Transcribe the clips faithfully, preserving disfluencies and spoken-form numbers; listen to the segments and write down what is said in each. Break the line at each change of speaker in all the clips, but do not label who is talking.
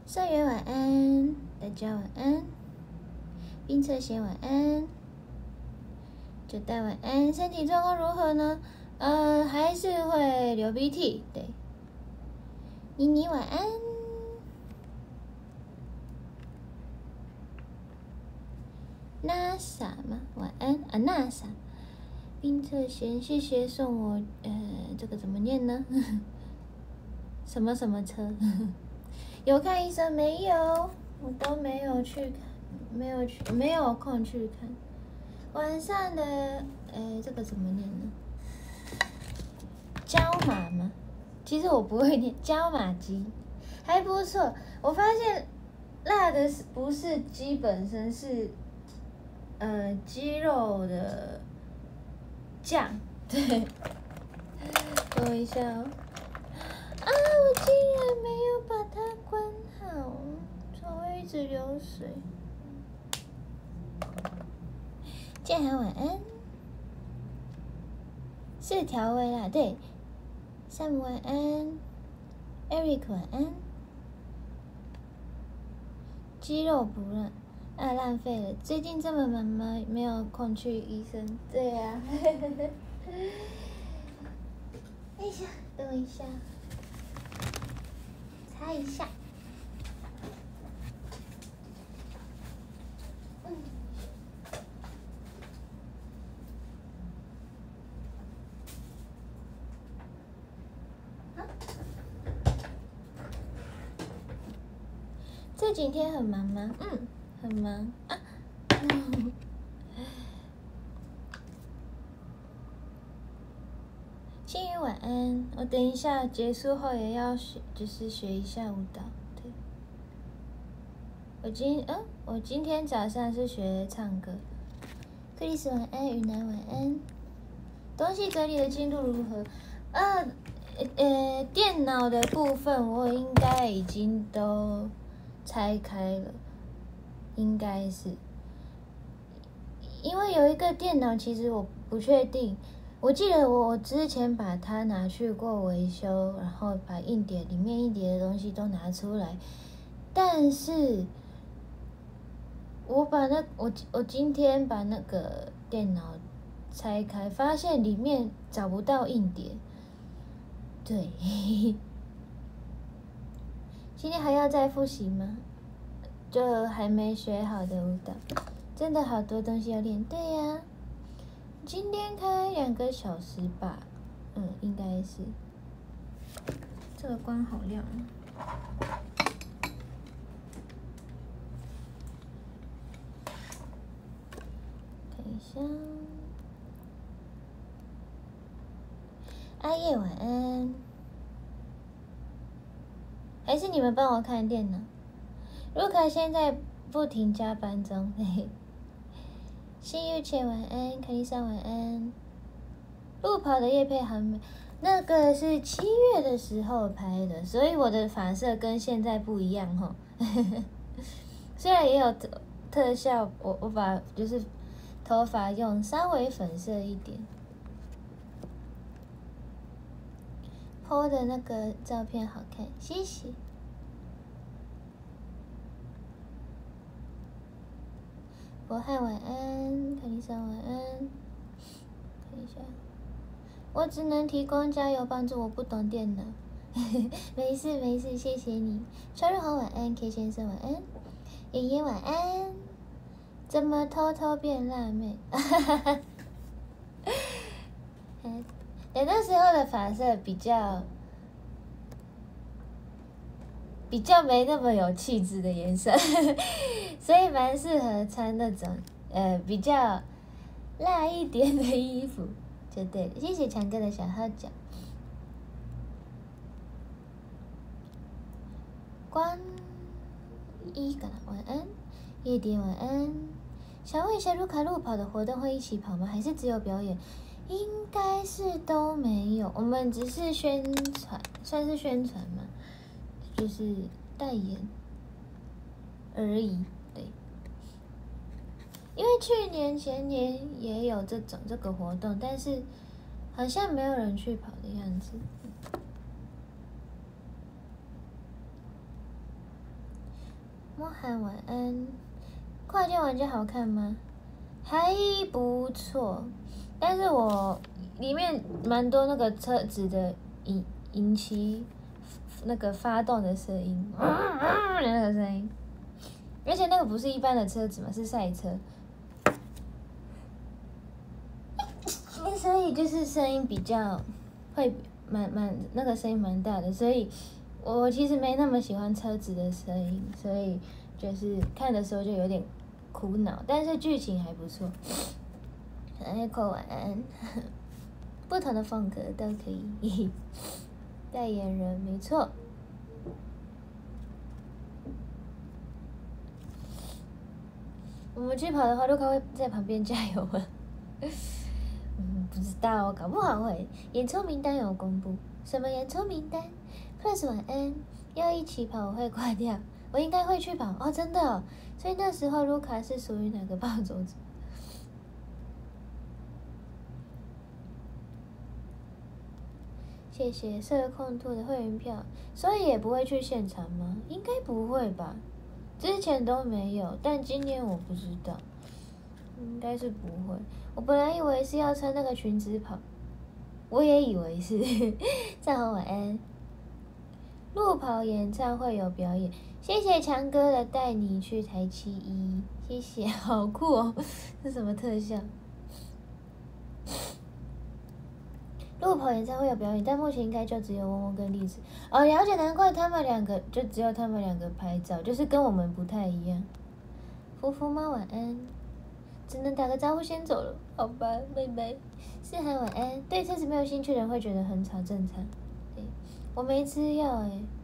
社员晚安，大家晚安，冰侧贤晚安，九代晚安，身体状况如何呢？呃，还是会流鼻涕，对。妮妮晚安。娜莎吗？晚安啊，娜莎。冰侧贤，谢谢送我，呃，这个怎么念呢？什么什么车？有看医生没有？我都没有去看，没有去，没有空去看。晚上的，呃，这个怎么念呢？椒麻吗？其实我不会念椒麻鸡，还不错。我发现辣的是不是鸡本身是，呃，鸡肉的酱，对。等我一下哦。啊！我竟然没有把它关好，怎么会一直流水？建涵晚安。是调味啦，对。Sam 晚安 ，Eric 晚安。鸡肉不烂，啊浪费了。最近这么忙吗？没有空去医生。对呀、啊。哎呀，等我一下，擦一下。嗯。这几天很忙吗？嗯，很忙啊。嗯、心雨晚安，我等一下结束后也要学，就是学一下舞蹈。对，我今嗯，我今天早上是学唱歌。克里斯晚安，云南晚安。东西整理的进度如何？呃呃，电脑的部分我应该已经都拆开了，应该是，因为有一个电脑，其实我不确定。我记得我之前把它拿去过维修，然后把硬碟里面硬碟的东西都拿出来，但是我把那我我今天把那个电脑拆开，发现里面找不到硬碟。对，今天还要再复习吗？就还没学好的舞蹈，真的好多东西要练。对呀、啊，今天开两个小时吧，嗯，应该是。这个光好亮。看一下。阿叶晚安。还是你们帮我看电脑。卢卡现在不停加班中，嘿嘿。新玉浅晚安，凯丽莎晚安。路跑的业配很美，那个是七月的时候拍的，所以我的发色跟现在不一样吼。虽然也有特特效，我我把就是头发用稍微粉色一点。P O 的那个照片好看，谢谢。博翰晚安，凯丽莎晚安。看一下，我只能提供加油帮助，我不懂电脑。没事没事，谢谢你。小日好晚安 ，K 先生晚安，爷爷晚安。怎么偷偷变辣妹？嗯，我那时候的发色比较比较没那么有气质的颜色，所以蛮适合穿那种呃比较辣一点的衣服，就对了。谢谢强哥的小号角。关一个晚安，夜蝶晚安。想问一下，卢卡路跑的活动会一起跑吗？还是只有表演？应该是都没有，我们只是宣传，算是宣传嘛，就是代言而已。对，因为去年前年也有这种这个活动，但是好像没有人去跑的样子。 莫涵晚安。跨界玩家好看吗？还不错，但是我里面蛮多那个车子的引引擎那个发动的声音，那个声音，而且那个不是一般的车子嘛，是赛车，所以就是声音比较会蛮蛮那个声音蛮大的，所以我其实没那么喜欢车子的声音，所以就是看的时候就有点苦恼，但是剧情还不错。Echo 晚安，不同的风格都可以。代言人没错。我们去跑的话，陆康会在旁边加油吗？嗯，不知道，搞不好会。演出名单有公布，什么演出名单 ？Plus 晚安，要一起跑我会挂掉，我应该会去跑哦，真的哦。所以那时候卢卡是属于哪个暴走者？谢谢社控兔的会员票，所以也不会去现场吗？应该不会吧，之前都没有，但今年我不知道，应该是不会。我本来以为是要穿那个裙子跑，我也以为是。战好晚安。路跑演唱会有表演，谢谢强哥的带你去台七一，谢谢，好酷哦！是什么特效？路跑演唱会有表演，但目前应该就只有嗡嗡跟栗子哦。了解，难怪他们两个就只有他们两个拍照，就是跟我们不太一样。福福妈晚安，只能打个招呼先走了，好吧，妹妹。四海晚安，对车子没有兴趣的人会觉得很吵，正常。对，我没吃药哎、欸，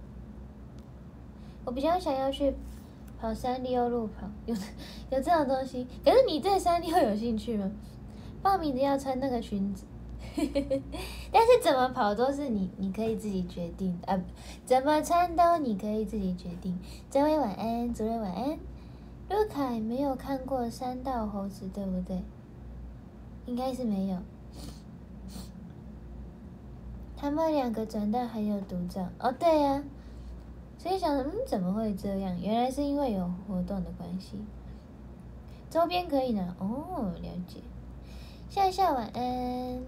我比较想要去跑三丽鸥路跑，有有这种东西，可是你对三丽鸥有兴趣吗？报名的要穿那个裙子。但是怎么跑都是你，你可以自己决定啊，怎么穿都你可以自己决定。这位晚安，主任晚安。陆凯没有看过山道猴子，对不对？应该是没有。他们两个转蛋还有独照哦，对呀、啊。所以想，嗯，怎么会这样？原来是因为有活动的关系。周边可以拿哦，了解。夏夏晚安。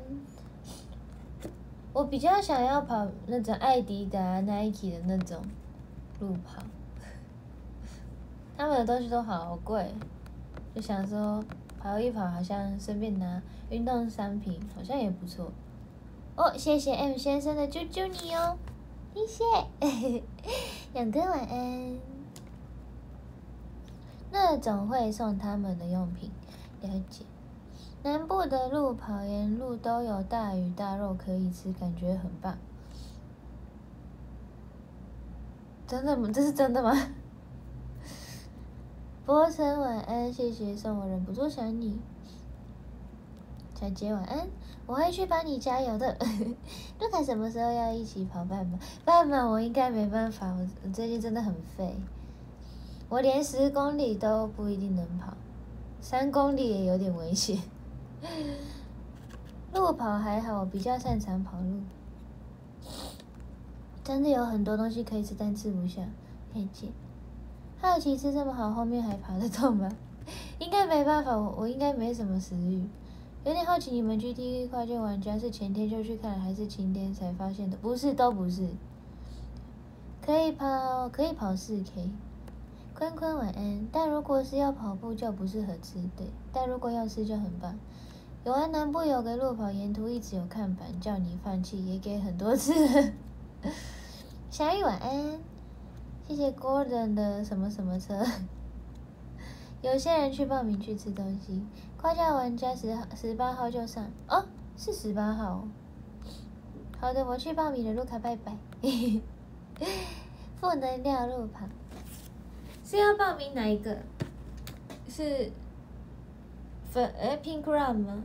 我比较想要跑那种艾迪达、Nike 的那种路跑，他们的东西都好贵，就想说跑一跑，好像顺便拿运动商品，好像也不错。哦，谢谢 M 先生的救救你哦，谢谢。两哥晚安。那种会送他们的用品，了解。南部的路跑沿路都有大鱼大肉可以吃，感觉很棒。真的吗？这是真的吗？波城晚安，谢谢送我忍不住想你。小杰晚安，我会去帮你加油的。陆凯什么时候要一起跑半马？半马我应该没办法，我我最近真的很废，我连十公里都不一定能跑，三公里也有点危险。路跑还好，我比较擅长跑路。真的有很多东西可以吃，但吃不下。看见，好奇吃这么好，后面还爬得动吗？应该没办法，我我应该没什么食欲。有点好奇，你们 G T A 跨界玩家是前天就去看了，还是今天才发现的？不是，都不是。可以跑，可以跑 四K。坤坤晚安。但如果是要跑步，就不适合吃，对。但如果要吃，就很棒。有啊，南部有个路跑，沿途一直有看板，叫你放弃，也给很多次。小雨晚安，谢谢 Gordon 的什么什么车。有些人去报名去吃东西，跨界玩家十十八号就上哦，是十八号、哦。好的，我去报名了，卢卡拜拜。负能量路跑是要报名哪一个？是粉哎 Pink Run 吗？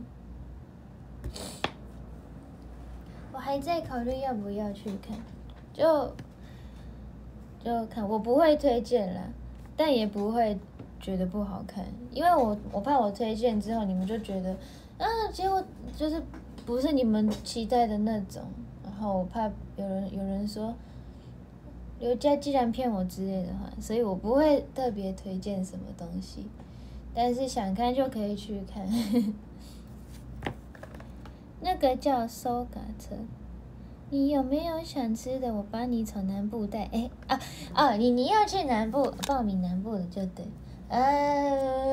我还在考虑要不要去看，就就看，我不会推荐啦，但也不会觉得不好看，因为我我怕我推荐之后你们就觉得啊，结果就是不是你们期待的那种，然后我怕有人有人说刘家既然骗我之类的话，所以我不会特别推荐什么东西，但是想看就可以去看。那个叫搜嘎车，你有没有想吃的？我帮你从南部带。哎啊啊！你你要去南部报名南部的就对。呃，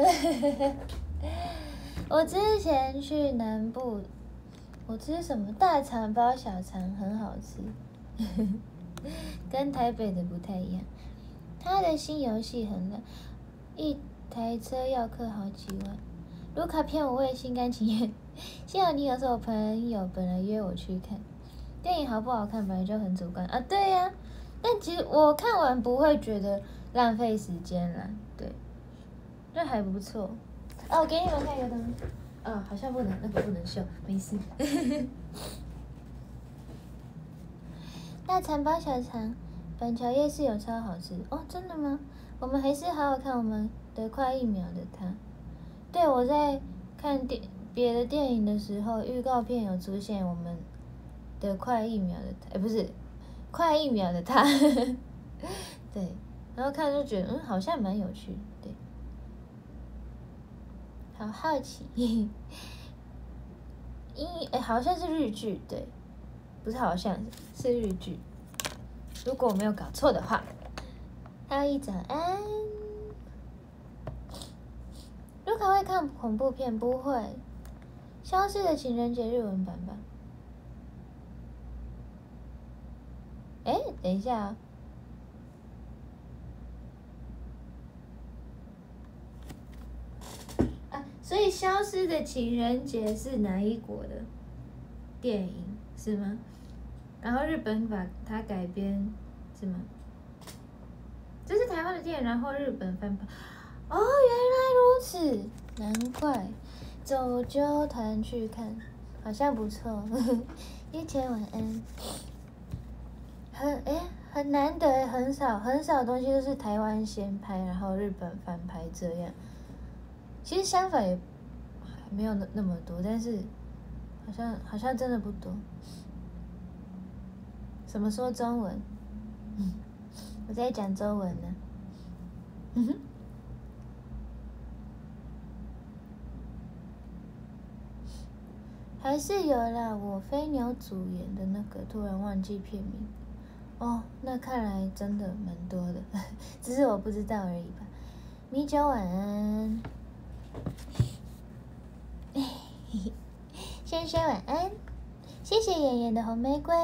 我之前去南部，我吃什么大肠包小肠很好吃，跟台北的不太一样。他的新游戏很烂，一台车要氪好几万。卢卡骗我，我也心甘情愿。幸好你有时候朋友本来约我去看电影，好不好看本来就很主观啊。对呀、啊，但其实我看完不会觉得浪费时间啦，对，这还不错。哦，我给你们看一个东西。哦，好像不能，那个不能秀，没事。大肠包小肠，板桥夜市有超好吃哦，真的吗？我们还是好好看我们的快一秒的他。对，我在看电别的电影的时候，预告片有出现我们的快一秒的他，哎，不是，快一秒的他。对，然后看就觉得嗯，好像蛮有趣的，对，好好奇。因哎，好像是日剧，对，不是好像是日剧，如果我没有搞错的话。还有一早安。卢卡会看恐怖片？不会。消失的情人节日文版吧。哎，等一下啊、哦！啊，所以消失的情人节是哪一国的电影是吗？然后日本把它改编是吗？这是台湾的电影，然后日本翻拍。哦，原来如此，难怪。走纠团去看，好像不错。一千晚安。很哎，很难得，很少很少东西都是台湾先拍，然后日本翻拍这样。其实相反也没有那那么多，但是好像好像真的不多。什么说中文？嗯，我在讲中文呢。嗯哼。还是有啦，我飞鸟主演的那个，突然忘记片名。哦，那看来真的蛮多的，只是我不知道而已吧。米酒晚安。轩轩晚安，谢谢妍妍的红玫瑰。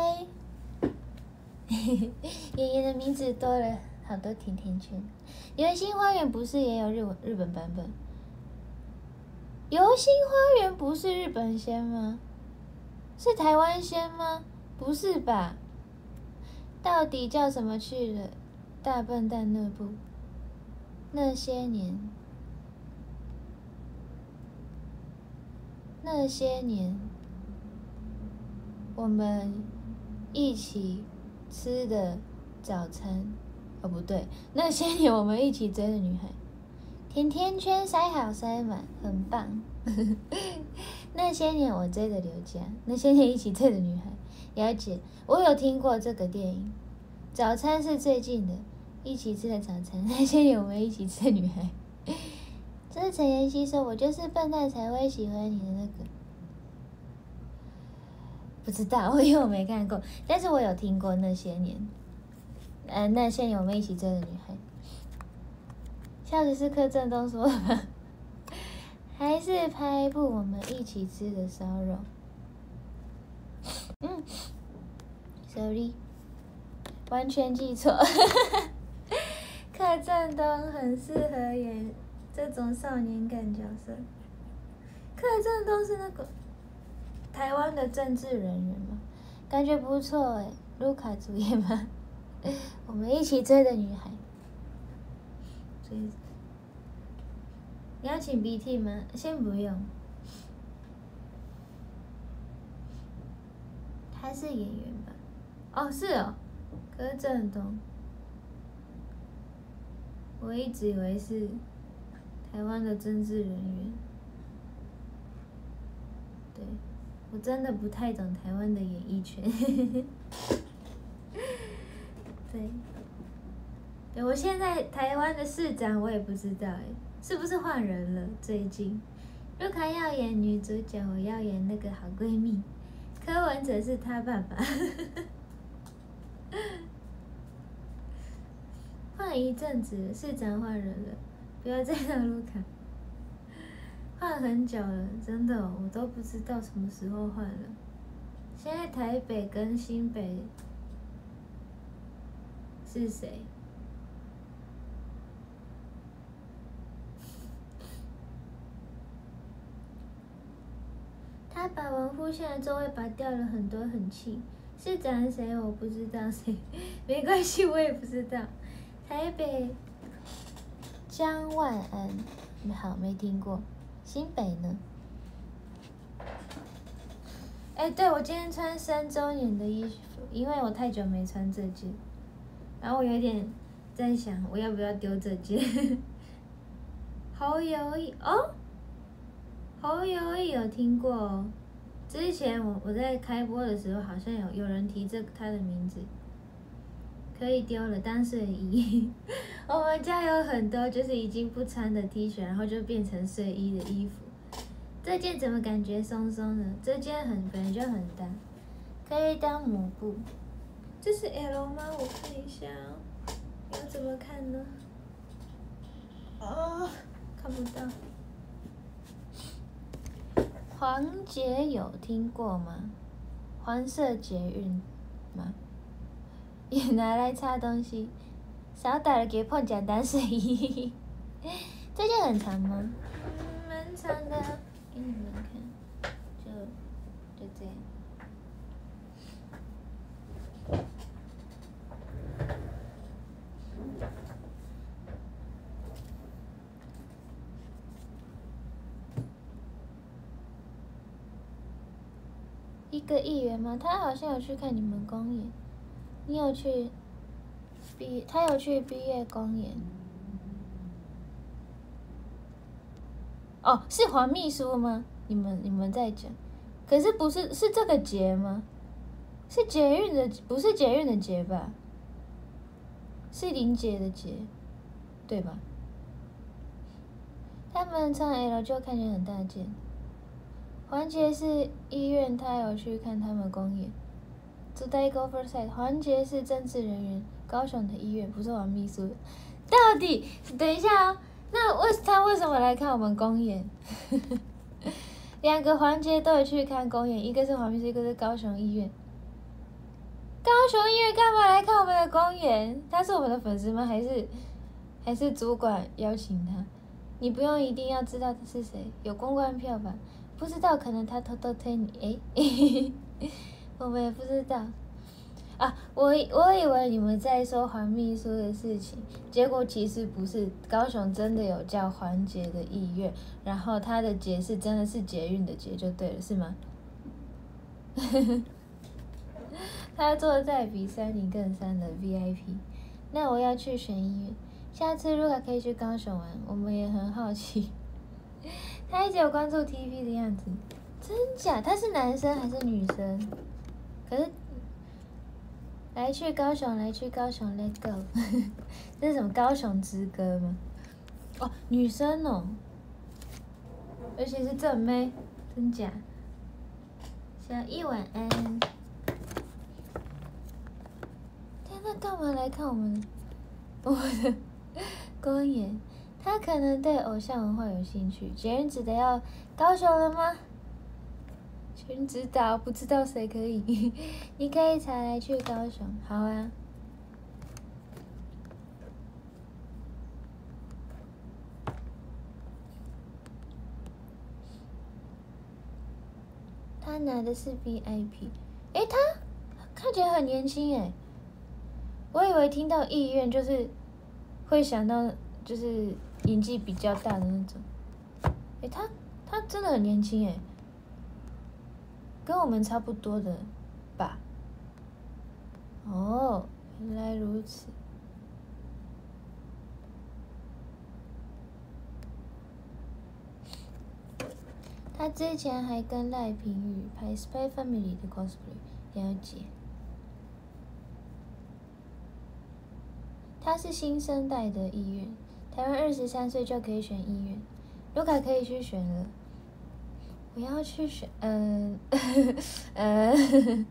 妍妍的名字多了好多甜甜圈。流星花园不是也有日文日本版本？流星花园不是日本先吗？是台湾先吗？不是吧？到底叫什么去了？大笨蛋那部。那些年。那些年，我们一起吃的早餐，哦不对，那些年我们一起追的女孩，甜甜圈塞好塞满，很棒。那些年我追的刘佳，那些年一起追的女孩，了解，我有听过这个电影。早餐是最近的，一起吃的早餐，那些年我们一起吃的女孩。这是陈妍希说，我就是笨蛋才会喜欢你的那个，不知道，因为我没看过，但是我有听过那些年，呃，那些年我们一起追的女孩。笑的是柯震东说的吗？还是拍部我们一起吃的烧肉？嗯 ，sorry， 完全记错。柯震东很适合演这种少年感角色。柯震东是那个台湾的政治人员吗？感觉不错哎，卢卡主演吗？我们一起追的女孩。追。你要擤鼻涕吗？先不用。他是演员吧？哦，是哦，柯震东。我一直以为是台湾的政治人员。对，我真的不太懂台湾的演艺圈。对， 对，我现在台湾的市长我也不知道哎，是不是换人了？最近，卢卡要演女主角，我要演那个好闺蜜，柯文哲是他爸爸。换一阵子，市长换人了，不要再让卢卡。换很久了，真的、哦，我都不知道什么时候换了。现在台北跟新北是谁？他把王富宪的座位拔掉了很多，很气。市长是谁？我不知道谁，没关系，我也不知道。台北江万安，好，没听过。新北呢？哎、欸，对，我今天穿三周年的衣服，因为我太久没穿这件，然后我有点在想，我要不要丢这件？侯友宜哦，侯友宜有听过哦。之前我我在开播的时候，好像有有人提这他的名字，可以丢了当睡衣。我们家有很多就是已经不穿的 T 恤，然后就变成睡衣的衣服。这件怎么感觉松松的？这件很本来就很大，可以当抹布。这是 L 吗？我看一下，要怎么看呢？啊，看不到。黄捷有听过吗？黄色捷运吗？也拿来擦东西，少打了给碰奖单睡衣。这件很长吗？嗯，蛮长的，给你们看，就就这样。一个议员吗？他好像有去看你们公演，你有去毕？他有去毕业公演。哦，是黄秘书吗？你们你们在讲，可是不是是这个节吗？是捷运的，不是捷运的捷吧？是林捷的捷，对吧？他们唱 L 就看起来很大件。黄捷是医院，他有去看他们公演。Today go for side， 黄捷是政治人员，高雄的医院，不是黄秘书。到底等一下哦，那为他为什么来看我们公演？两个黄捷都有去看公演，一个是黄秘书，一个是高雄医院。高雄医院干嘛来看我们的公演？他是我们的粉丝吗？还是还是主管邀请他？你不用一定要知道他是谁，有公关票吧？不知道，可能他偷偷推你，哎，我们也不知道。啊，我我以为你们在说黄秘书的事情，结果其实不是，高雄真的有叫黄捷的医院，然后他的捷是真的是捷运的捷就对了，是吗？他坐在比三零更三的 V I P， 那我要去选医院，下次如果可以去高雄玩，我们也很好奇。他一直有关注 T V 的样子，真假？他是男生还是女生？可是，来去高雄，来去高雄 ，Let go， 这是什么高雄之歌吗？哦，女生哦，而且是正妹，真假？小一晚安。他干嘛来看我们我们的公演？他可能对偶像文化有兴趣。捷运指的要高雄了吗？全知道，不知道谁可以？你可以才来去高雄，好啊。他拿的是 V I P， 哎，他看起来很年轻哎。我以为听到意愿就是会想到就是年纪比较大的那种，哎，他他真的很年轻哎，跟我们差不多的吧？哦，原来如此。他之前还跟赖平宇拍《Spy Family》的 cosplay， 了解。 他是新生代的议员，台湾二十三岁就可以选议员，卢卡可以去选了。我要去选，嗯、呃，呃。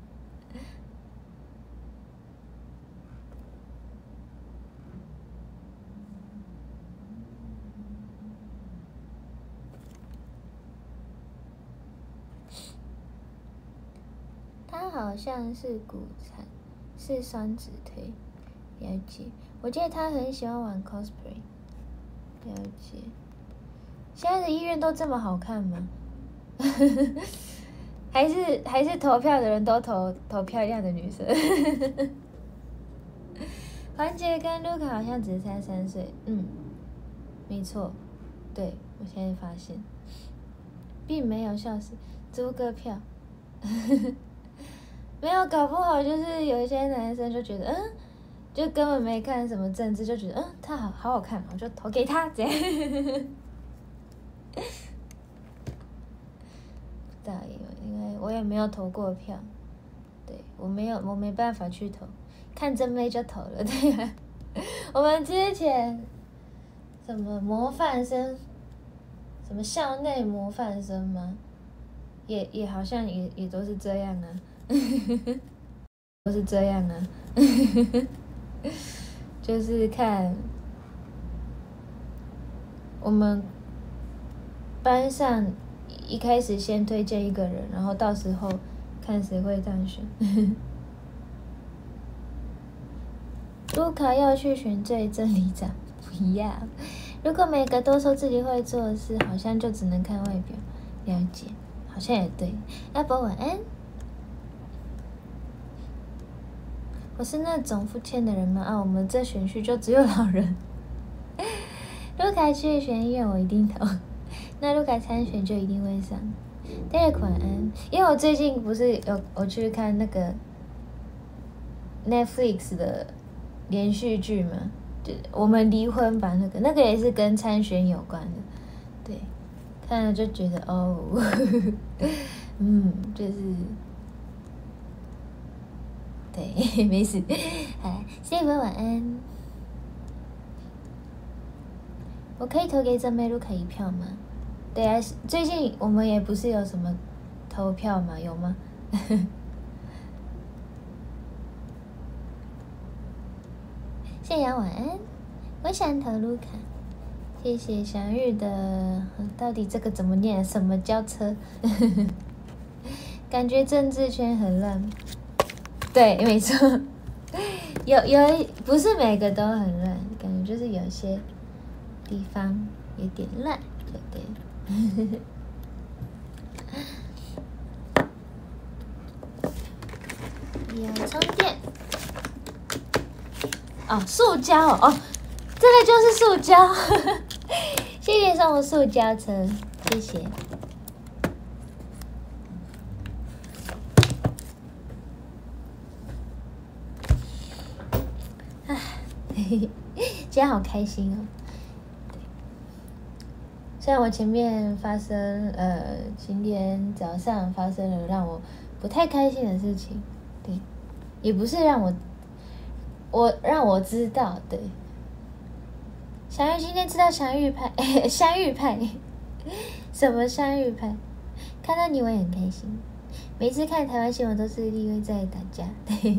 他好像是骨残，是双指推，了解。我记得他很喜欢玩 cosplay， 了解。现在的医院都这么好看吗？还是还是投票的人都投投漂亮的女生？环杰跟卢卡好像只差三岁，嗯，没错，对我现在发现，并没有笑死，租个票。没有，搞不好就是有一些男生就觉得，嗯，就根本没看什么政治，就觉得，嗯，他好好好看，我就投给他，这样。不知道，因为我也没有投过票，对我没有，我没办法去投，看真妹就投了，对啊。我们之前什么模范生，什么校内模范生吗？也也好像也也都是这样啊。都是这样啊，就是看我们班上一开始先推荐一个人，然后到时候看谁会当选。卢卡要去选最正里长，不要。如果每个都说自己会做的事，好像就只能看外表。了解，好像也对。阿伯晚安。我是那种肤浅的人吗？啊，我们这选区就只有老人。卢卡去选医院，我一定投。那卢卡参选就一定会上。Derek 晚安，因为我最近不是有我去看那个 Netflix 的连续剧嘛，就我们离婚吧，那个那个也是跟参选有关的，对，看了就觉得哦，嗯，就是。对，没事。好 ，Steve 晚安。我可以投给真妹卢卡一票吗？对啊，最近我们也不是有什么投票嘛，有吗？谢阳晚安，我想投卢卡。谢谢祥玉的，到底这个怎么念？什么交车？感觉政治圈很乱。对，没错，有有不是每个都很乱，感觉就是有些地方有点乱，对对。有充电。哦，塑胶哦，这个就是塑胶。谢谢送我塑胶车，谢谢。今天好开心哦！虽然我前面发生呃，今天早上发生了让我不太开心的事情，对，也不是让我我让我知道，对。祥玉今天知道祥玉派，祥玉派，什么祥玉派？看到你我也很开心。每次看台湾新闻都是立威在打架，对。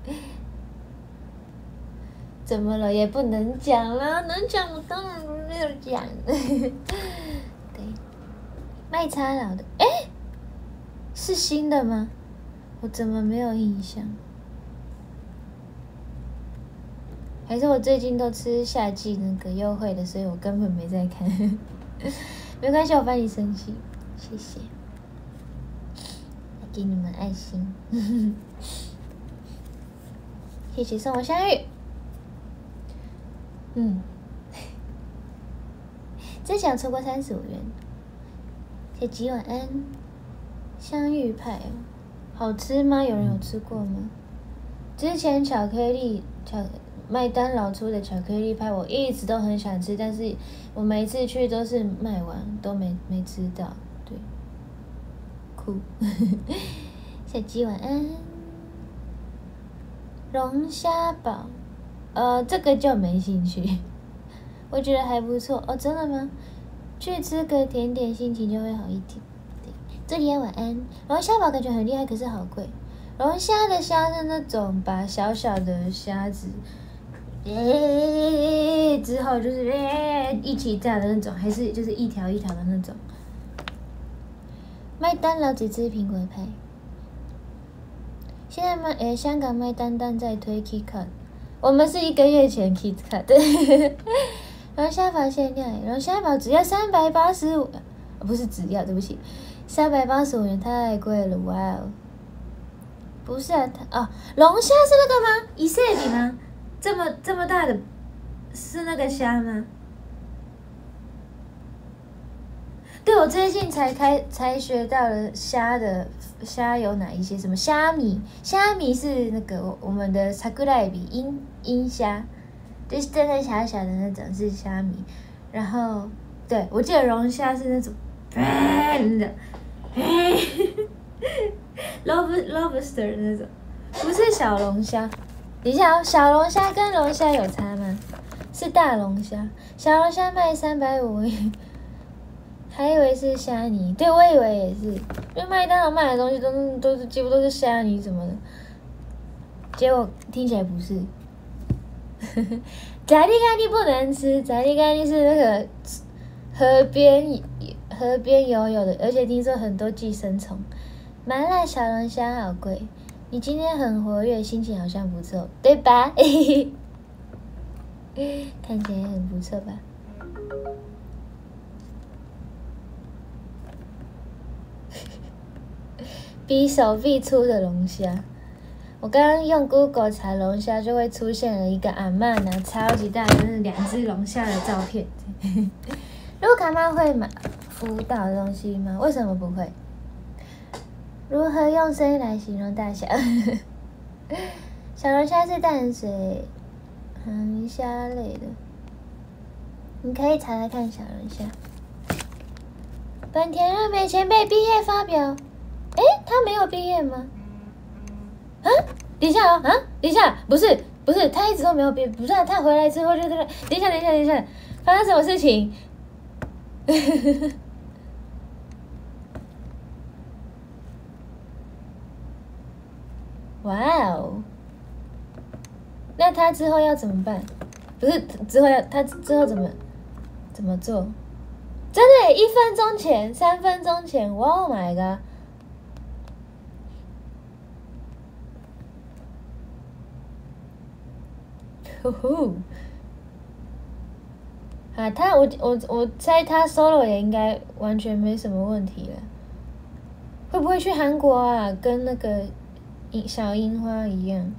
怎么了？也不能讲啦，能讲我当然没有讲。对，麦差佬的，哎、欸，是新的吗？我怎么没有印象？还是我最近都吃夏季那个优惠的，所以我根本没在看。没关系，我帮你生气，谢谢。给你们爱心，谢谢送我相遇。嗯，之前有抽过三十五元。小吉晚安。香芋派哦，好吃吗？有人有吃过吗？之前巧克力巧麦当劳出的巧克力派，我一直都很想吃，但是我每次去都是卖完，都没没吃到。对，酷。小鸡晚安。龙虾堡， 呃，这个就没兴趣。我觉得还不错哦，真的吗？去吃个甜点，心情就会好一点。对，祝你晚安。龙虾堡感觉很厉害，可是好贵。龙虾的虾是那种把小小的虾子，诶、欸、之后就是诶、欸、一起炸的那种，还是就是一条一条的那种。麦当劳只吃苹果派。现在麦诶、欸、香港麦当当在推 KitKat， 我们是一个月前 KitKat 对。龙虾堡限量，龙虾堡只要三百八十五，不是只要，对不起，三百八十五元太贵了，哇哦！不是啊，它啊，龙虾是那个吗？伊势比吗？这么这么大的，是那个虾吗？对，我最近才开才学到了虾的虾有哪一些，什么虾米，虾米是那个我们的桜エビ樱樱虾。就是真的小小的那种是虾米，然后对我记得龙虾是那种，那种，lob lobster 那种，不是小龙虾。等一下哦，小龙虾跟龙虾有差吗？是大龙虾，小龙虾卖三百五，还以为是虾泥，对我以为也是，因为麦当劳卖的东西都是都是几乎都是虾泥什么的，结果听起来不是。炸喱咖喱不能吃，炸喱咖喱是那个河边河边游泳的，而且听说很多寄生虫。麻辣小龙虾好贵，你今天很活跃，心情好像不错，对吧？看起来很不错吧？比手臂粗的龙虾。我刚刚用 Google 查龙虾，就会出现了一个阿嬷拿超级大的那两只龙虾的照片。卢卡妈会买辅导的东西吗？为什么不会？如何用声音来形容大小？小龙虾是淡水航虾类的，你可以查来看小龙虾。本田瑞美前辈毕业发表，诶，他没有毕业吗？啊，等一下哦，啊，等一下，不是不是，他一直都没有变，不是、啊，他回来之后就这个，等一下等一下等一下，发生什么事情？哇哦，那他之后要怎么办？不是之后要他之后怎么怎么做？真的，一分钟前、三分钟前 ，Oh my god！呼呼，啊，他我我我猜他 solo 也应该完全没什么问题了。会不会去韩国啊？跟那个小樱花一样？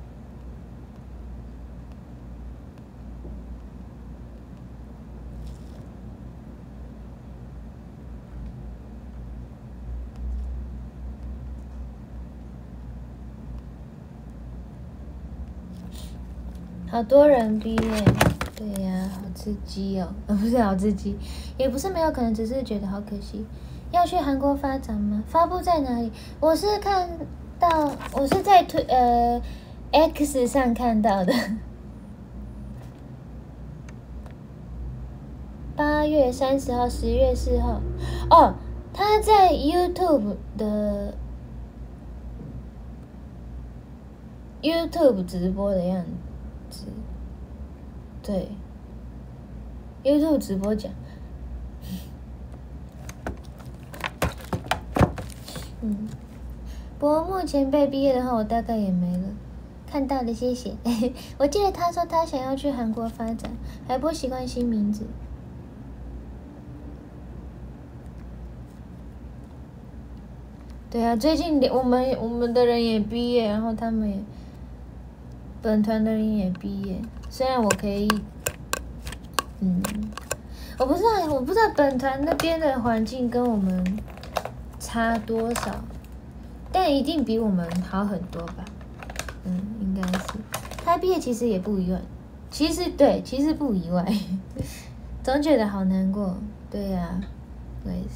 好多人毕业，对呀、啊，好刺激哦！呃，不是好刺激，也不是没有可能，只是觉得好可惜。要去韩国发展吗？发布在哪里？我是看到，我是在推呃 X 上看到的。八月三十号，十月四号，哦，他在 YouTube 的 YouTube 直播的样子，对 ，YouTube 直播讲，嗯，不过目前被毕业的话，我大概也没了。看到了，谢谢。我记得他说他想要去韩国发展，还不习惯新名字。对啊，最近我们我们的人也毕业，然后他们也本团的人也毕业。虽然我可以，嗯，我不知道，我不知道本团那边的环境跟我们差多少，但一定比我们好很多吧。嗯，应该是。他毕业其实也不意外，其实对，其实不意外，总觉得好难过。对呀、啊，我也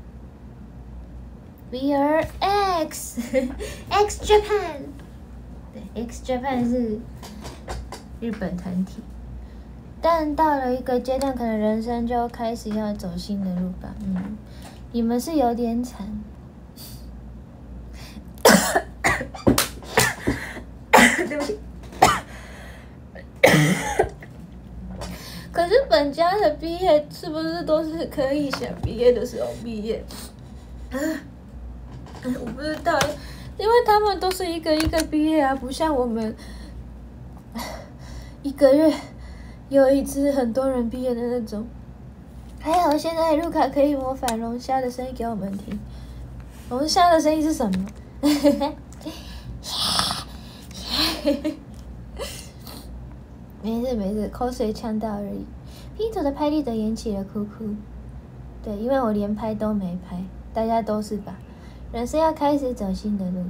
是。We are X X Japan。 对 ，X Japan 是日本团体，但到了一个阶段，可能人生就开始要走新的路吧。嗯，你们是有点惨。对不起。可是本家的毕业是不是都是可以想毕业的时候毕业？啊，我不知道，因为他们都是一个一个毕业啊，不像我们一个月有一次很多人毕业的那种。还好现在卢卡可以模仿龙虾的声音给我们听。龙虾的声音是什么？没事没事，口水呛到而已。P 图的拍立得引起了哭哭。对，因为我连拍都没拍，大家都是吧？人生要开始走新的路。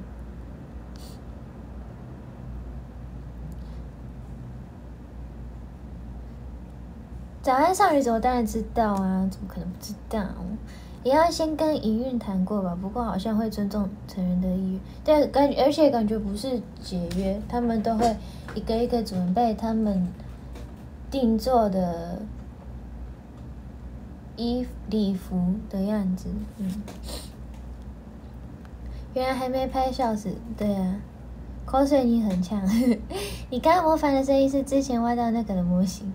早安少女组我当然知道啊，怎么可能不知道？也要先跟营运谈过吧，不过好像会尊重成员的意愿，但感觉而且感觉不是解约，他们都会一个一个准备他们定做的衣礼服的样子。嗯，原来还没拍，笑死！对啊，口水你很呛。你刚刚模仿的声音是之前挖到那个的模型。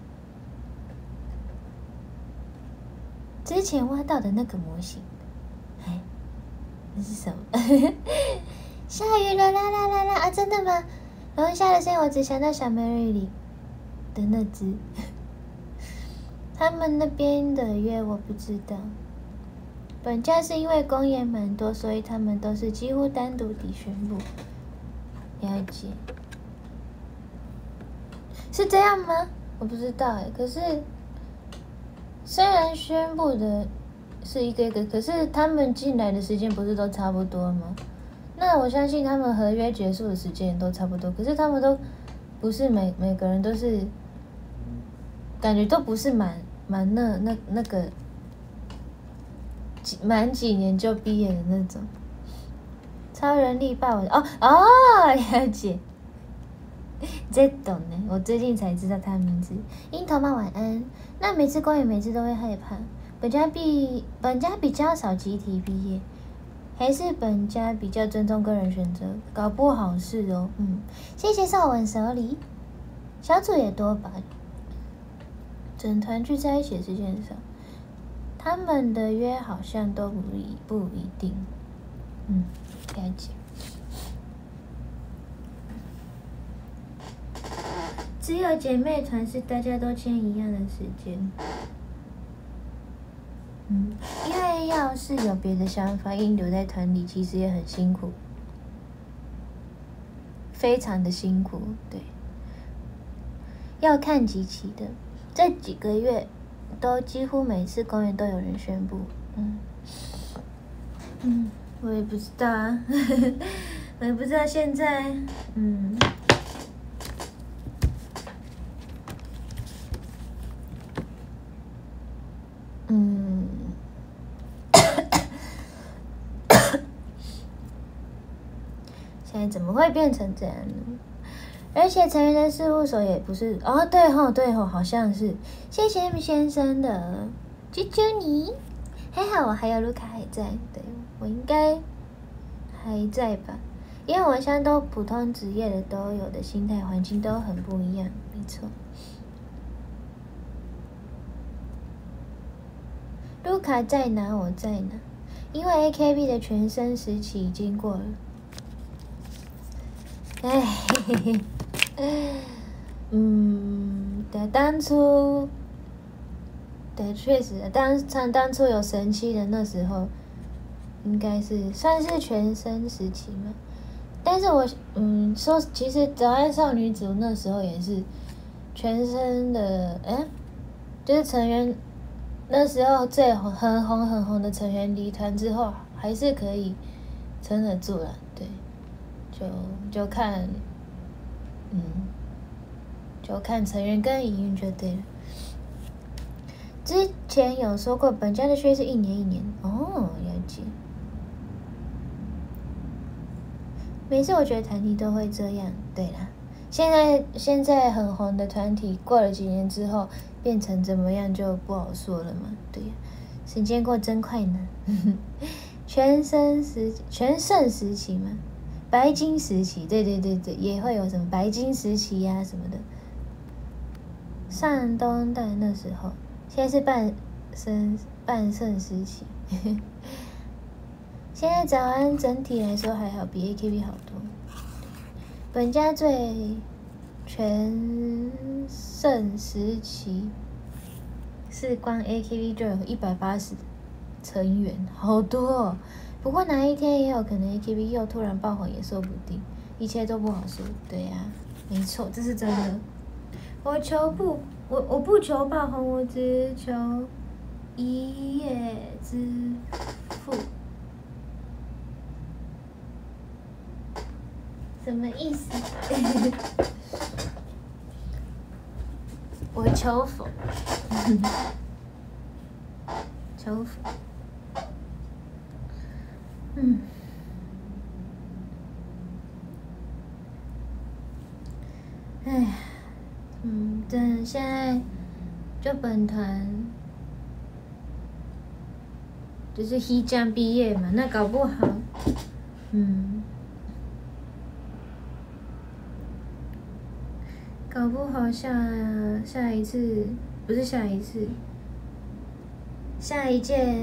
之前挖到的那个模型，哎，那是什么？下雨了啦啦啦啦！啊，真的吗？龙虾的声音我只想到小美人鱼里的那只。他们那边的约我不知道。本家是因为公演蛮多，所以他们都是几乎单独地宣布。了解，是这样吗？我不知道哎，可是。虽然宣布的是一个一个，可是他们进来的时间不是都差不多吗？那我相信他们合约结束的时间也都差不多，可是他们都不是每每个人都是，感觉都不是满满那那那个几满几年就毕业的那种。超人力霸王哦哦，了解。这懂呢，我最近才知道他的名字。樱桃妈晚安。那每次公演每次都会害怕。本家毕本家比较少集体毕业，还是本家比较尊重个人选择，搞不好是哦。嗯，谢谢少文手里，小组也多吧。整团聚在一起的时间少，他们的约好像都不一不一定。嗯，了解。只有姐妹团是大家都签一样的时间。嗯，因为要是有别的想法，硬留在团里，其实也很辛苦，非常的辛苦。对，要看几期的，这几个月都几乎每次公演都有人宣布。嗯，嗯，我也不知道啊，我也不知道现在，嗯。嗯，现在怎么会变成这样呢？而且成员的事务所也不是哦，对吼对吼，好像是谢谢 M 先生的啾啾你，还好我还有卢卡还在，对我应该还在吧，因为我像都普通职业的都有的心态环境都很不一样，没错。卢卡在哪？我在哪？因为 A K B 的全盛时期已经过了。哎，嘿嘿嘿，嗯，对，当初，对，确实，当当当初有神七的那时候，应该是算是全盛时期嘛。但是我，嗯，说其实早安少女组那时候也是全盛的，哎，就是成员。那时候最红很红很红的成员离团之后，还是可以撑得住了，对，就就看，嗯，就看成员跟营运就对了。之前有说过，本家的学是一年一年哦，了解。 每次我觉得团体都会这样。对啦，现在现在很红的团体，过了几年之后变成怎么样就不好说了嘛。对呀，时间过真快呢。全盛时全盛时期嘛，白金时期，对对对对，也会有什么白金时期呀、啊、什么的。上东代那时候，现在是半盛半盛时期。现在早安整体来说还好，比 A K B 好多。本家最全盛时期是光 A K B 就有一百八十成员，好多哦。不过哪一天也有可能 A K B 又突然爆红也说不定，一切都不好说。对呀、啊，没错，这是真的。我求不，我我不求爆红，我只求一夜致富。什么意思？我求佛，求佛。嗯，哎，嗯，等现在就本团就是黑将毕业嘛，那搞不好，嗯。搞不好下下一次不是下一次，下一届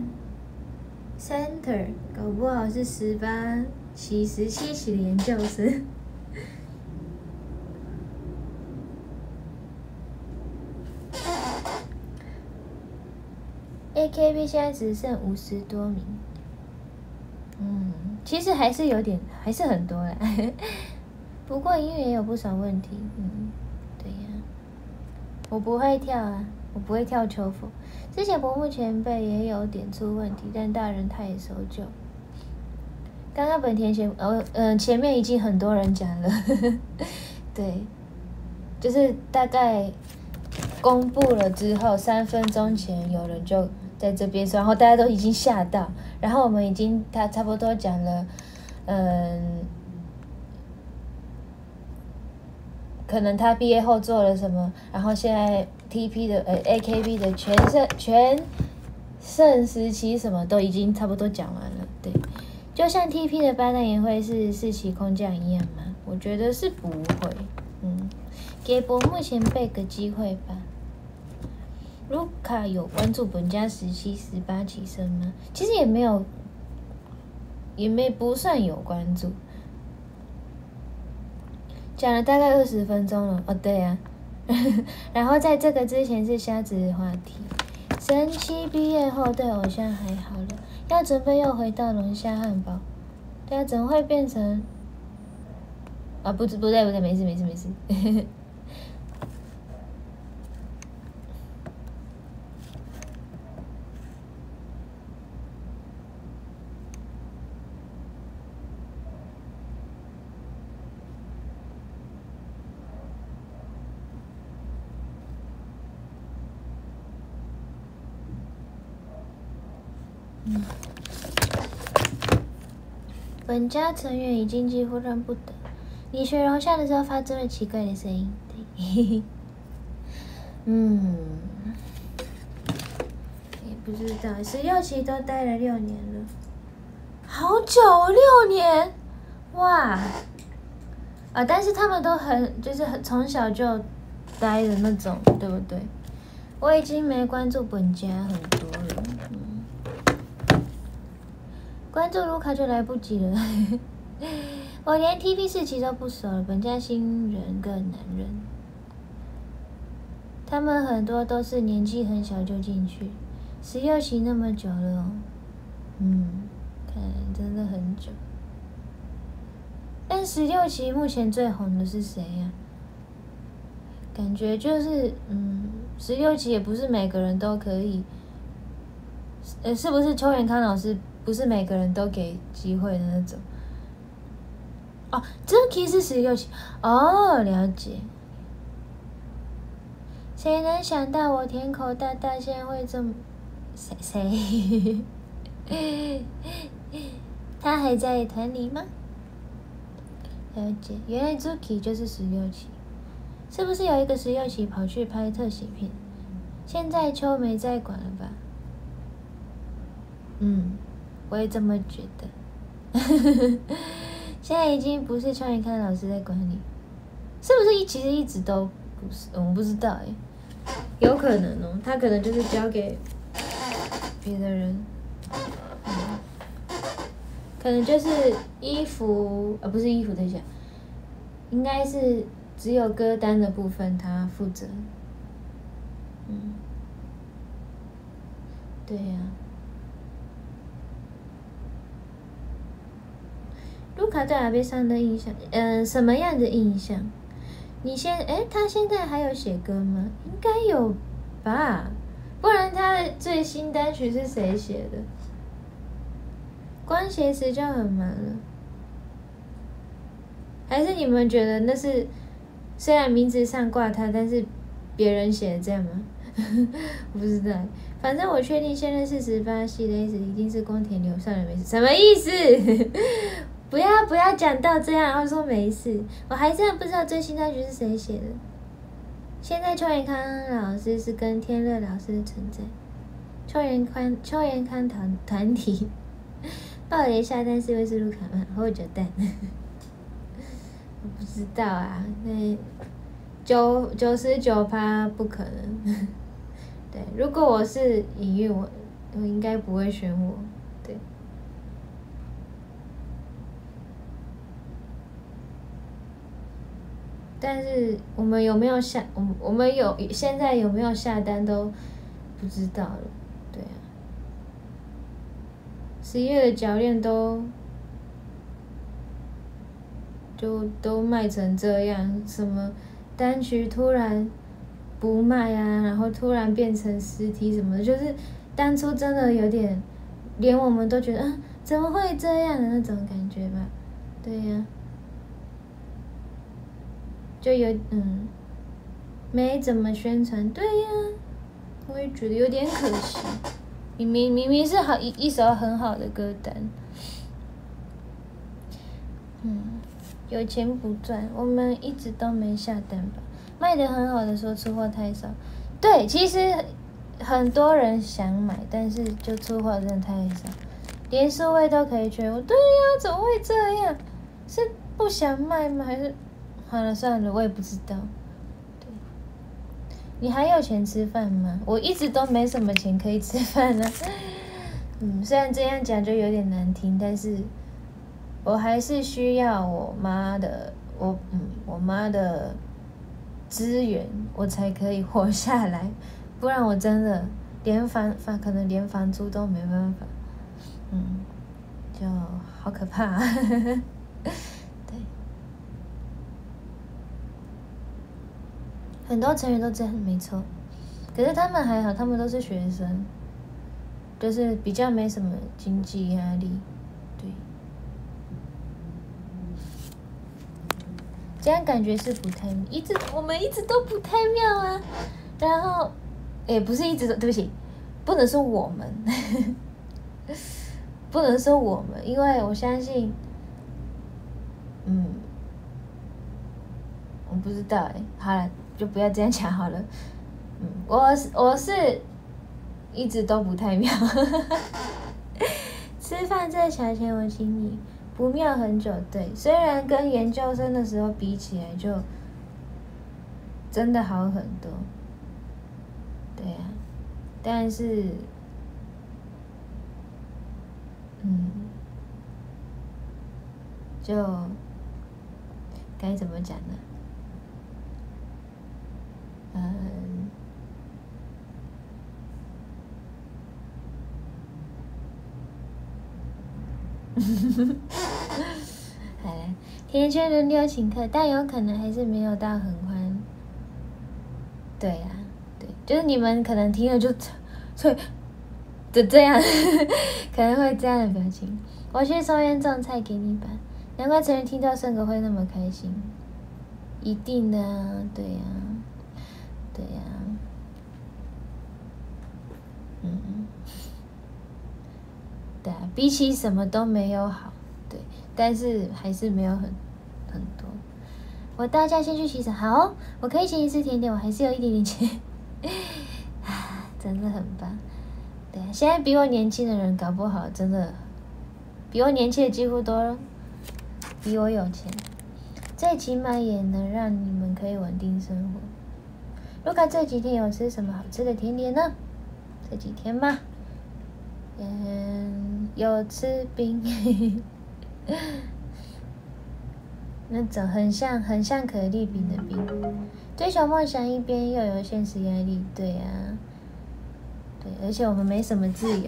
center 搞不好是十八期、十七期的研究生。A K B 现在只剩五十多名，嗯，其实还是有点，还是很多啦。不过音乐也有不少问题，嗯，对呀、啊，我不会跳啊，我不会跳秋风。之前伯木前辈也有点出问题，但大人太守旧。刚刚本田前，呃呃，前面已经很多人讲了，对，就是大概公布了之后，三分钟前有人就在这边说，然后大家都已经吓到，然后我们已经他差不多讲了，嗯。可能他毕业后做了什么，然后现在 T P 的呃 A K B 的全盛全盛时期什么都已经差不多讲完了，对，就像 T P 的八大也会是四期空降一样吗？我觉得是不会，嗯，给伯目前辈个机会吧。卢卡有关注本家十七、十八期生吗？其实也没有，也没不算有关注。讲了大概二十分钟了，哦对啊，然后在这个之前是瞎子话题。神七毕业后对偶像还好了，要准备又回到龙虾汉堡，对啊，怎么会变成？啊不不对不对，没事没事没事。嗯，本家成员已经几乎认不得。你学楼下的时候发这么奇怪的声音，对，嗯，也不知道，十六期都待了六年了，好久，六年，哇！啊，但是他们都很就是很从小就待的那种，对不对？我已经没关注本家很多了。嗯，关注卢卡就来不及了。我连 T P 四期都不熟了，本家新人更难认。他们很多都是年纪很小就进去，十六期那么久了哦，嗯，看来真的很久。但十六期目前最红的是谁呀、啊？感觉就是，嗯，十六期也不是每个人都可以，呃，是不是邱元康老师不是每个人都给机会的那种？哦，这期是十六期，哦，了解。谁能想到我田口大大现在会这么？谁谁？他还在团里吗？ 了解，原来 Zuki 就是十六期，是不是有一个十六期跑去拍特写片？现在秋没在管了吧？嗯，我也这么觉得。现在已经不是邱元康老师在管理，是不是一其实一直都不是？我不知道哎、欸，有可能哦、喔，他可能就是交给别的人。嗯，可能就是衣服，呃，不是衣服，等一下，应该是只有歌单的部分他负责。嗯，对呀、啊。卢卡对阿贝桑的印象，嗯、呃，什么样的印象？你现，哎，他现在还有写歌吗？应该有吧，不然他的最新单曲是谁写的？光写词就很忙了，还是你们觉得那是虽然名字上挂他，但是别人写的这样吗？我不知道，反正我确定现任四十八系的意思一定是宫田流，算了没事，什么意思？不要不要讲到这样，然后说没事，我还真的不知道最新单曲是谁写的。现在邱元康老师是跟天乐老师的存在，邱元康邱元康团团体爆雷下单是因为是卢卡曼或者蛋，我不知道啊，那九九十九趴不可能。对，如果我是尹玉，我我应该不会选我。对。但是我们有没有下，我们我们有现在有没有下单都不知道了，对啊。十一月的铰链都就都卖成这样，什么单曲突然不卖啊，然后突然变成实体什么的，就是当初真的有点，连我们都觉得啊，怎么会这样的那种感觉吧，对呀、啊。就有嗯，没怎么宣传，对呀、啊，我也觉得有点可惜。明明明明是好一一首很好的歌单，嗯，有钱不赚，我们一直都没下单吧？卖得很好的说出货太少，对，其实很多人想买，但是就出货真的太少，连数位都可以缺货，对呀、啊，怎么会这样？是不想卖吗？还是？好了算了，我也不知道。对，你还有钱吃饭吗？我一直都没什么钱可以吃饭呢、啊。嗯，虽然这样讲就有点难听，但是我还是需要我妈的，我嗯，我妈的资源，我才可以活下来，不然我真的连房房可能连房租都没办法。嗯，就好可怕、啊。很多成员都这样，没错。可是他们还好，他们都是学生，就是比较没什么经济压力，对。这样感觉是不太，一直我们一直都不太妙啊。然后，也不是一直都，对不起，不能说我们，不能说我们，因为我相信，嗯，我不知道哎、欸，好了。就不要这样讲好了，嗯，我我是一直都不太妙，吃饭这小钱我请你，不妙很久，对，虽然跟研究生的时候比起来就真的好很多，对呀、啊，但是，嗯，就该怎么讲呢？嗯，好了，甜圈轮流请客，但有可能还是没有到很欢。对呀、啊，对，就是你们可能听了就，所以就这样，可能会这样的表情。我去抽烟种菜给你吧，难怪成人听到圣歌会那么开心。一定的啊，对呀、啊，对呀、啊。嗯，对啊，比起什么都没有好，对，但是还是没有很很多。我大家先去洗澡，好，我可以先去吃甜点，我还是有一点点钱，真的很棒。对啊，现在比我年轻的人搞不好真的，比我年轻的几乎都比我有钱，最起码也能让你们可以稳定生活。卢卡这几天有吃什么好吃的甜点呢？这几天吗？嗯，有吃冰。那种很像很像可丽饼的饼，追求梦想一边又有现实压力，对啊，对，而且我们没什么自由。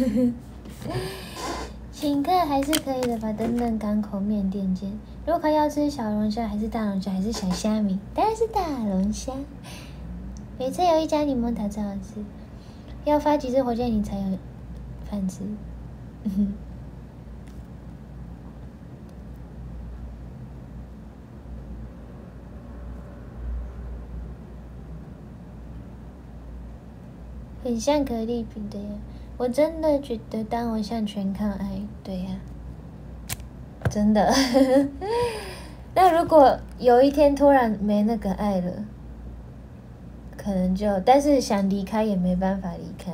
请客还是可以的吧，等等港口面店见。如果要吃小龙虾还是大龙虾还是小虾米？当然是大龙虾。每次有一家柠檬塔最好吃，要发几次火箭你才有饭吃。很像可丽饼的呀，我真的觉得当偶像全靠爱，对呀，真的。那如果有一天突然没那个爱了，可能就，但是想离开也没办法离开，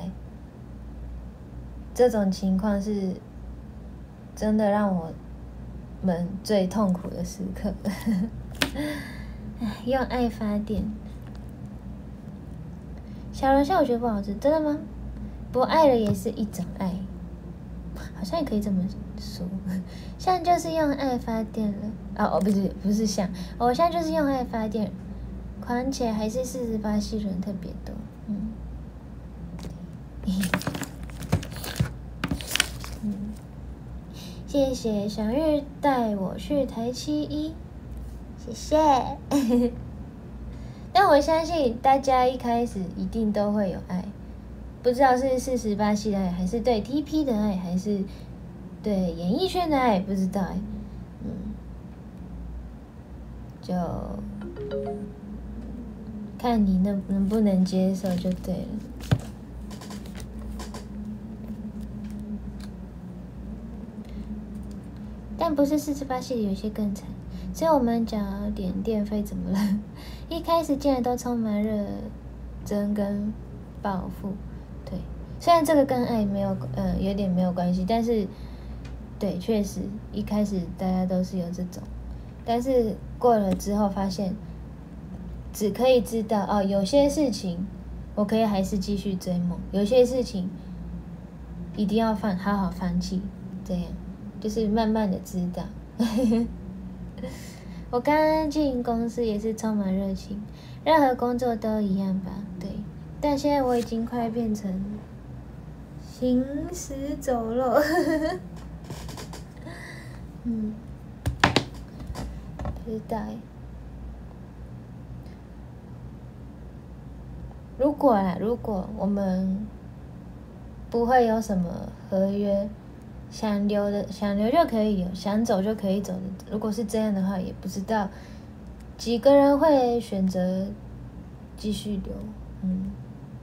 这种情况是真的让我们最痛苦的时刻。用爱发电。小龙虾我觉得不好吃，真的吗？不过爱了也是一种爱，好像也可以这么说。像就是用爱发电了啊！哦，不是不是像，我现在就是用爱发电，况且还是四十八系人特别多，嗯。嗯，谢谢小玉带我去台七一，谢谢。但我相信大家一开始一定都会有爱，不知道是四十八系的爱，还是对 T P 的爱，还是对演艺圈的爱，不知道哎，嗯，就看你能能不能接受就对了。但不是四十八系的有些更惨，所以我们缴点电费怎么了？一开始竟然都充满热忱跟报复，对，虽然这个跟爱没有，呃，有点没有关系，但是，对，确实一开始大家都是有这种，但是过了之后发现，只可以知道哦，有些事情我可以还是继续追梦，有些事情一定要放好好放弃，这样就是慢慢的知道。我刚刚进公司也是充满热情，任何工作都一样吧，对。但现在我已经快变成行尸走肉。嗯，不知道耶。如果啦，如果我们不会有什么合约，想留的想留就可以留，想走就可以走的。如果是这样的话，也不知道几个人会选择继续留。嗯，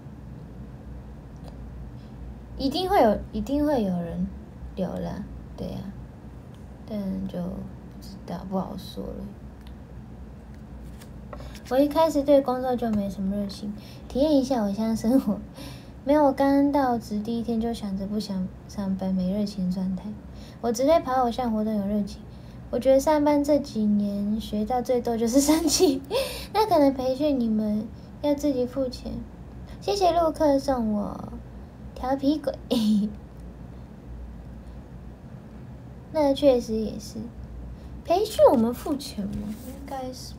一定会有，一定会有人留啦，对呀、啊，但就不知道，不好说了。我一开始对工作就没什么热情，体验一下偶像生活。没有，我刚到职第一天就想着不想上班，没热情状态。我只对跑偶像活动有热情。我觉得上班这几年学到最多就是生气。那可能培训你们要自己付钱。谢谢陆克送我调皮鬼。那确实也是，培训我们付钱吗？应该是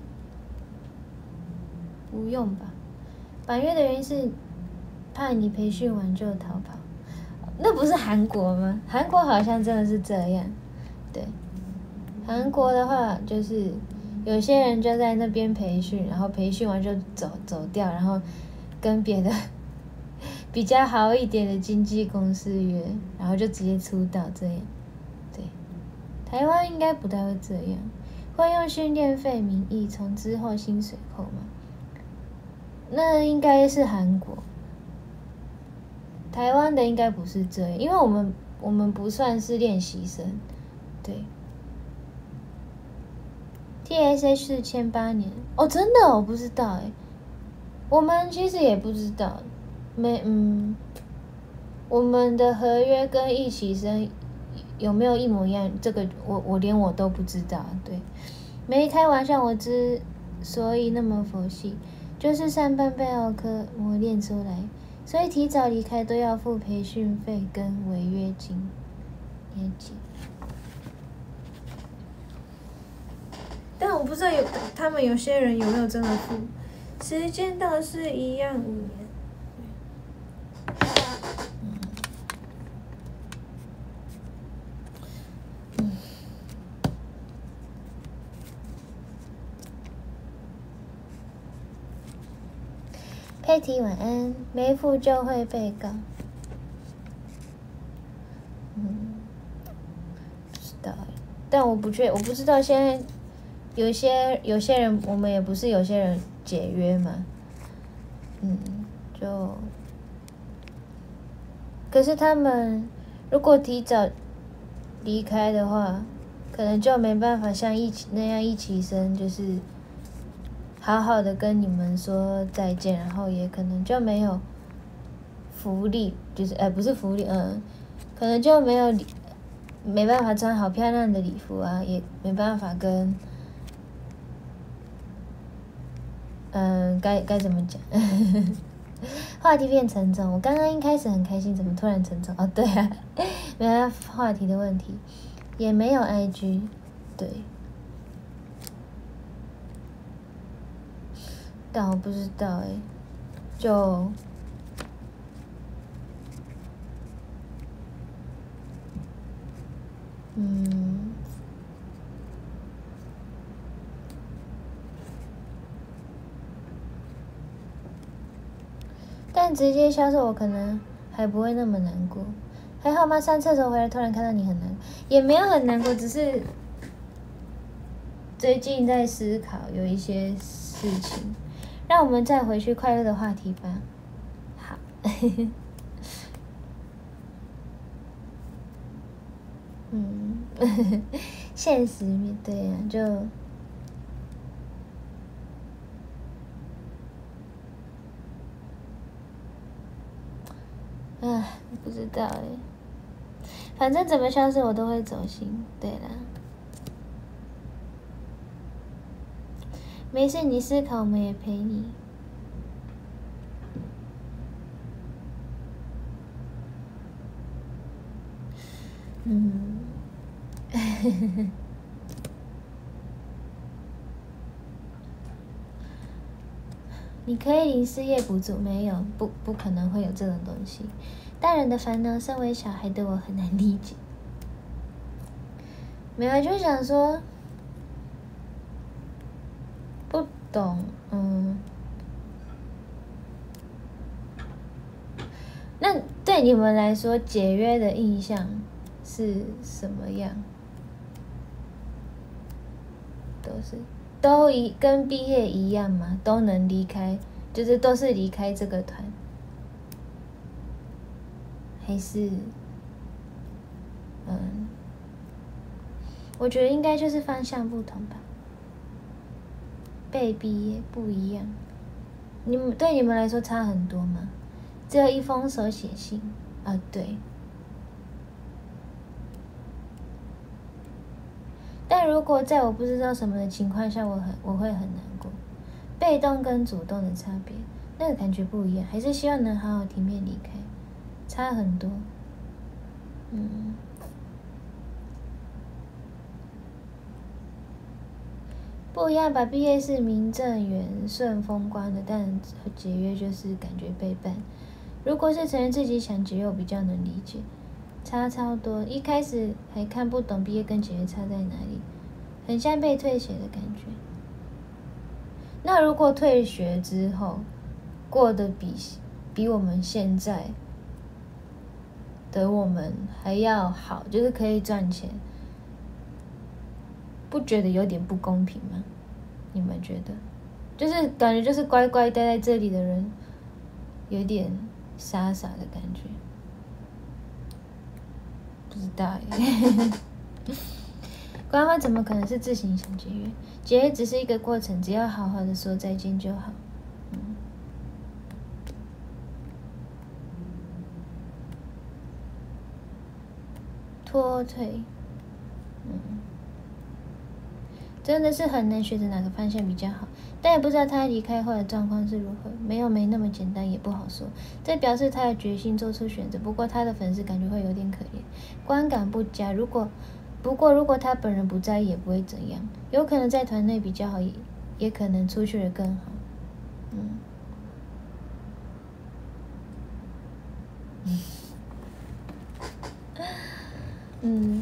不用吧。绑约的原因是怕你培训完就逃跑，那不是韩国吗？韩国好像真的是这样，对。韩国的话就是有些人就在那边培训，然后培训完就走走掉，然后跟别的比较好一点的经纪公司约，然后就直接出道这样。对，台湾应该不太会这样，会用训练费名义从之后薪水扣吗？那应该是韩国。台湾的应该不是这样，因为我们我们不算是练习生，对。 T S H 是签八年哦，真的我不知道哎。我们其实也不知道，没嗯，我们的合约跟一起生有没有一模一样？这个我我连我都不知道。对，没开玩笑，我之所以那么佛系，就是上班被奥科磨练出来，所以提早离开都要付培训费跟违约金。年纪，但我不知道有他们有些人有没有真的付。时间倒是一样五年。嗯。佩蒂晚安，没付就会被告。嗯，不知道，但我不确，我不知道现在有些有些人，我们也不是有些人解约嘛。嗯，就，可是他们如果提早离开的话，可能就没办法像一起那样一起生，就是好好的跟你们说再见，然后也可能就没有福利，就是呃不是福利，嗯，可能就没有礼，没办法穿好漂亮的礼服啊，也没办法跟，嗯，该该怎么讲？话题变沉重，我刚刚一开始很开心，怎么突然沉重？哦，对啊，没有话题的问题，也没有 I G， 对，但我不知道哎、欸，就，嗯，但直接销售我可能还不会那么难过。还好吗？上厕所回来突然看到你很难过，也没有很难过，只是最近在思考有一些事情，让我们再回去快乐的话题吧。好，嗯，现实面对啊，就，唉，不知道哎。反正怎么消失我都会走心，对啦。没事，你思考，我们也陪你。嗯，你可以领失业补助，没有，不不可能会有这种东西。大人的烦恼，身为小孩的我很难理解。没有，就想说，不懂，嗯，那对你们来说，解约的印象是什么样？都是都一跟毕业一样吗？都能离开，就是都是离开这个团，还是，嗯，我觉得应该就是方向不同吧。被毕业不一样，你们对你们来说差很多吗？只有一封手写信啊，对。但如果在我不知道什么的情况下，我很我会很难过。被动跟主动的差别，那个感觉不一样，还是希望能好好体面离开，差很多。嗯，不一样吧？毕业是名正言顺风光的，但解约就是感觉背叛。如果是承认自己想解约，我比较能理解。差超多，一开始还看不懂毕业跟解约差在哪里，很像被退学的感觉。那如果退学之后过得比比我们现在的我们还要好，就是可以赚钱，不觉得有点不公平吗？你们觉得？就是感觉就是乖乖待在这里的人，有点傻傻的感觉。不知道耶。 官方怎么可能是自行想节约？节约只是一个过程，只要好好的说再见就好。嗯，脱退，嗯，真的是很难选择哪个方向比较好，但也不知道他离开后的状况是如何，没有没那么简单，也不好说。这表示他有决心做出选择，不过他的粉丝感觉会有点可怜，观感不佳。如果不过如果他本人不在意，也不会怎样，有可能在团内比较好，也也可能出去了更好。嗯。嗯，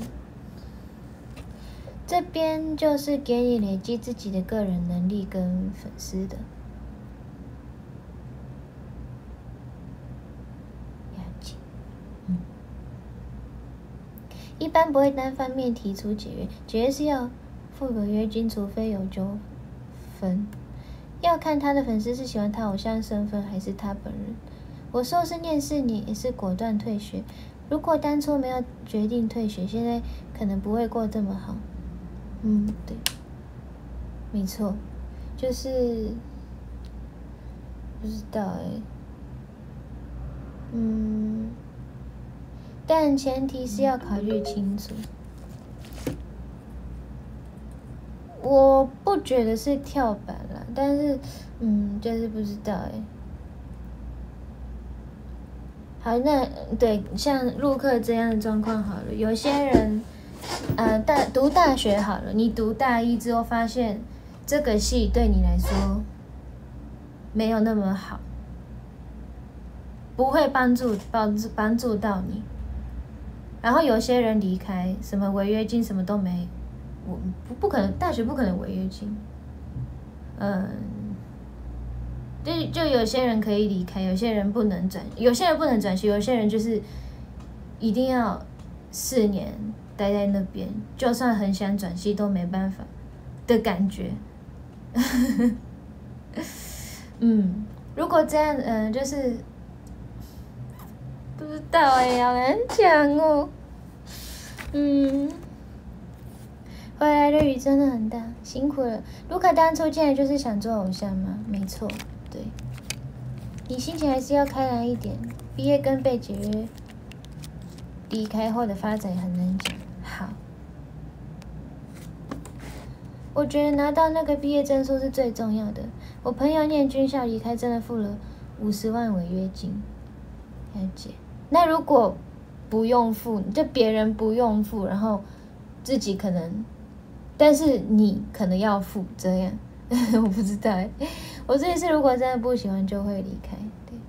这边就是给你累积自己的个人能力跟粉丝的。嗯，一般不会单方面提出解约，解约是要付违约金，除非有纠纷。要看他的粉丝是喜欢他偶像身份还是他本人。我硕士念四年也是果断退学，如果当初没有决定退学，现在可能不会过这么好。嗯，对，没错，就是不知道哎、欸，嗯，但前提是要考虑清楚。我不觉得是跳板啦，但是嗯，就是不知道哎、欸。好，那对像陆克这样的状况好了，有些人，呃，大读大学好了，你读大一之后发现这个系对你来说没有那么好，不会帮助帮助帮助到你。然后有些人离开，什么违约金什么都没，我不不可能，大学不可能违约金，嗯。就就有些人可以离开，有些人不能转，有些人不能转学，有些人就是一定要四年待在那边，就算很想转系都没办法的感觉。嗯，如果这样，嗯、呃，就是不知道哎、欸，好难讲哦。嗯，回来的雨真的很大，辛苦了。卢卡当初进来就是想做偶像吗？没错。对，你心情还是要开朗一点。毕业跟被解约离开后的发展很难讲。好，我觉得拿到那个毕业证书是最重要的。我朋友念军校离开，真的付了五十万违约金。了解。那如果不用付，就别人不用付，然后自己可能，但是你可能要付，这样我不知道哎。我这一次如果真的不喜欢，就会离开。对，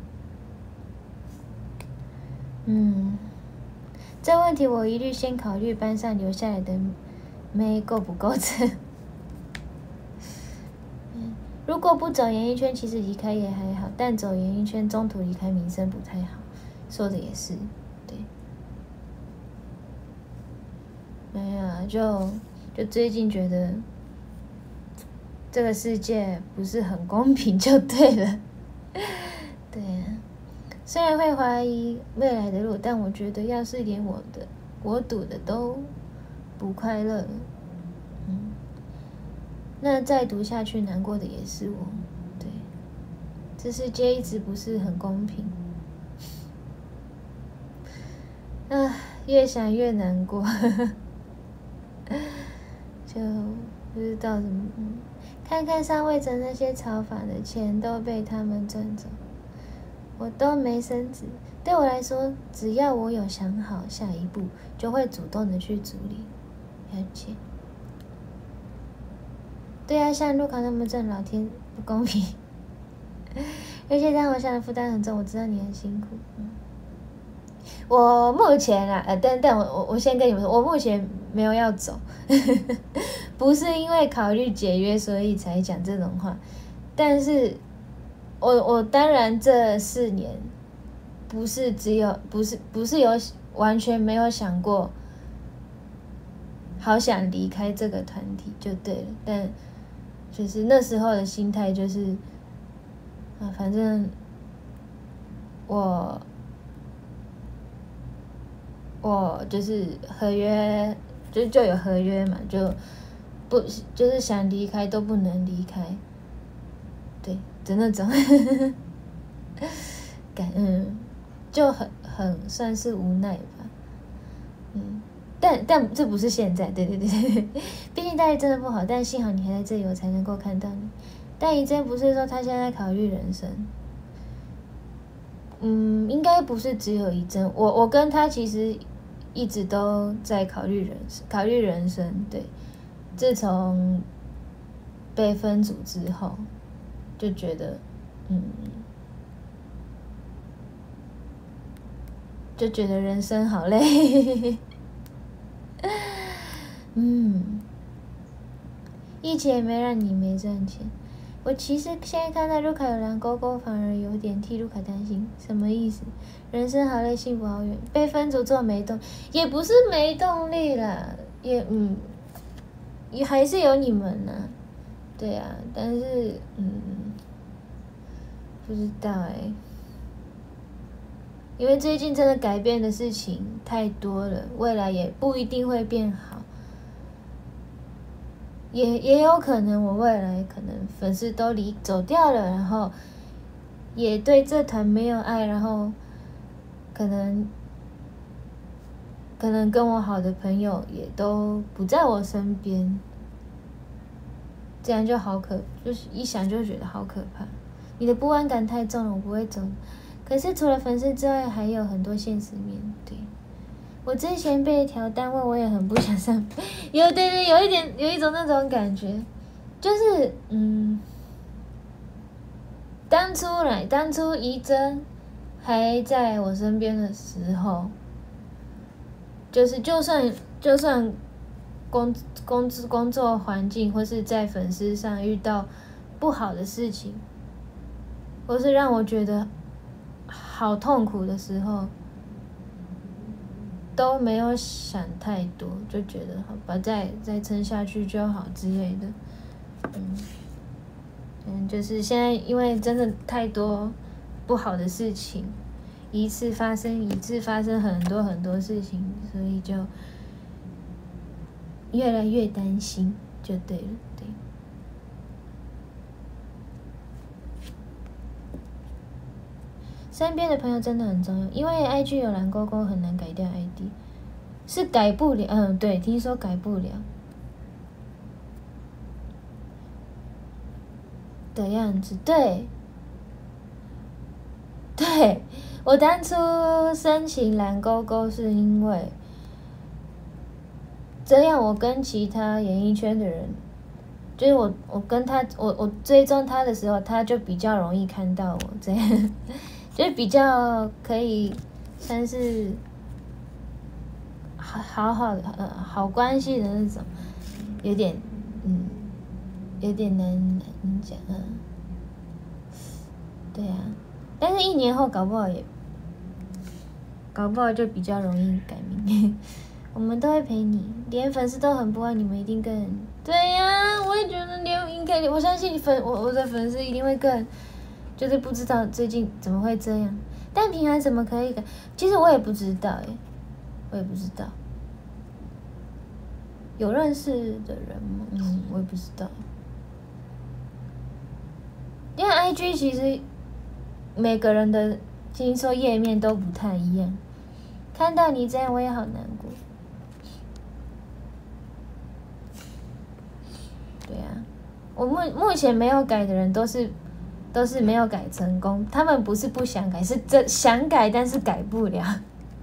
嗯，这问题我一律先考虑班上留下来的妹够不够正。嗯，如果不走演艺圈，其实离开也还好，但走演艺圈中途离开，名声不太好。说的也是，对。没有啊，就就最近觉得这个世界不是很公平，就对了。对啊，虽然会怀疑未来的路，但我觉得要是连我的我赌的都不快乐了，嗯，那再读下去难过的也是我。对，这世界一直不是很公平。啊，越想越难过。就不知道怎么，嗯，看看上位者那些炒法的钱都被他们赚走，我都没升职。对我来说，只要我有想好下一步，就会主动的去处理。了解。对啊，像路考那么正，老天不公平。而且让我想的负担很重，我知道你很辛苦。嗯，我目前啊，呃，但但我我我先跟你们说，我目前没有要走，不是因为考虑解约所以才讲这种话，但是我我当然这四年不是只有不是不是有完全没有想过，好想离开这个团体就对了，但就是那时候的心态就是啊，反正我我就是合约就就有合约嘛，就不就是想离开都不能离开，对的那种，感嗯，就很很算是无奈吧，嗯，但但这不是现在，对对对对，毕竟待遇真的不好，但幸好你还在这里，我才能够看到你。但怡珍不是说她现在在考虑人生，嗯，应该不是只有怡珍，我我跟她其实一直都在考虑人生，考虑人生，对，自从被分组之后，就觉得，嗯，就觉得人生好累，嗯，疫情也没让你没赚钱。我其实现在看到卢卡有蓝勾勾，反而有点替卢卡担心，什么意思？人生好累，幸福好远，被分组之后没动，也不是没动力啦，也嗯，也还是有你们呐、啊，对啊，但是嗯，不知道哎、欸，因为最近真的改变的事情太多了，未来也不一定会变好。也也有可能我未来可能粉丝都离走掉了，然后也对这团没有爱，然后可能可能跟我好的朋友也都不在我身边，这样就好可，就是一想就觉得好可怕。你的不安感太重了，我不会走。可是除了粉丝之外，还有很多现实面对。我之前被调单位，我也很不想上，有对对，有一点有一种那种感觉，就是嗯，当初来当初怡珍还在我身边的时候，就是就算就算工工工作环境或是在粉丝上遇到不好的事情，或是让我觉得好痛苦的时候。都没有想太多，就觉得好吧，再再撑下去就好之类的。嗯，嗯，就是现在因为真的太多不好的事情，一次发生一次发生很多很多事情，所以就越来越担心，就对了，对。身边的朋友真的很重要，因为 I G 有蓝勾勾很难改掉 I D， 是改不了。嗯，对，听说改不了的样子。对，对，我当初申请蓝勾勾是因为这样，我跟其他演艺圈的人，就是我我跟他我我追踪他的时候，他就比较容易看到我这样。就比较可以算是好好好的呃好关系的那种，有点嗯有点难难讲啊，对啊，但是一年后搞不好也搞不好就比较容易改名。我们都会陪你，连粉丝都很不爱你们，一定更对呀、啊，我也觉得连应该我相信粉我我的粉丝一定会更。就是不知道最近怎么会这样，但平安怎么可以改？其实我也不知道耶，我也不知道。有认识的人吗？嗯，我也不知道。因为 I G 其实每个人的听说页面都不太一样，看到你这样我也好难过。对啊，我目目前没有改的人都是。都是没有改成功，他们不是不想改，是这想改但是改不了。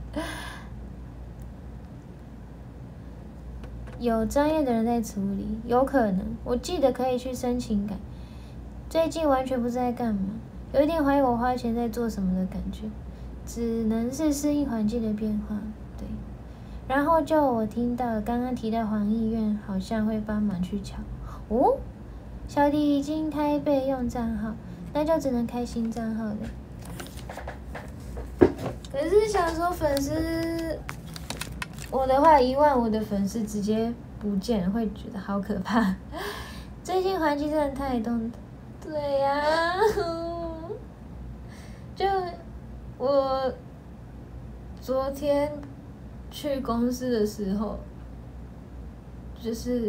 有专业的人在处理，有可能，我记得可以去申请改。最近完全不知道在干嘛，有一点怀疑我花钱在做什么的感觉，只能是适应环境的变化。对，然后就我听到刚刚提到黄医院好像会帮忙去瞧，哦，小弟已经开备用账号。那就只能开新账号了。可是想说粉丝，我的话一万五的粉丝直接不见，会觉得好可怕。最近环境真的太动，对呀、啊，就我昨天去公司的时候， 就是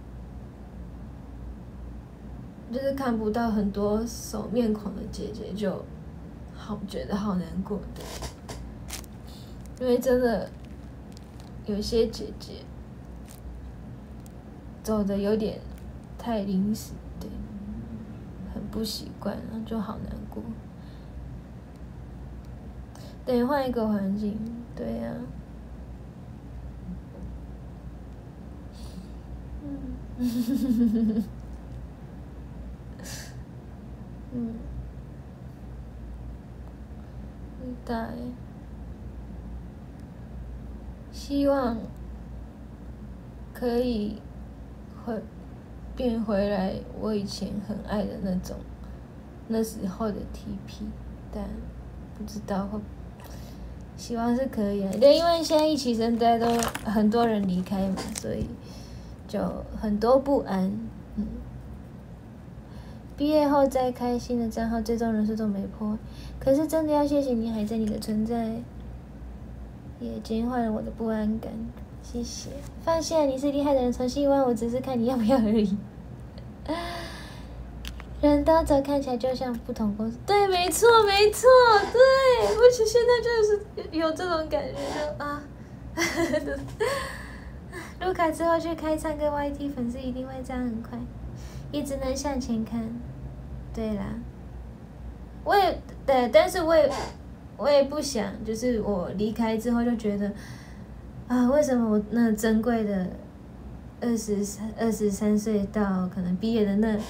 就是看不到很多熟面孔的姐姐，就好觉得好难过的，因为真的有些姐姐走的有点太临时，对，很不习惯，然后就好难过。等于换一个环境，对呀、啊。嗯，嗯，对，希望可以回变回来我以前很爱的那种那时候的 T P， 但不知道会。希望是可以的，对，因为现在一期生大家都很多人离开嘛，所以就很多不安。嗯，毕业后再开新的账号，最终人数都没破，可是真的要谢谢你还在，你的存在也减缓了我的不安感，谢谢。放心了，你是厉害的人，重新问我只是看你要不要而已。人都走，看起来就像不同公司。对，没错，没错，对，我现在就是有这种感觉，就啊，卢卡之后去开唱歌 Y T， 粉丝一定会涨很快，一直能向前看。对啦，我也对，但是我也我也不想，就是我离开之后就觉得啊，为什么我那珍贵的二十三二十三岁到可能毕业的那。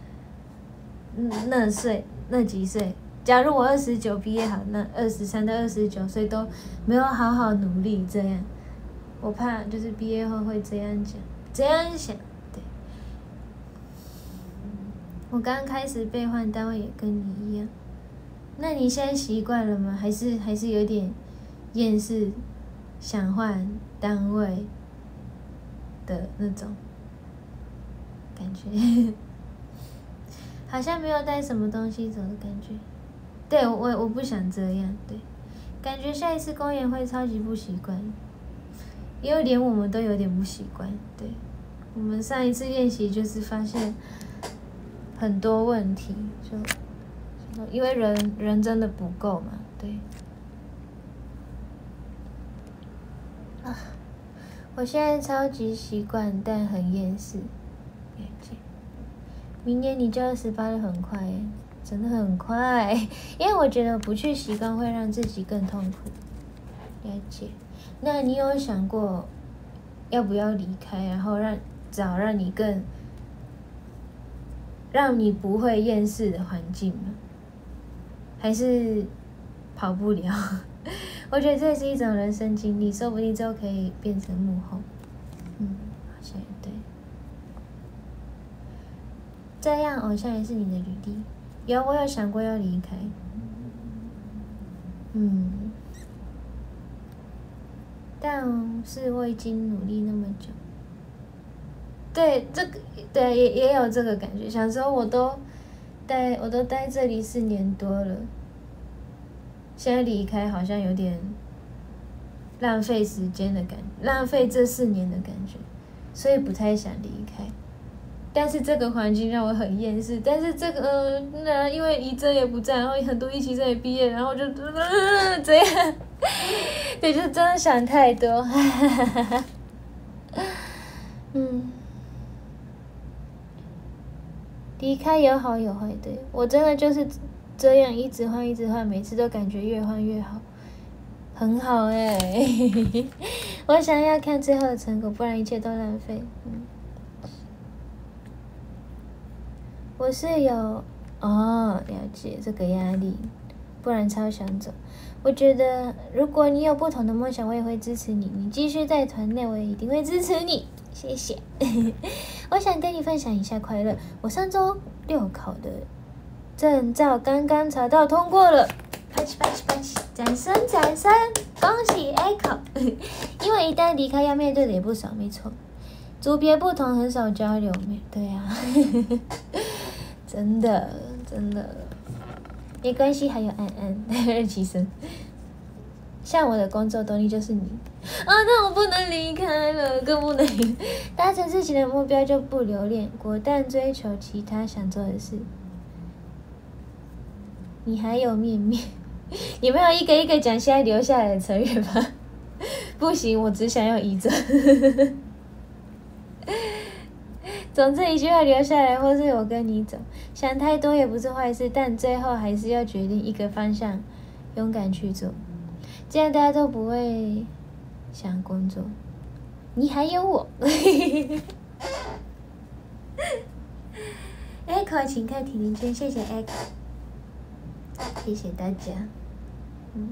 那岁那几岁，假如我二十九毕业好，那二十三到二十九岁都没有好好努力，这样，我怕就是毕业后会这样讲，这样想，对。我刚开始被换单位也跟你一样，那你现在习惯了吗？还是还是有点厌世，想换单位的那种感觉？好像没有带什么东西走的感觉，对我我不想这样，对，感觉下一次公演会超级不习惯，因为连我们都有点不习惯，对，我们上一次练习就是发现很多问题，就因为人人真的不够嘛，对，啊，我现在超级习惯，但很厌世。明年你就二十八了，很快耶，真的很快。因为我觉得不去习惯会让自己更痛苦。了解。那你有想过要不要离开，然后让找让你更让你不会厌世的环境吗？还是跑不了？我觉得这也是一种人生经历，说不定之后可以变成幕后。嗯，好像对。这样偶像也是你的履历，有我有想过要离开，嗯，但是我已经努力那么久，对这个对也也有这个感觉，想说我都待我都待这里四年多了，现在离开好像有点浪费时间的感觉，浪费这四年的感觉，所以不太想离开。但是这个环境让我很厌世，但是这个呃，那因为怡珍也不在，然后很多一起生也毕业，然后就呃这样，对，就是真的想太多，嗯，离开有好有坏，对，我真的就是这样一直换一直换，每次都感觉越换越好，很好哎、欸，我想要看最后的成果，不然一切都浪费，嗯。我是有哦，了解这个压力，不然超想走。我觉得如果你有不同的梦想，我也会支持你。你继续在团内，我也一定会支持你。谢谢。我想跟你分享一下快乐。我上周六考的证照刚刚查到通过了，拍起拍起拍起，掌声掌声，恭喜 Echo！ 因为一旦离开，要面对的也不少，没错。组别不同，很少交流，没对呀、啊。真的真的，没关系，还有安安二期生。 像我的工作动力就是你啊，那我不能离开了，更不能达成自己的目标就不留恋，果断追求其他想做的事。你还有面面，你们要一个一个讲现在留下来的成语吗？不行，我只想要一着。总之一句话留下来，或是我跟你走。想太多也不是坏事，但最后还是要决定一个方向，勇敢去做。这样大家都不会想工作。你还有我。Echo， 请看体龄圈，谢谢 Echo， 谢谢大家。嗯，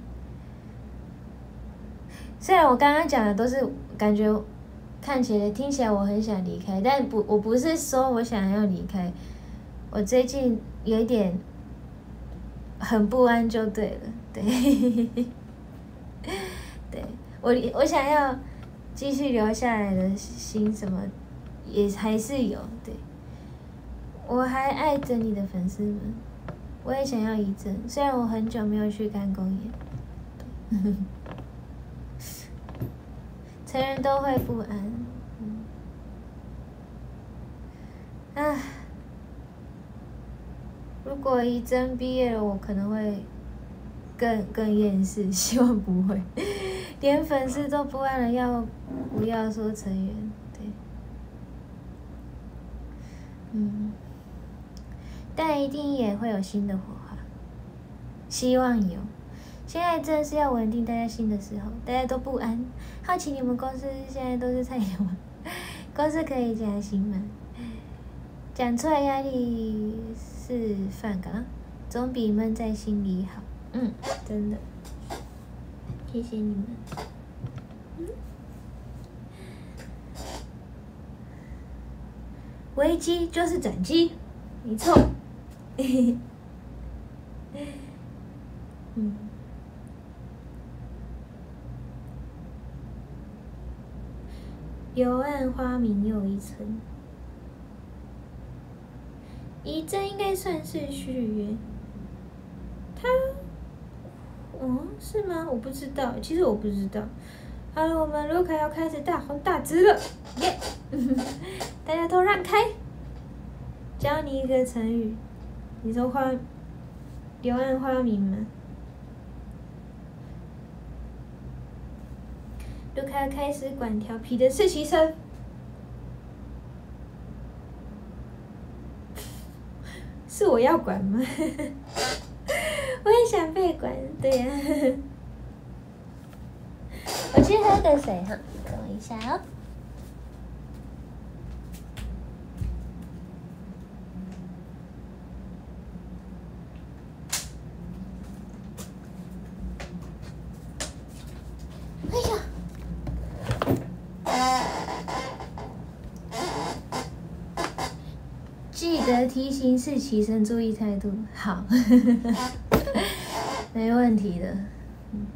虽然我刚刚讲的都是感觉。看起来、听起来我很想离开，但不，我不是说我想要离开，我最近有一点很不安，就对了，对，对我我想要继续留下来的心，什么也还是有，对，我还爱着你的粉丝们，我也想要一阵，虽然我很久没有去看公演。成人都会不安，嗯，唉，如果一真毕业了，我可能会更更厌世，希望不会，连粉丝都不安了，要不要说成员？对，嗯，但一定也会有新的火花，希望有。现在正是要稳定大家心的时候，大家都不安。好奇你们公司现在都是菜鸟吗？公司可以加薪吗？讲出来压力是放岗，总比闷在心里好。嗯，真的，谢谢你们。嗯，危机就是转机，没错。嗯。柳暗花明又一村，一阵应该算是续约。他，哦，是吗？我不知道，其实我不知道。好了，我们卢卡要开始大红大紫了，耶！大家都让开。教你一个成语，你说花，柳暗花明吗？卢卡开始管调皮的实习生，是我要管吗？我也想被管，对呀、啊。我去喝个水哈，等我一下哦。记得提醒实习生注意态度，好，没问题的。嗯、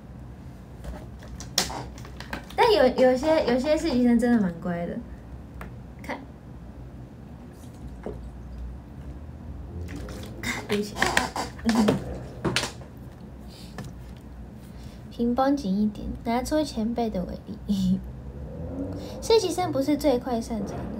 但有有些有些实习生真的蛮乖的，看，对不起，屏绷紧一点，拿出前辈的为例。实习生不是最快擅长的。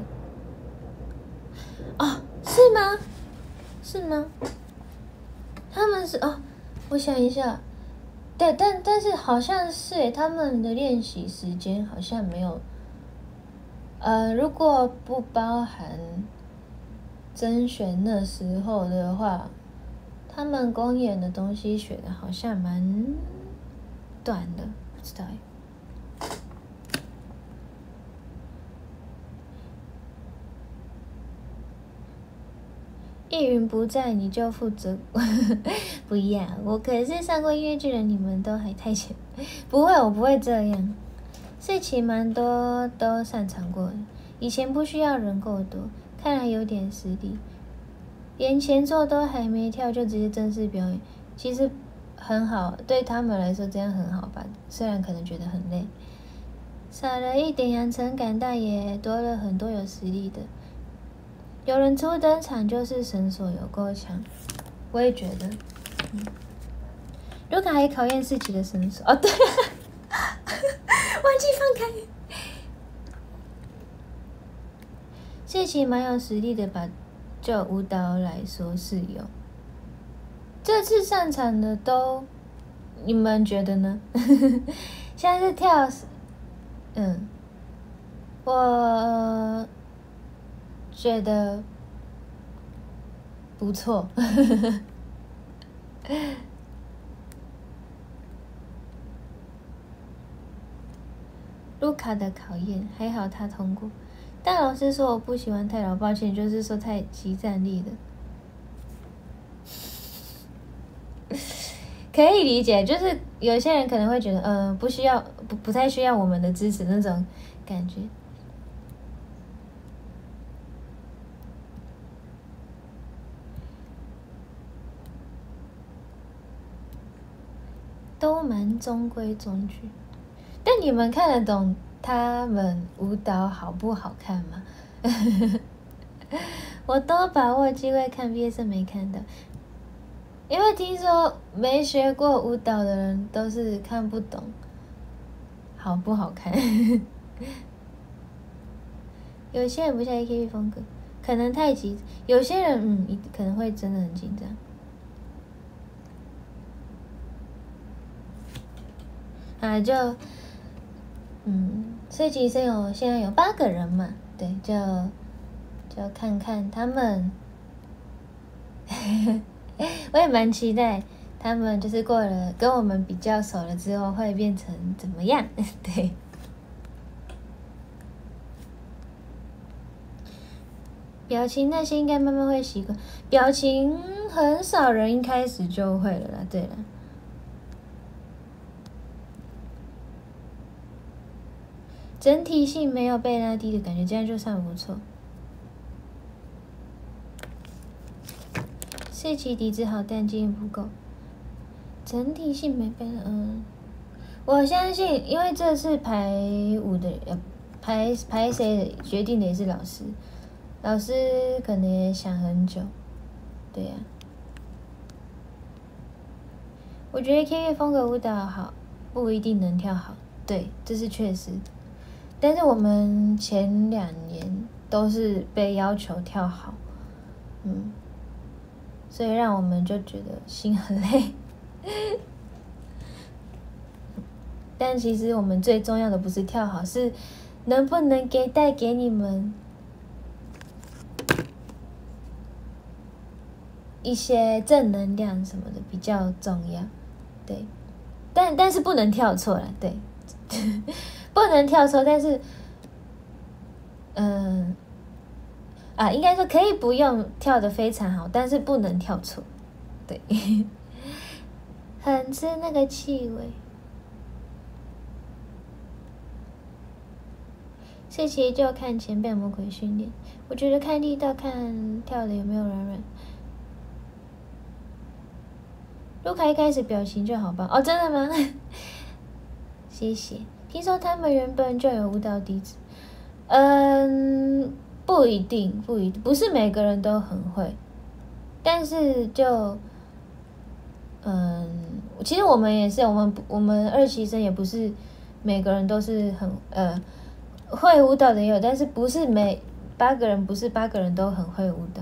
哦，是吗？是吗？他们是哦，我想一下，对，但但是好像是他们的练习时间好像没有，呃，如果不包含甄选那时候的话，他们公演的东西学的好像蛮短的，不知道哎。叶云不在，你就负责。不要，我可是上过音乐剧的，你们都还太浅。不会，我不会这样。事情蛮多都擅长过的，以前不需要人够多，看来有点实力。连前奏都还没跳就直接正式表演，其实很好，对他们来说这样很好吧？虽然可能觉得很累，少了一点养成感，但也多了很多有实力的。有人初登场就是神手有够强，我也觉得。嗯， 卢卡还考验自己的身手哦，对、啊，忘记放开。谢奇蛮有实力的吧？就舞蹈来说是有。这次上场的都，你们觉得呢？现在是跳，嗯，我觉得不错。卢卡的考验还好他通过，但老师说我不喜欢太老，抱歉，就是说太集战力了。可以理解，就是有些人可能会觉得，嗯、呃，不需要，不不太需要我们的支持那种感觉。都蛮中规中矩，但你们看得懂他们舞蹈好不好看吗？我都把握机会看，毕业生没看到。因为听说没学过舞蹈的人都是看不懂好不好看。有些人不像 A K B 风格，可能太急；有些人嗯，可能会真的很紧张。啊，就嗯，设计生有现在有八个人嘛，对，就就看看他们。我也蛮期待他们就是过了跟我们比较熟了之后会变成怎么样。对，表情那些应该慢慢会习惯，表情很少人一开始就会了啦。对了，整体性没有被拉低的感觉，这样就算不错。设计底子好，但经验不够。整体性没被嗯，我相信，因为这是排舞的，呃，排排谁决定的也是老师，老师可能也想很久，对呀、啊。我觉得 K 月风格舞蹈好，不一定能跳好，对，这是确实。但是我们前两年都是被要求跳好，嗯。所以让我们就觉得心很累，但其实我们最重要的不是跳好，是能不能给带给你们一些正能量什么的比较重要，对，但但是不能跳错了，对，不能跳错，但是，嗯。啊，应该说可以不用跳得非常好，但是不能跳错，对，很吃那个气味。这期就看前辈魔鬼训练，我觉得看力道，看跳的有没有软软。卢卡一开始表情就好棒哦，真的吗？谢谢。听说他们原本就有舞蹈底子，嗯。不一定，不一定，不是每个人都很会，但是就，嗯，其实我们也是，我们我们二期生也不是每个人都是很呃会舞蹈的也有，但是不是每八个人不是八个人都很会舞蹈。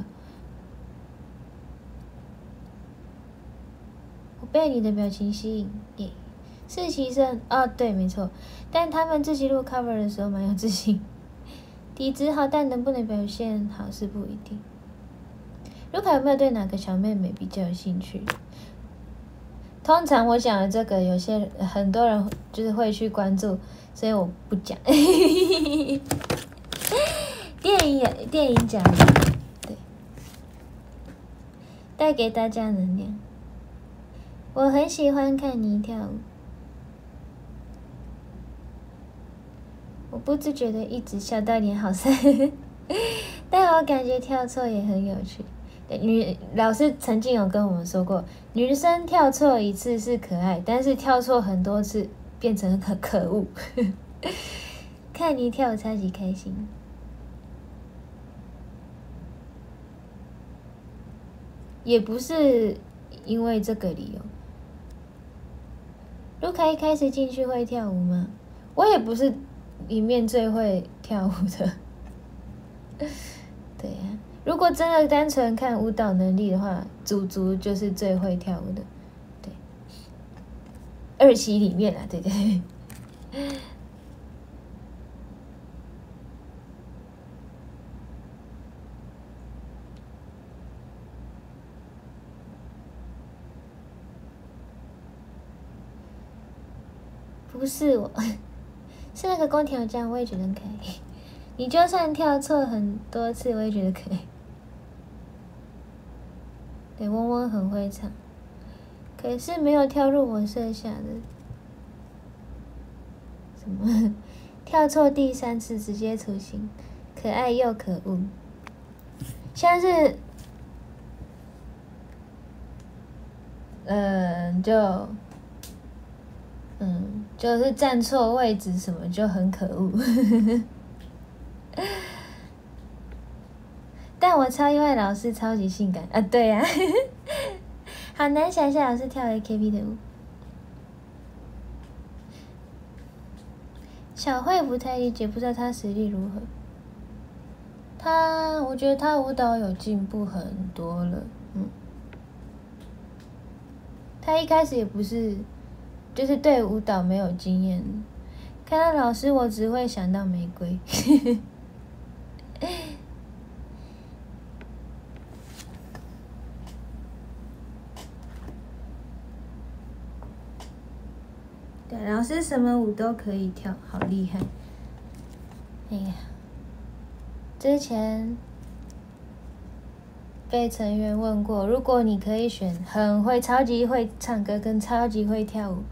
我被你的表情吸引，耶！四期生啊，对，没错，但他们自己录 cover 的时候蛮有自信。底子好，但能不能表现好是不一定。卢卡有没有对哪个小妹妹比较有兴趣？通常我讲的这个，有些很多人就是会去关注，所以我不讲。电影也电影讲的，对，带给大家能量。我很喜欢看你跳舞。我不自觉的一直笑到脸好酸，但我感觉跳错也很有趣。女老师曾经有跟我们说过，女生跳错一次是可爱，但是跳错很多次变成很可恶。看你跳超级开心，也不是因为这个理由， 卢卡一开始进去会跳舞吗？我也不是里面最会跳舞的。对呀、啊，如果真的单纯看舞蹈能力的话，祖祖就是最会跳舞的。对，二期里面啊，对对对。不是我，是那个空调这样，我也觉得可以。你就算跳错很多次，我也觉得可以。对，嗡嗡很会唱，可是没有跳入我设下的。什么？跳错第三次直接出新，可爱又可恶。像是，嗯、呃，就。嗯，就是站错位置什么就很可恶。但我超意外，老师超级性感啊！对呀、啊，好难想象老师跳 A K B 的舞。小慧不太理解，不知道他实力如何。他，我觉得他舞蹈有进步很多了。嗯，他一开始也不是。就是对舞蹈没有经验，看到老师我只会想到玫瑰。对，老师什么舞都可以跳，好厉害！哎呀，之前被成员问过，如果你可以选很会、超级会唱歌跟超级会跳舞，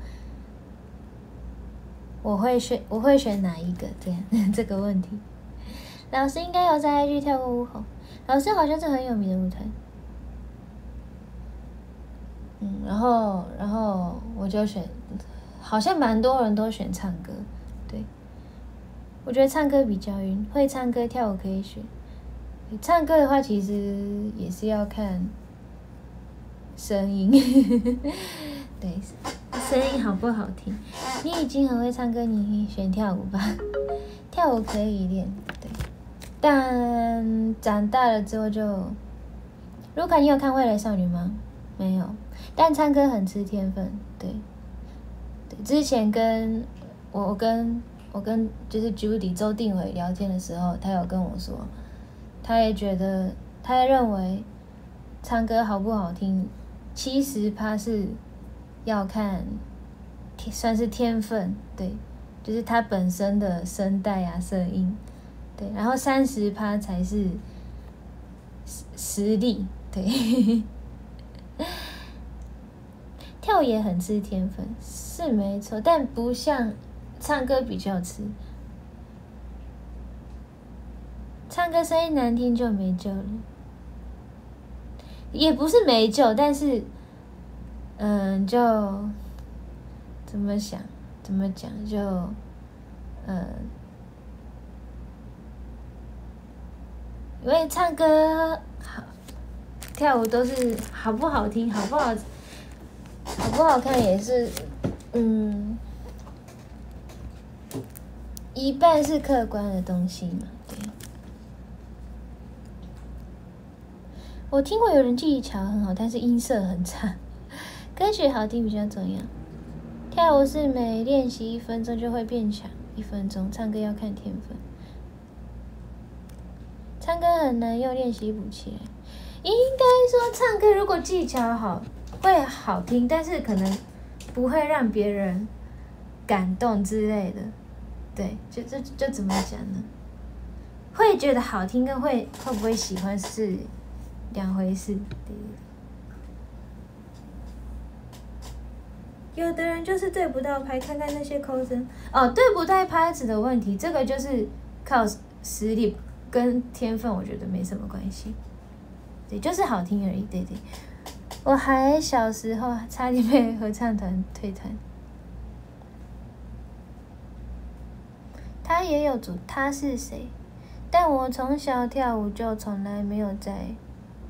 我会选我会选哪一个？这样这个问题，老师应该有在 I G 跳过舞吼，老师好像是很有名的舞团。嗯，然后然后我就选，好像蛮多人都选唱歌，对，我觉得唱歌比较晕，会唱歌跳舞可以选。唱歌的话，其实也是要看声音，对，声音好不好听。你已经很会唱歌，你选跳舞吧，跳舞可以练，对。但长大了之后就，卢卡，你有看《未来少女》吗？没有，但唱歌很吃天分，对。对，之前跟我跟我跟就是 Judy 周定伟聊天的时候，他有跟我说。他也觉得，他也认为，唱歌好不好听，七十趴是要看，算是天分，对，就是他本身的声带啊、声音，对，然后三十趴才是实力，对。跳也很吃天分，是没错，但不像唱歌比较吃。唱歌声音难听就没救了，也不是没救，但是，嗯，就怎么想，怎么讲，就，嗯，因为唱歌好，跳舞都是好不好听，好不好，好不好看也是，嗯，一半是客观的东西嘛，对。我听过有人技巧很好，但是音色很差。歌曲好听比较重要。跳舞是每练习一分钟就会变强，一分钟。唱歌要看天分。唱歌很难用练习补起来。应该说，唱歌如果技巧好，会好听，但是可能不会让别人感动之类的。对，就就就怎么讲呢？会觉得好听跟会会不会喜欢是两回事。有的人就是对不到拍，看看那些扣针哦，对不到拍子的问题，这个就是靠实力跟天分，我觉得没什么关系。对，就是好听而已。对对，我还小时候差点被合唱团退团。他也有组，他是谁？但我从小跳舞就从来没有在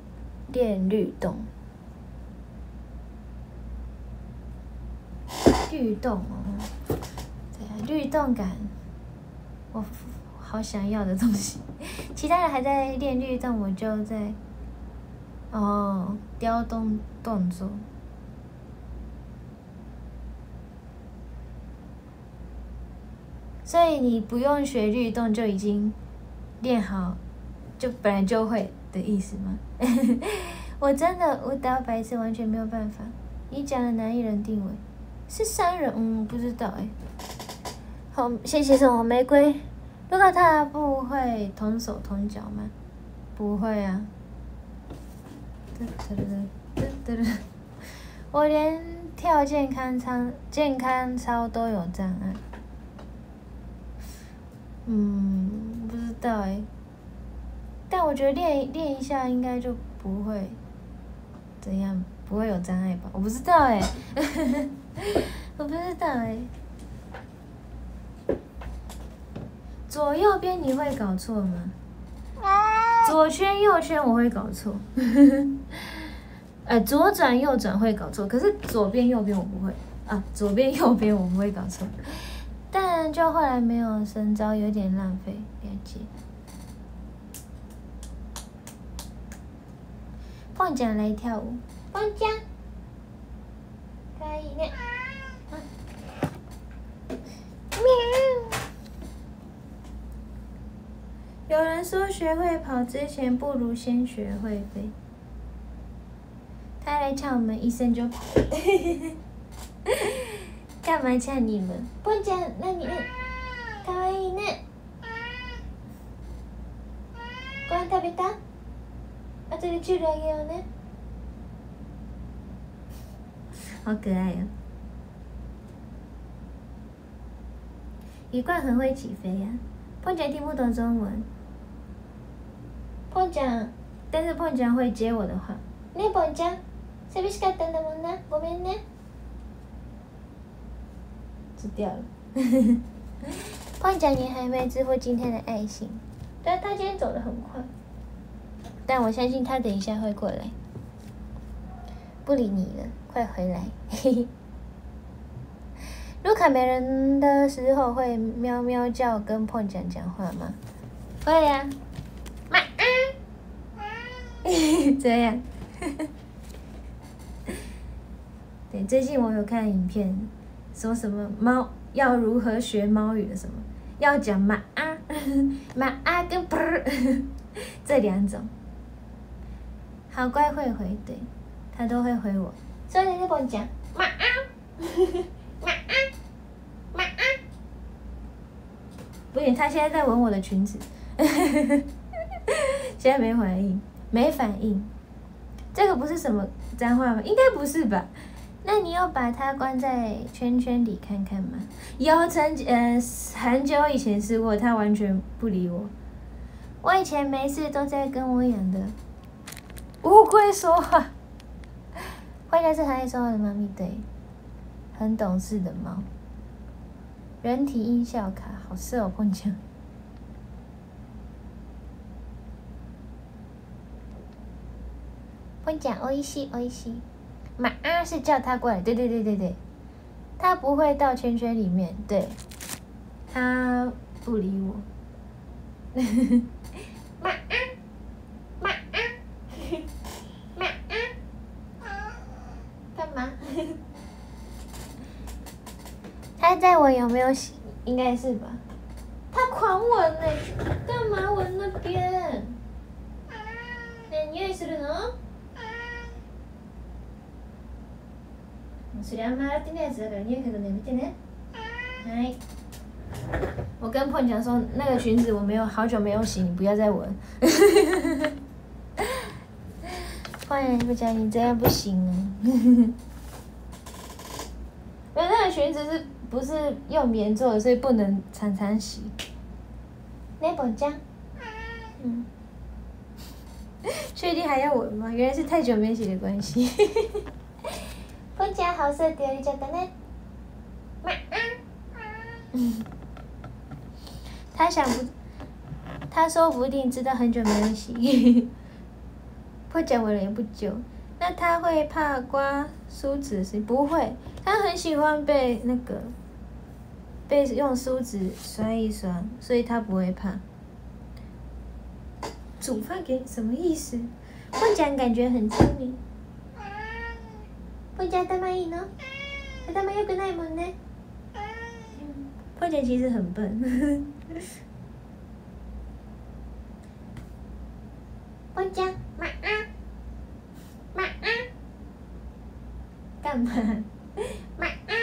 练律动。 律动哦，对啊，律动感，我好想要的东西。其他人还在练律动，我就在哦雕动动作。所以你不用学律动就已经练好，就本来就会的意思吗？我真的舞蹈白痴完全没有办法。你讲的哪一人定位？是三人？嗯，不知道哎、欸。好，谢谢送红玫瑰。如果他不会同手同脚吗？不会啊。我连跳健康操、健康操都有障碍。嗯，不知道哎、欸。但我觉得练练一下应该就不会怎样，不会有障碍吧？我不知道哎、欸，我不知道哎、欸。左右边你会搞错吗？左圈右圈我会搞错，呃，左转右转会搞错，可是左边右边我不会啊，左边右边我不会搞错，但就后来没有深造，有点浪费，了解。胖酱来跳舞，胖酱，可以呢。喵。有人说学会跑之前不如先学会飞。他来呛我们一声就跑。干嘛呛你们？胖酱，那你可愛いね。ご飯食べた？後でチュールあげようね。好可爱哦！一贯很会起飞呀、啊。胖酱听不懂中文。胖酱，但是胖酱会接我的话。ねえ胖酱、寂しかったんだもんな。ごめんね。吃掉了。胖酱，你还没支付今天的爱心。对，他今天走得很快。但我相信他等一下会过来，不理你了，快回来！卢卡没人的时候会喵喵叫跟胖酱讲话吗？会呀、啊，妈啊，这样。对，最近我有看影片，说什么猫要如何学猫语的什么，要讲妈啊，妈啊跟噗这两种。好乖会回，对，他都会回我。所以你在跟我讲，妈啊，妈啊，妈啊。不行，他现在在闻我的裙子，现在没反应，没反应。这个不是什么脏话吗？应该不是吧？那你有把它关在圈圈里看看吗？有，曾呃很久以前试过，他完全不理我。我以前没事都在跟我养的乌龟说话，会来是很爱说话的猫咪，对，很懂事的猫。人体音效卡，好适合碰巧。碰巧，おいしいおいしい。马啊是叫他过来，对对对对对，他不会到圈圈里面，对，他不理我。马啊，马啊，马啊，干嘛？他在闻有没有洗？应该是吧。他狂闻呢、欸，干嘛闻那边？ね、匂いするの？それあんま洗ってないやつだから匂い嗅ぐのやめてね。はい。我跟碰讲说，那个裙子我没有好久没有洗，你不要再闻。碰不讲你这样不行哦。因为那个裙子是不是用棉做的，所以不能常常洗。那碰讲，嗯。确定还要闻吗？原来是太久没洗的关系。碰讲好色って言われちゃったね。まあ。他想不，他说不定知道很久没有洗。碰讲闻了也不久，那那他会怕刮梳子是不会，他很喜欢被那个被用梳子刷一刷，所以他不会怕。煮饭给什么意思？不讲感觉很聪明。不讲頭いいの？頭良くないもんね。不讲其实很笨。不讲妈啊妈啊，干嘛？妈啊！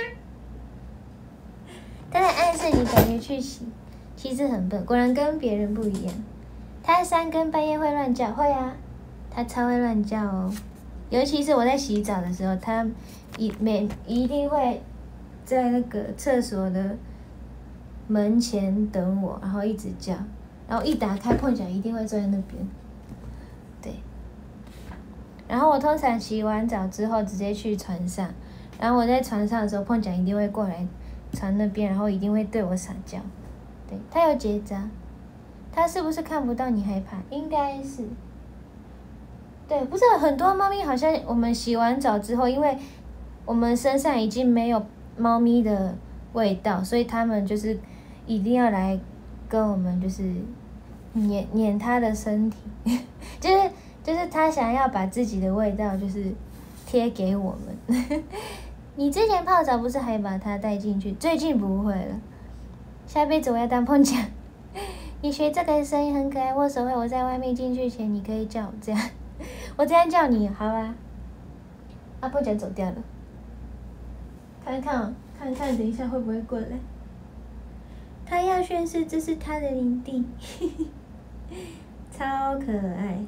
他在暗示你感觉去洗，其实很笨，果然跟别人不一样。他三更半夜会乱叫，会啊，他超会乱叫哦。尤其是我在洗澡的时候，他一每一定会在那个厕所的门前等我，然后一直叫，然后一打开碰巧一定会坐在那边。对。然后我通常洗完澡之后直接去床上，然后我在床上的时候，碰巧一定会过来床那边，然后一定会对我撒娇。对，他有结扎。他是不是看不到你害怕？应该是。对，不是很多猫咪好像我们洗完澡之后，因为我们身上已经没有猫咪的味道，所以他们就是一定要来跟我们就是黏黏它的身体，就是就是他想要把自己的味道就是贴给我们。你之前泡澡不是还把它带进去？最近不会了，下辈子我要当碰巧。你学这个声音很可爱，握手会我在外面进去前，你可以叫我这样，我这样叫你，好啊。阿碰巧走掉了，看看哦，看看，等一下会不会过来？他要宣誓这是他的领地，超可爱。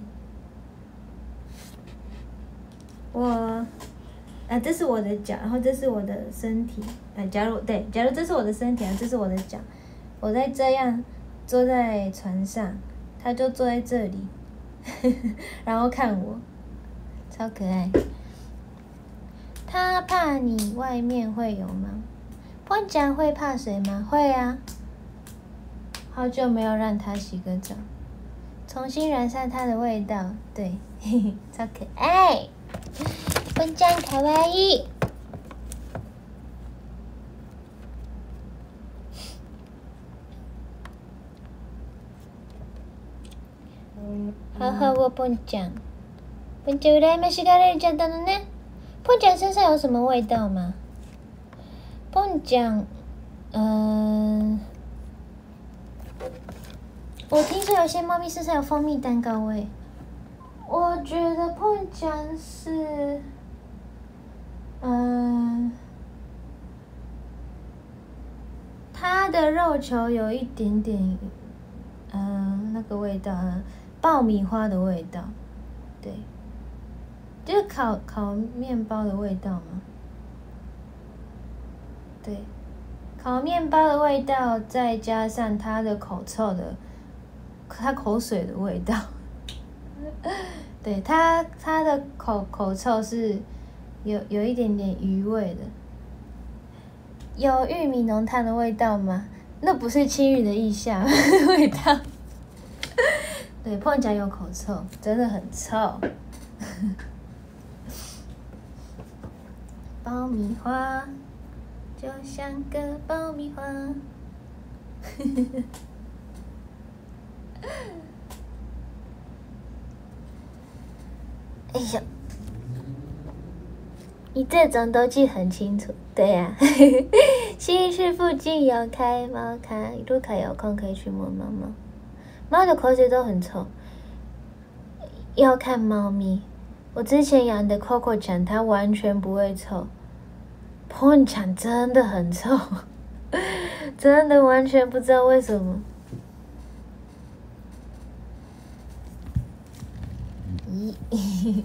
我，啊，这是我的脚，然后这是我的身体。啊，假如对，假如这是我的身体啊，这是我的脚，我在这样。坐在床上，他就坐在这里，然后看我，超可爱。他怕你外面会有吗？碰巧会怕水吗？会啊。好久没有让他洗个澡，重新染上他的味道，对，嘿嘿，超可爱。碰巧可愛い。好好哦，碰巧。碰巧羨ましがられちゃったのね。碰巧身上有什么味道吗？碰巧，嗯、呃，我听说有些猫咪身上有蜂蜜蛋糕味。我觉得碰巧是，嗯、呃，它的肉球有一点点，嗯、呃，那个味道啊。爆米花的味道，对，就是烤烤面包的味道吗？对，烤面包的味道，再加上它的口臭的，它口水的味道，对它它的口口臭是有有一点点鱼味的，有玉米浓汤的味道吗？那不是青玉的意象味道。对，碰巧有口臭，真的很臭。爆米花就像个爆米花。哎呀，你这种都记很清楚，对呀、啊。新市附近有开猫咖，卢卡有空可以去摸猫猫。猫的口水都很臭，要看猫咪。我之前养的 Coco 酱，它完全不会臭。碰巧真的很臭，真的完全不知道为什么。咦，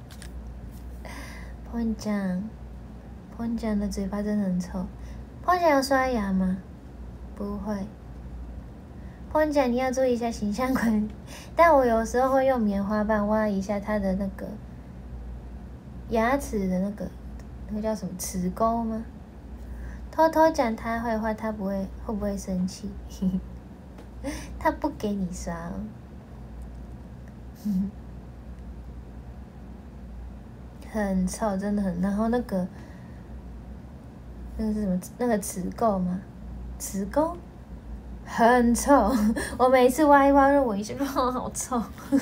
碰巧，碰巧的嘴巴真的很臭。碰巧有刷牙吗？不会。碰巧你要注意一下形象管理，但我有时候会用棉花棒挖一下它的那个牙齿的那个那个叫什么齿沟吗？偷偷讲他坏话，他不会会不会生气？他不给你刷哦。 很臭，真的很。然后那个那个是什么？那个齿垢吗？齿垢很臭，我每次挖一挖就闻一下，哦，好臭。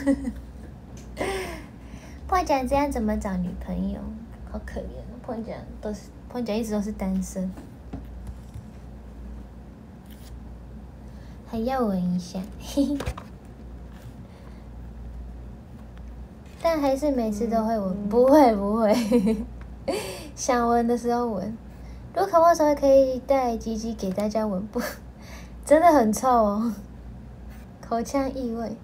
破奖这样怎么找女朋友？好可怜哦，破奖都是破奖一直都是单身，还要闻一下，嘿嘿。但还是每次都会闻，不会不会，想闻的时候闻。如果我稍微可以带鸡鸡给大家闻，不，真的很臭哦，口腔异味。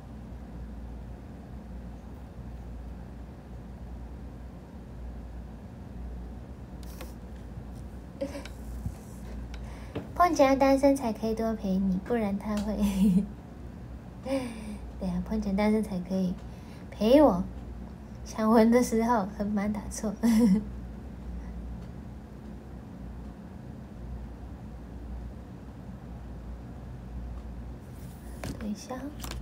碰见单身才可以多陪你，不然他会。对啊，碰见单身才可以陪我。想闻的时候，很蛮打错。等一下。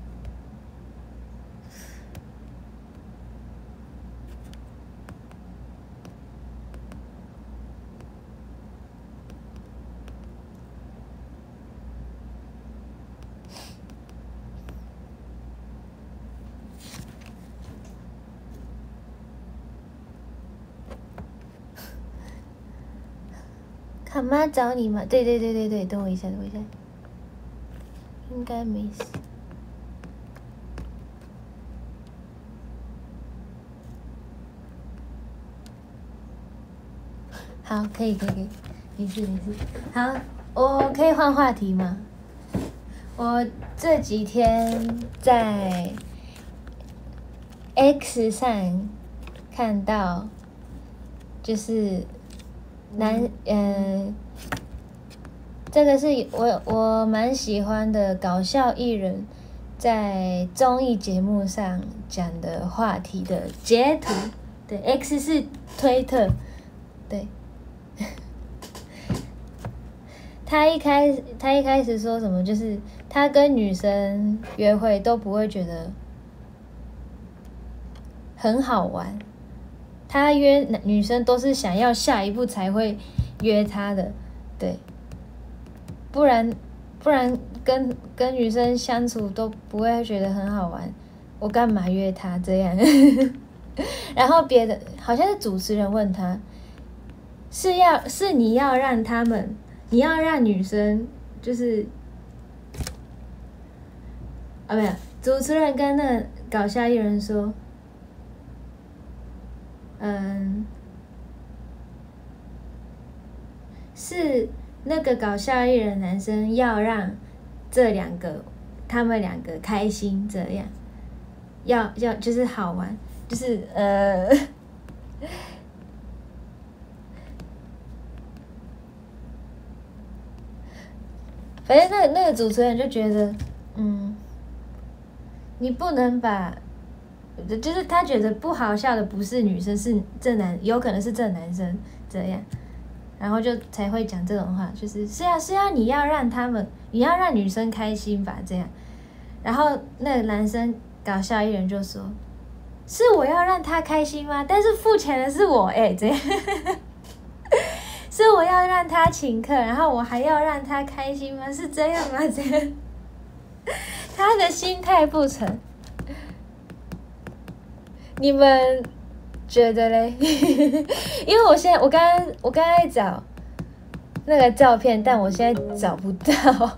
卡妈找你吗？对对对对对，等我一下，等我一下，应该没事。好，可以可以可以，没事没事。好，我可以换话题吗？我这几天在 X 上看到，就是男呃，这个是我我蛮喜欢的搞笑艺人，在综艺节目上讲的话题的截图。对 ，X 是推特，对。他一开始，他一开始说什么？就是他跟女生约会都不会觉得很好玩，他约女生都是想要下一步才会约他的，对，不然不然跟跟女生相处都不会觉得很好玩，我干嘛约他这样？然后别的好像是主持人问他，是要是你要让他们。你要让女生就是啊，没有，主持人跟那个搞笑艺人说，嗯，是那个搞笑艺人男生要让这两个他们两个开心，这样要要就是好玩，就是呃。反正那个那个主持人就觉得，嗯，你不能把，就是他觉得不好笑的不是女生，是这男，有可能是这男生这样，然后就才会讲这种话，就是是要是要你要让他们，你要让女生开心吧，这样，然后那个男生搞笑艺人就说，是我要让他开心吗？但是付钱的是我，哎、欸，这样。是我要让他请客，然后我还要让他开心吗？是这样吗？这样，他的心态不成，你们觉得嘞？因为我现在，我刚刚我刚才找那个照片，但我现在找不到，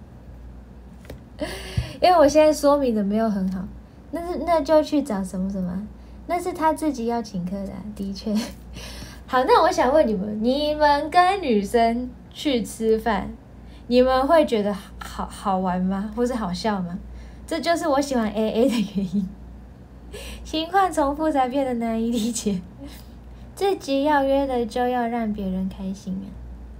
因为我现在说明的没有很好。那是那就去找什么什么，那是他自己要请客的、啊，的确。好，那我想问你们，你们跟女生去吃饭，你们会觉得好好玩吗？或是好笑吗？这就是我喜欢 A A 的原因。情况重复才变得难以理解。自己要约的就要让别人开心啊！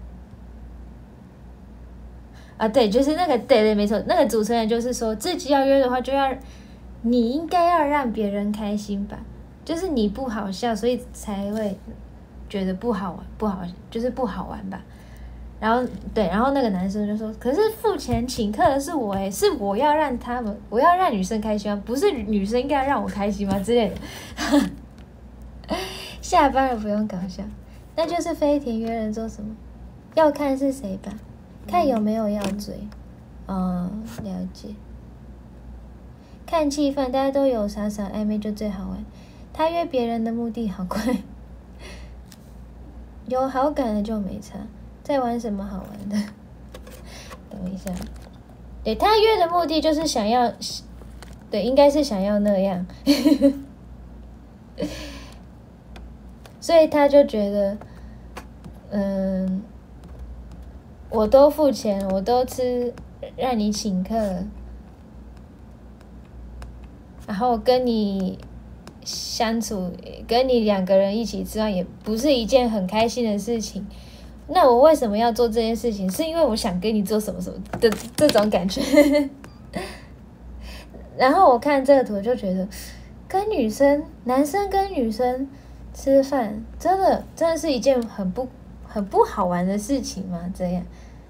啊，对，就是那个，对对，没错，那个主持人就是说自己要约的话，就要你应该要让别人开心吧，就是你不好笑，所以才会。觉得不好玩，不好就是不好玩吧。然后对，然后那个男生就说：“可是付钱请客的是我哎，是我要让他们，我要让女生开心吗？不是女生应该让我开心吗？”之类的。笑下班了不用搞笑，那就是飞田约人做什么？要看是谁吧，看有没有要追。哦，了解。看气氛，大家都有傻傻暧昧就最好玩。他约别人的目的好怪，有好感的就没差。在玩什么好玩的？等一下，对他约的目的就是想要，对，应该是想要那样，所以他就觉得，嗯，我都付钱，我都吃，让你请客，然后跟你相处，跟你两个人一起吃饭，也不是一件很开心的事情。那我为什么要做这件事情？是因为我想跟你做什么什么的这种感觉。然后我看这个图就觉得，跟女生、男生跟女生吃饭，真的真的是一件很不很不好玩的事情吗？这样。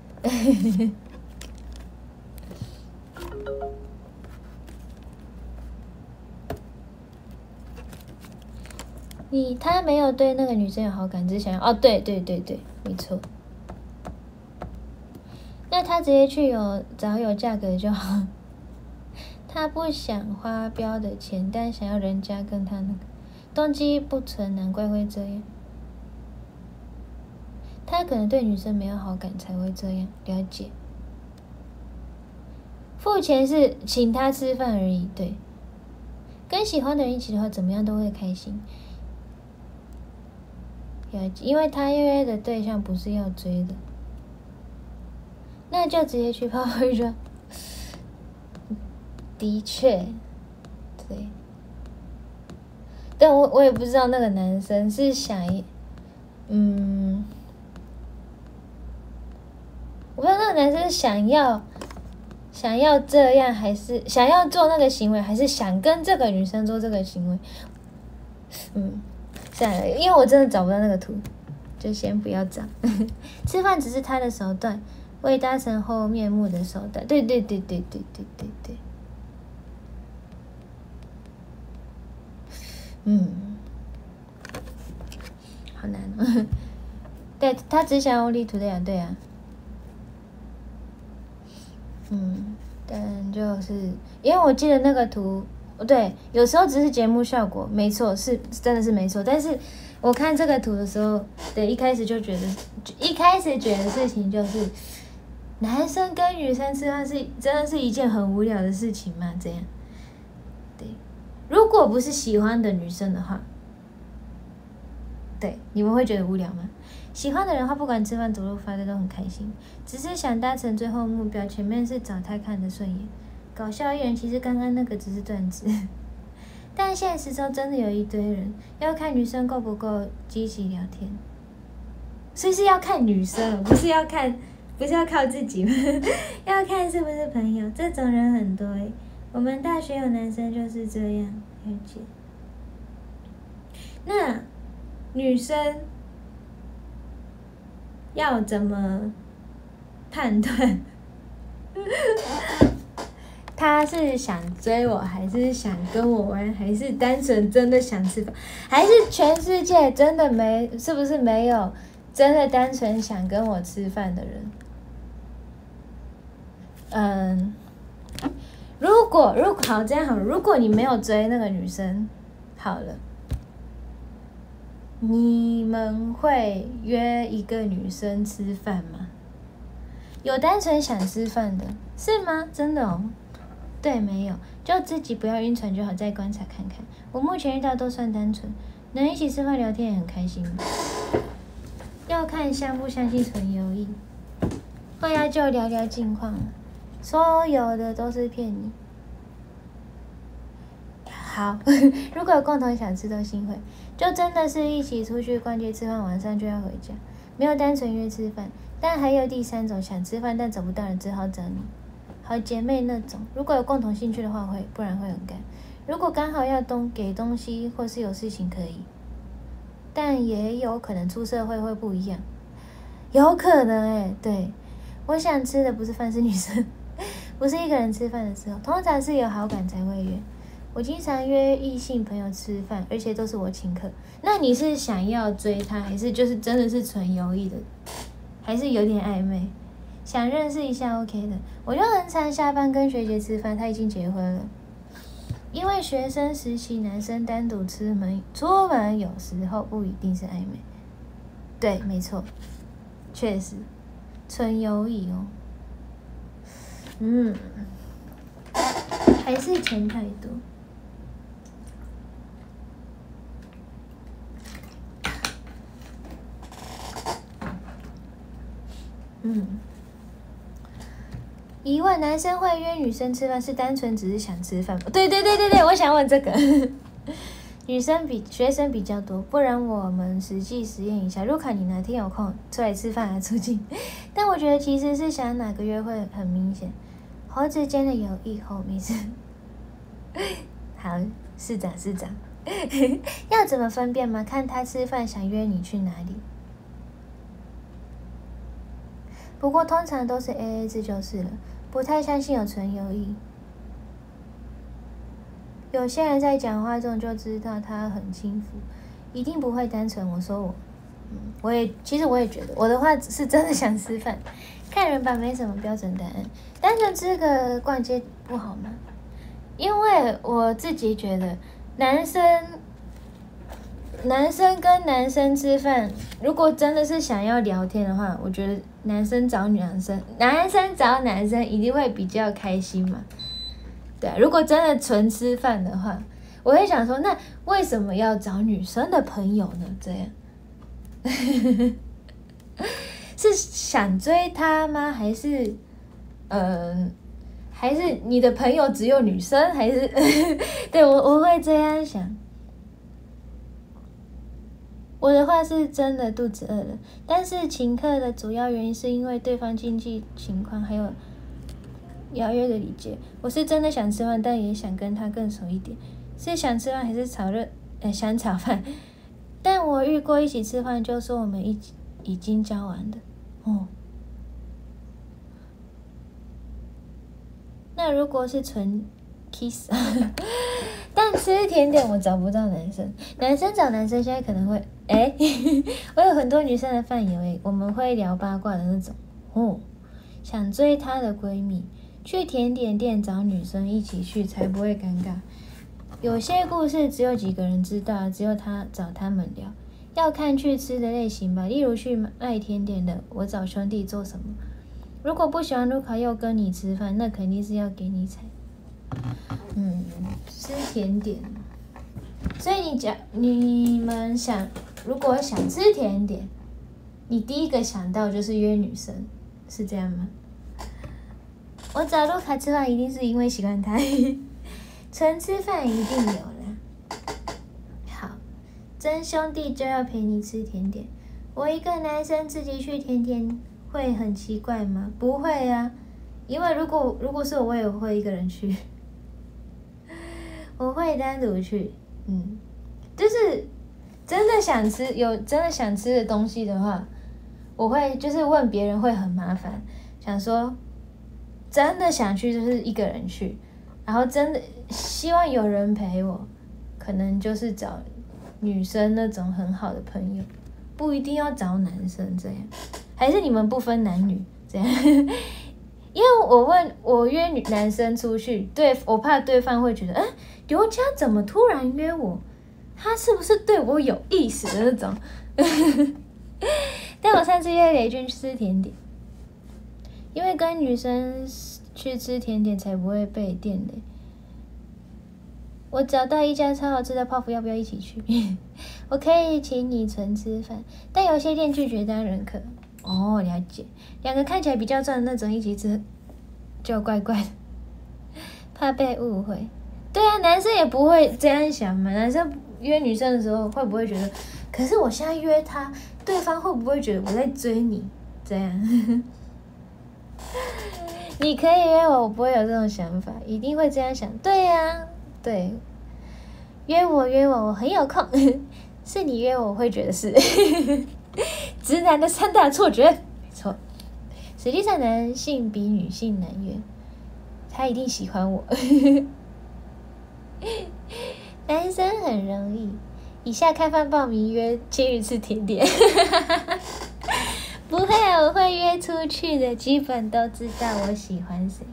你他没有对那个女生有好感，只想要哦，对对对对，没错。那他直接去有找有价格就好。他不想花标的钱，但想要人家跟他那个动机不纯，难怪会这样。他可能对女生没有好感才会这样，了解。付钱是请他吃饭而已，对。跟喜欢的人一起的话，怎么样都会开心。因为他约的对象不是要追的，那就直接去泡会热。的确，对，但我我也不知道那个男生是想，嗯，我不知道那个男生想要想要这样，还是想要做那个行为，还是想跟这个女生做这个行为，嗯。算了，因为我真的找不到那个图，就先不要找。吃饭只是他的手段，为达成后面目的手段。对对对对对对对对。嗯，好难哦。对，他只想用力图的呀，对啊。嗯，但就是因为我记得那个图。对，有时候只是节目效果，没错，是真的是没错。但是我看这个图的时候，对，一开始就觉得，一开始觉得事情就是，男生跟女生吃饭是真的是一件很无聊的事情嘛？这样，对，如果不是喜欢的女生的话，对，你们会觉得无聊吗？喜欢的人的话，不管吃饭走路发的都很开心，只是想达成最后目标，前面是找他看的顺眼。搞笑艺人其实刚刚那个只是段子，但现实中真的有一堆人要看女生够不够积极聊天，所以是要看女生，不是要看，不是要靠自己，要看是不是朋友。这种人很多欸，我们大学有男生就是这样，了解。那女生要怎么判断？他是想追我，还是想跟我玩，还是单纯真的想吃饭，还是全世界真的没，是不是没有真的单纯想跟我吃饭的人？嗯，如果如果好这样好了，如果你没有追那个女生，好了，你们会约一个女生吃饭吗？有单纯想吃饭的是吗？真的哦。对，没有，就自己不要晕船就好，再观察看看。我目前遇到都算单纯，能一起吃饭聊天也很开心。要看相不相信纯友谊，后来就聊聊近况了，所有的都是骗你。好，如果有共同想吃东西会，就真的是一起出去逛街吃饭，晚上就要回家，没有单纯约吃饭。但还有第三种，想吃饭但找不到人，只好找你。好姐妹那种，如果有共同兴趣的话会，不然会很干。如果刚好要东给东西或是有事情可以，但也有可能出社会会不一样，有可能哎、欸，对，我想吃的不是饭是女生，不是一个人吃饭的时候，通常是有好感才会约。 我经常约异性朋友吃饭，而且都是我请客。那你是想要追他，还是就是真的是纯友谊的，还是有点暧昧？想认识一下 OK 的。我就很常下班跟学姐吃饭，她已经结婚了。因为学生时期男生单独出门出门有时候不一定是暧昧。对，没错，确实纯友谊哦。嗯，还是钱太多。嗯，疑问：男生会约女生吃饭是单纯只是想吃饭吗？对对对对对，我想问这个。女生比学生比较多，不然我们实际实验一下。如果你哪天有空出来吃饭还出镜，但我觉得其实是想哪个约会很明显，猴子间的友谊后没事。好，市长市长，要怎么分辨吗？看他吃饭想约你去哪里。不过通常都是 A A 制就是了，不太相信有纯友谊。有些人在讲话中就知道他很轻浮，一定不会单纯。我说我，嗯，我也其实我也觉得，我的话是真的想吃饭，看人吧，没什么标准答案。单纯吃个逛街不好吗？因为我自己觉得，男生男生跟男生吃饭，如果真的是想要聊天的话，我觉得男生找男生，男生找男生一定会比较开心嘛。对啊，如果真的纯吃饭的话，我会想说，那为什么要找女生的朋友呢？这样是想追他吗？还是嗯、呃，还是你的朋友只有女生？还是对我我会这样想。我的话是真的肚子饿了，但是请客的主要原因是因为对方经济情况还有邀约的理解。我是真的想吃饭，但也想跟他更熟一点。是想吃饭还是炒热？呃，想炒饭。但我遇过一起吃饭就说我们一起已经交往的。哦。那如果是纯 kiss， 但吃甜点我找不到男生，男生找男生现在可能会，哎，我有很多女生的饭友哎，我们会聊八卦的那种。哦，想追她的闺蜜，去甜点店找女生一起去才不会尴尬。有些故事只有几个人知道，只有他找他们聊。要看去吃的类型吧，例如去卖甜点的，我找兄弟做什么？如果不喜欢卢卡又跟你吃饭，那肯定是要给你踩。嗯，吃甜点，所以你讲你们想，如果想吃甜点，你第一个想到就是约女生，是这样吗？我找卢卡吃饭一定是因为喜欢他，纯吃饭一定有啦。好，真兄弟就要陪你吃甜点。我一个男生自己去甜点会很奇怪吗？不会啊，因为如果如果是我，我也会一个人去。我会单独去，嗯，就是真的想吃，有真的想吃的东西的话，我会就是问别人会很麻烦，想说真的想去就是一个人去，然后真的希望有人陪我，可能就是找女生那种很好的朋友，不一定要找男生这样，还是你们不分男女这样？因为我问我约女男生出去，对我怕对方会觉得，嗯，刘佳怎么突然约我？他是不是对我有意思的那种？但我上次约雷军吃甜点，因为跟女生去吃甜点才不会被电雷。我找到一家超好吃的泡芙，要不要一起去？我可以请你纯吃饭，但有些店拒绝单人客。哦，了解。两个看起来比较壮的那种一起吃，就怪怪的，怕被误会。对啊，男生也不会这样想嘛。男生约女生的时候，会不会觉得，可是我现在约他，对方会不会觉得我在追你？这样，你可以约我，我不会有这种想法，一定会这样想。对呀、啊，对，约我约我，我很有空。是你约我，我会觉得是。直男的三大错觉，没错。实际上，男性比女性难约，他一定喜欢我。 男生很容易。以下开放报名约千羽吃甜点。不会啊，我会约出去的，基本都知道我喜欢谁。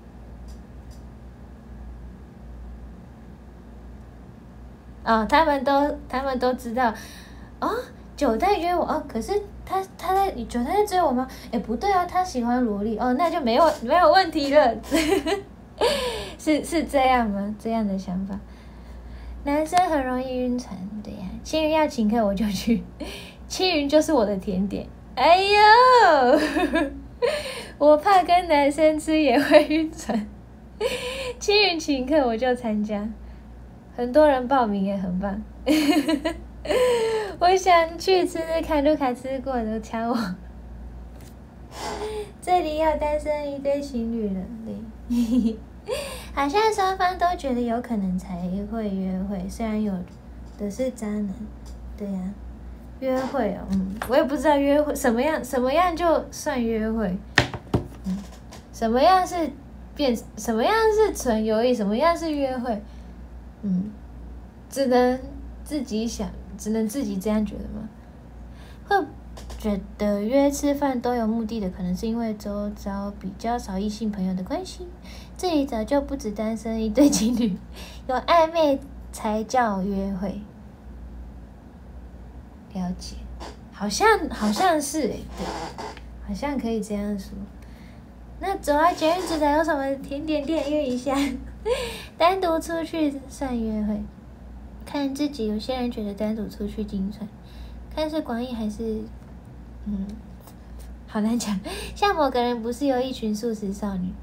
哦，他们都他们都知道。哦，九代约我哦，可是他他在九代在追我吗？哎，不对啊，他喜欢萝莉哦，那就没有没有问题了。是是这样吗？这样的想法。男生很容易晕船，对呀、啊。青云要请客我就去，青云就是我的甜点。哎呦，我怕跟男生吃也会晕船。青云请客我就参加，很多人报名也很棒。我想去吃吃看，卢卡吃过都抢我。这里要单身一对情侣了，对。好像双方都觉得有可能才会约会，虽然有的是渣男，对呀、啊，约会哦，嗯，我也不知道约会什么样，什么样就算约会，嗯，什么样是变，什么样是纯友谊，什么样是约会，嗯，只能自己想，只能自己这样觉得吗？会觉得约吃饭都有目的的，可能是因为周遭比较少异性朋友的关系。这里早就不止单身一对情侣，有暧昧才叫约会。了解，好像好像是诶、欸，对，好像可以这样说。那走啊，捷运直达有什么甜点店约一下？单独出去算约会，看自己。有些人觉得单独出去精算，看是广义还是嗯，好难讲。像某个人不是有一群素食少女。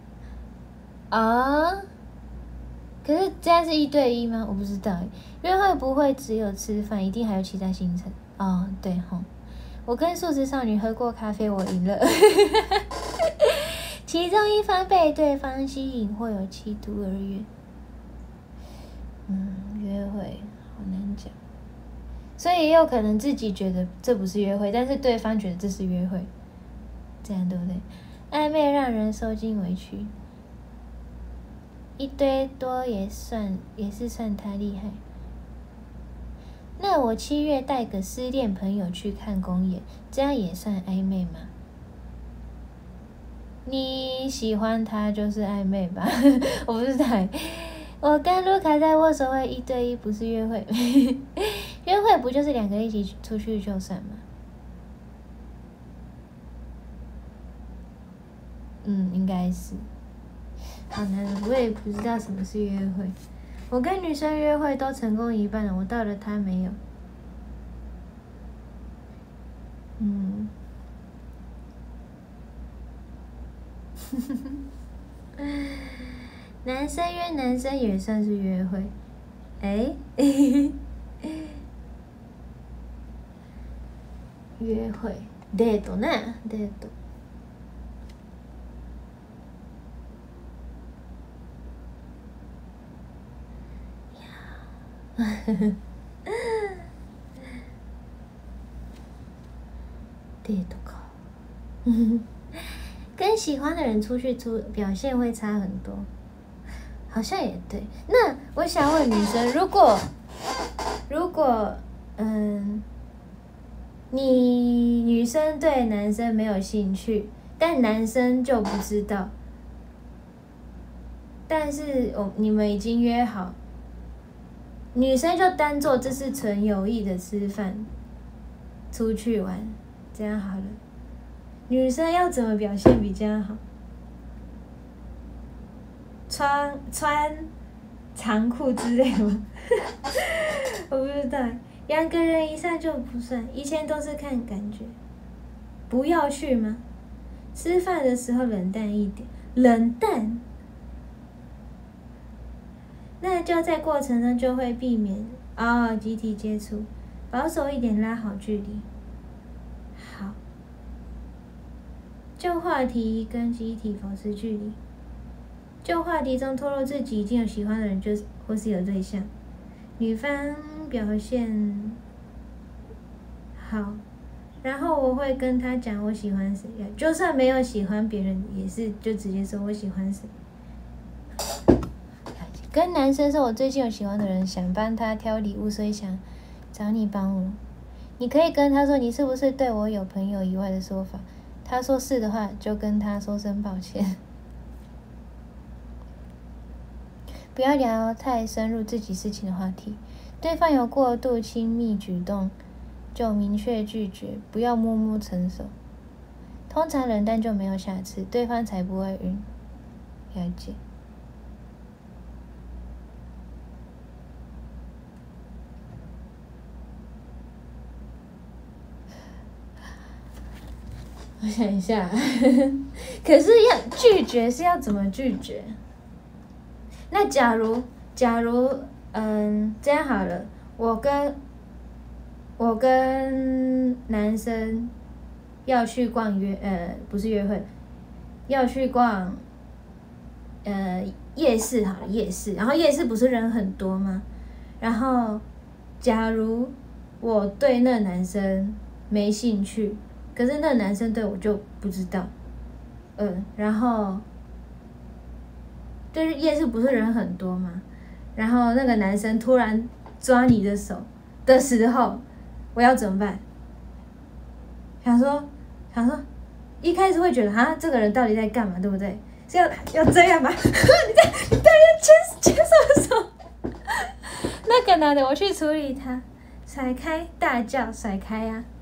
啊，可是这样是一对一吗？我不知道诶。约会不会只有吃饭，一定还有其他行程。哦，对吼，我跟素食少女喝过咖啡，我赢了。其中一方被对方吸引或有企图而约。嗯，约会好难讲，所以也有可能自己觉得这不是约会，但是对方觉得这是约会，这样对不对？暧昧让人受尽委屈。一堆多也算也是算他厉害。那我七月带个失恋朋友去看公演，这样也算暧昧吗？你喜欢他就是暧昧吧？我不知道。我跟卢卡在握手会一对一，不是约会。约会不就是两个人一起出去就算吗？嗯，应该是。好难，我也不知道什么是约会。我跟女生约会都成功一半了，我到了她没有。嗯，男生约男生也算是约会，哎、欸，约会，デートね、デート。デートか。跟喜欢的人出去出表现会差很多，好像也对。那我想问女生，如果如果嗯，你女生对男生没有兴趣，但男生就不知道，但是哦你们已经约好，女生就当做这是纯友谊的吃饭，出去玩，这样好了。女生要怎么表现比较好？穿穿长裤之类吗？我不知道，两个人以上就不算，以前都是看感觉。不要去吗？吃饭的时候冷淡一点，冷淡，那就在过程中就会避免哦集体接触，保守一点，拉好距离。好。就话题跟集体保持距离。就话题中透露自己已经有喜欢的人，就是或是有对象。女方表现好，然后我会跟他讲我喜欢谁，就算没有喜欢别人，也是就直接说我喜欢谁。 跟男生说我最近有喜欢的人，想帮他挑礼物，所以想找你帮我。你可以跟他说你是不是对我有朋友以外的说法，他说是的话，就跟他说声抱歉。不要聊太深入自己事情的话题，对方有过度亲密举动，就明确拒绝，不要默默承受。通常冷淡就没有下次，对方才不会晕。了解。我想一下，可是要拒绝是要怎么拒绝？那假如假如嗯这样好了，我跟我跟男生要去逛约呃不是约会，要去逛呃夜市好了夜市，然后夜市不是人很多吗？然后假如我对那男生没兴趣。可是那个男生对我就不知道，嗯，然后就是夜市不是人很多嘛，然后那个男生突然抓你的手的时候，我要怎么办？想说，想说，一开始会觉得啊，这个人到底在干嘛，对不对？是要要这样吗？你在你到底要牵牵什么手？那个男的，我去处理他，甩开，大叫，甩开呀、啊！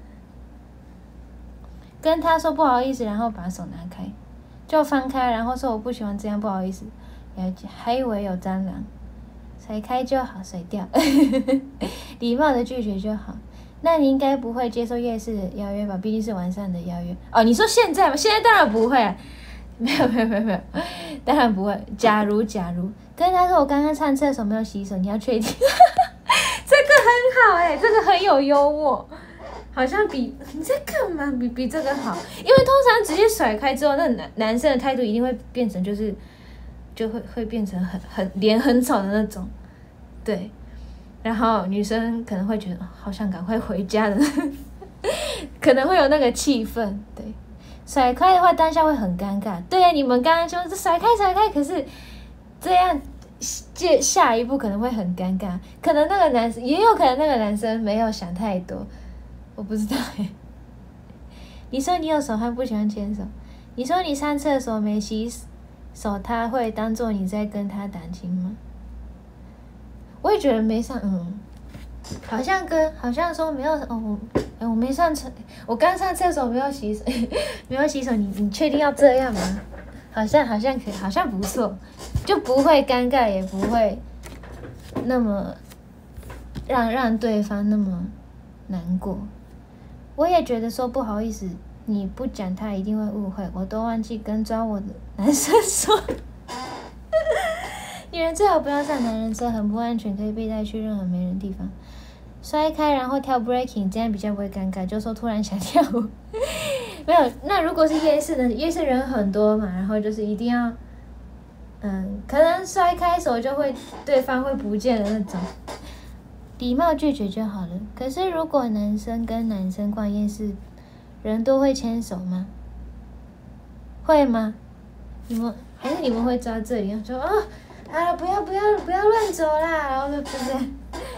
跟他说不好意思，然后把手拿开，就翻开，然后说我不喜欢这样，不好意思。了解，还以为有蟑螂，甩开就好，甩掉，礼貌的拒绝就好。那你应该不会接受夜市的邀约吧？毕竟是晚上的邀约。哦，你说现在吗？现在当然不会、啊，没有没有没有没有，当然不会。假如假如跟他说我刚刚上厕所没有洗手，你要确定？这个很好哎、欸，这个很有幽默。好像比你在干嘛？比比这个好，因为通常直接甩开之后，那男男生的态度一定会变成就是，就会会变成很很脸很丑的那种，对，然后女生可能会觉得好想赶快回家的，可能会有那个气氛，对，甩开的话当下会很尴尬，对呀，你们刚刚说甩开甩开，可是这样接下一步可能会很尴尬，可能那个男生也有可能那个男生没有想太多。我不知道哎。你说你有手汗不喜欢牵手，你说你上厕所没洗手，他会当做你在跟他打情吗？我也觉得没上，嗯，好像跟好像说没有哦，哎，我没上厕，我刚上厕所没有洗手，没有洗手，你你确定要这样吗？好像好像可以，好像不错，就不会尴尬，也不会那么让让对方那么难过。我也觉得说不好意思，你不讲他一定会误会，我都忘记跟抓我的男生说。女人最好不要上男人车，很不安全，可以被带去任何没人的地方。摔开然后跳 breaking， 这样比较不会尴尬。就说突然想跳舞，没有。那如果是夜市呢？夜市人很多嘛，然后就是一定要，嗯，可能摔开手就会对方会不见的那种。礼貌拒绝就好了。可是如果男生跟男生逛夜市，人都会牵手吗？会吗？你们还是你们会抓这里说啊啊不要不要不要乱走啦，然后就不是，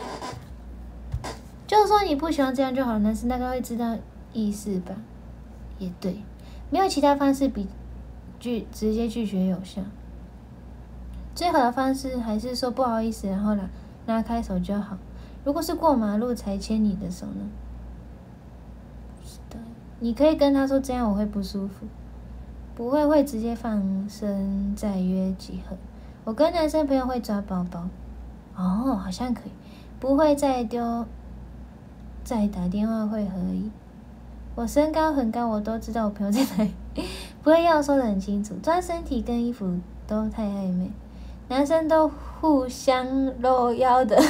就说你不喜欢这样就好了，男生大概会知道意思吧？也对，没有其他方式比拒直接拒绝有效。最好的方式还是说不好意思，然后拉拉开手就好。如果是过马路才牵你的手呢？是的，你可以跟他说这样我会不舒服，不会会直接放生再约集合。我跟男生朋友会抓包包，哦，好像可以，不会再丢，再打电话会合一。我身高很高，我都知道我朋友在哪里，不会要说得很清楚。抓身体跟衣服都太暧昧，男生都互相搂腰的。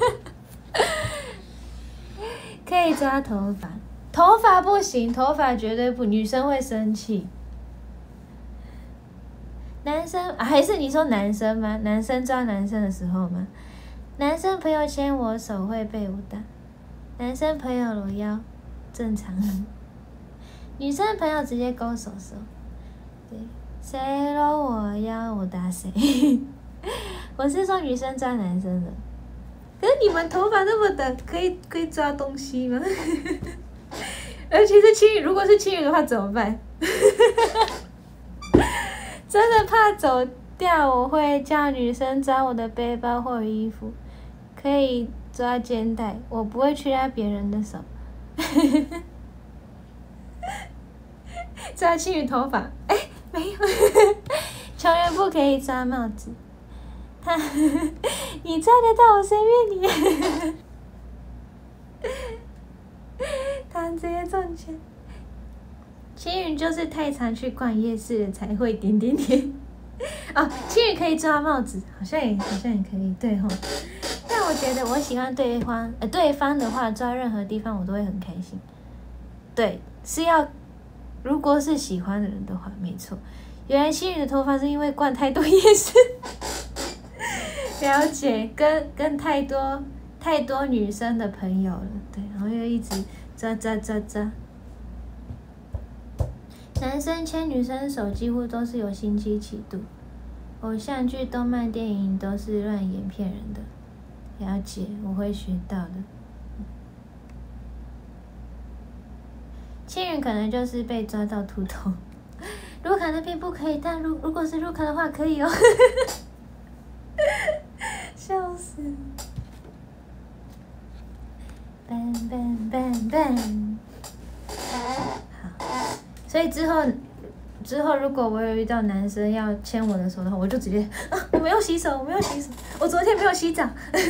可以抓头发，头发不行，头发绝对不，女生会生气。男生、啊、还是你说男生吗？男生抓男生的时候吗？男生朋友牵我手会被我打，男生朋友搂腰正常，女生朋友直接勾手手，对，谁搂我腰我打谁。 我是说女生抓男生的。可是你们头发那么短，可以可以抓东西吗？而且是青鱼，如果是青鱼的话怎么办？真的怕走掉，我会叫女生抓我的背包或衣服，可以抓肩带，我不会去拉别人的手。抓青鱼头发，哎、欸，没有。穷人不可以抓帽子。他，你抓得到我随便你。他直接中签。青云就是太常去逛夜市了才会点点点。哦，青云可以抓帽子，好像也好像也可以，对吼。但我觉得我喜欢对方，呃，对方的话抓任何地方我都会很开心。对，是要，如果是喜欢的人的话，没错。原来青云的头发是因为逛太多夜市。了解，跟跟太多太多女生的朋友了，对，然后又一直抓抓抓抓。男生牵女生手几乎都是有心机企图，偶像剧、动漫、电影都是乱演骗人的。了解，我会学到的。青云可能就是被抓到秃头，卢卡那边不可以，但如如果是卢卡的话可以哦。笑死！笨笨笨笨。好，所以之后之后，如果我有遇到男生要牵我的手的话，我就直接啊，我没有洗手，我没有洗手，我昨天没有洗澡。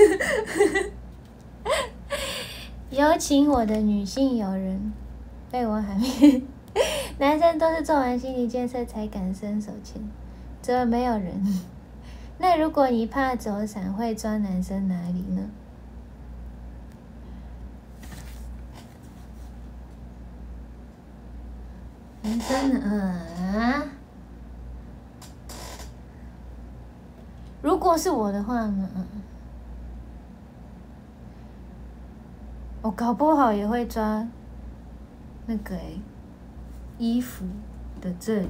有请我的女性友人，被我喊灭。男生都是做完心理建设才敢伸手牵，这没有人。那如果你怕走散，会抓男生哪里呢？男生呢？呃，如果是我的话呢？我搞不好也会抓那个欸，衣服的这里。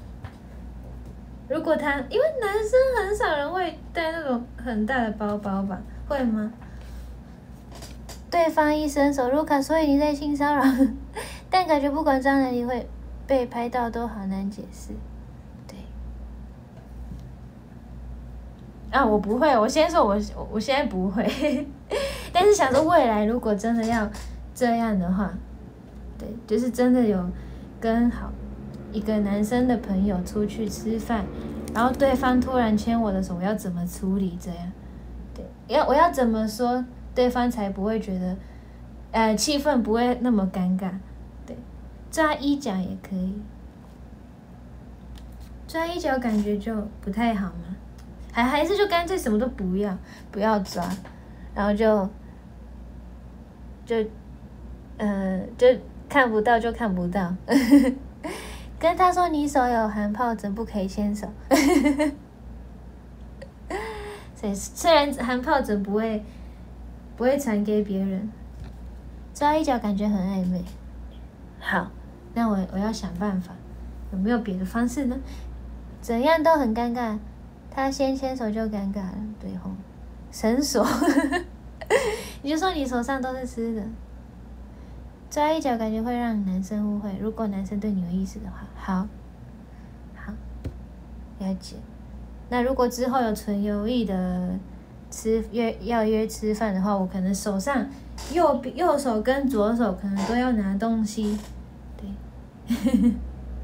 如果他，因为男生很少人会带那种很大的包包吧？会吗？对方一伸手，卢卡，所以你在性骚扰。但感觉不管在哪里会被拍到，都好难解释。对。啊，我不会，我先说我，我我现在不会。但是想说未来如果真的要这样的话，对，就是真的有跟好一个男生的朋友出去吃饭，然后对方突然牵我的手，我要怎么处理？这样，对，要我要怎么说，对方才不会觉得，呃，气氛不会那么尴尬？对，抓衣角也可以，抓衣角感觉就不太好嘛，还还是就干脆什么都不要，不要抓，然后就，就，呃，就看不到就看不到。跟他说你手有含疱疹，不可以牵手。所以虽然含疱疹不会不会传给别人，抓一脚感觉很暧昧。好，那我我要想办法，有没有别的方式呢？怎样都很尴尬，他先牵手就尴尬了，对吼，绳索。你就说你手上都是湿的。抓一脚感觉会让男生误会，如果男生对你有意思的话，好，好，了解。那如果之后有纯友谊的吃约要约吃饭的话，我可能手上右右手跟左手可能都要拿东西，对。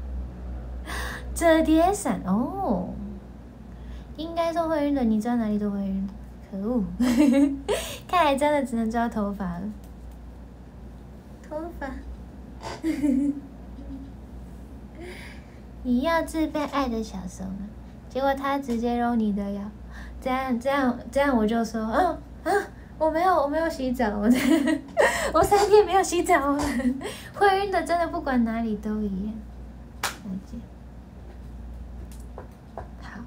折叠伞哦，应该说会晕的，你抓哪里都会晕，可恶。看来真的只能抓头发了。头发，你要自备爱的小手吗？结果他直接揉你的腰，这样这样这样我就说，嗯啊，我没有我没有洗澡，我我三天没有洗澡了。会晕的真的不管哪里都一样。好，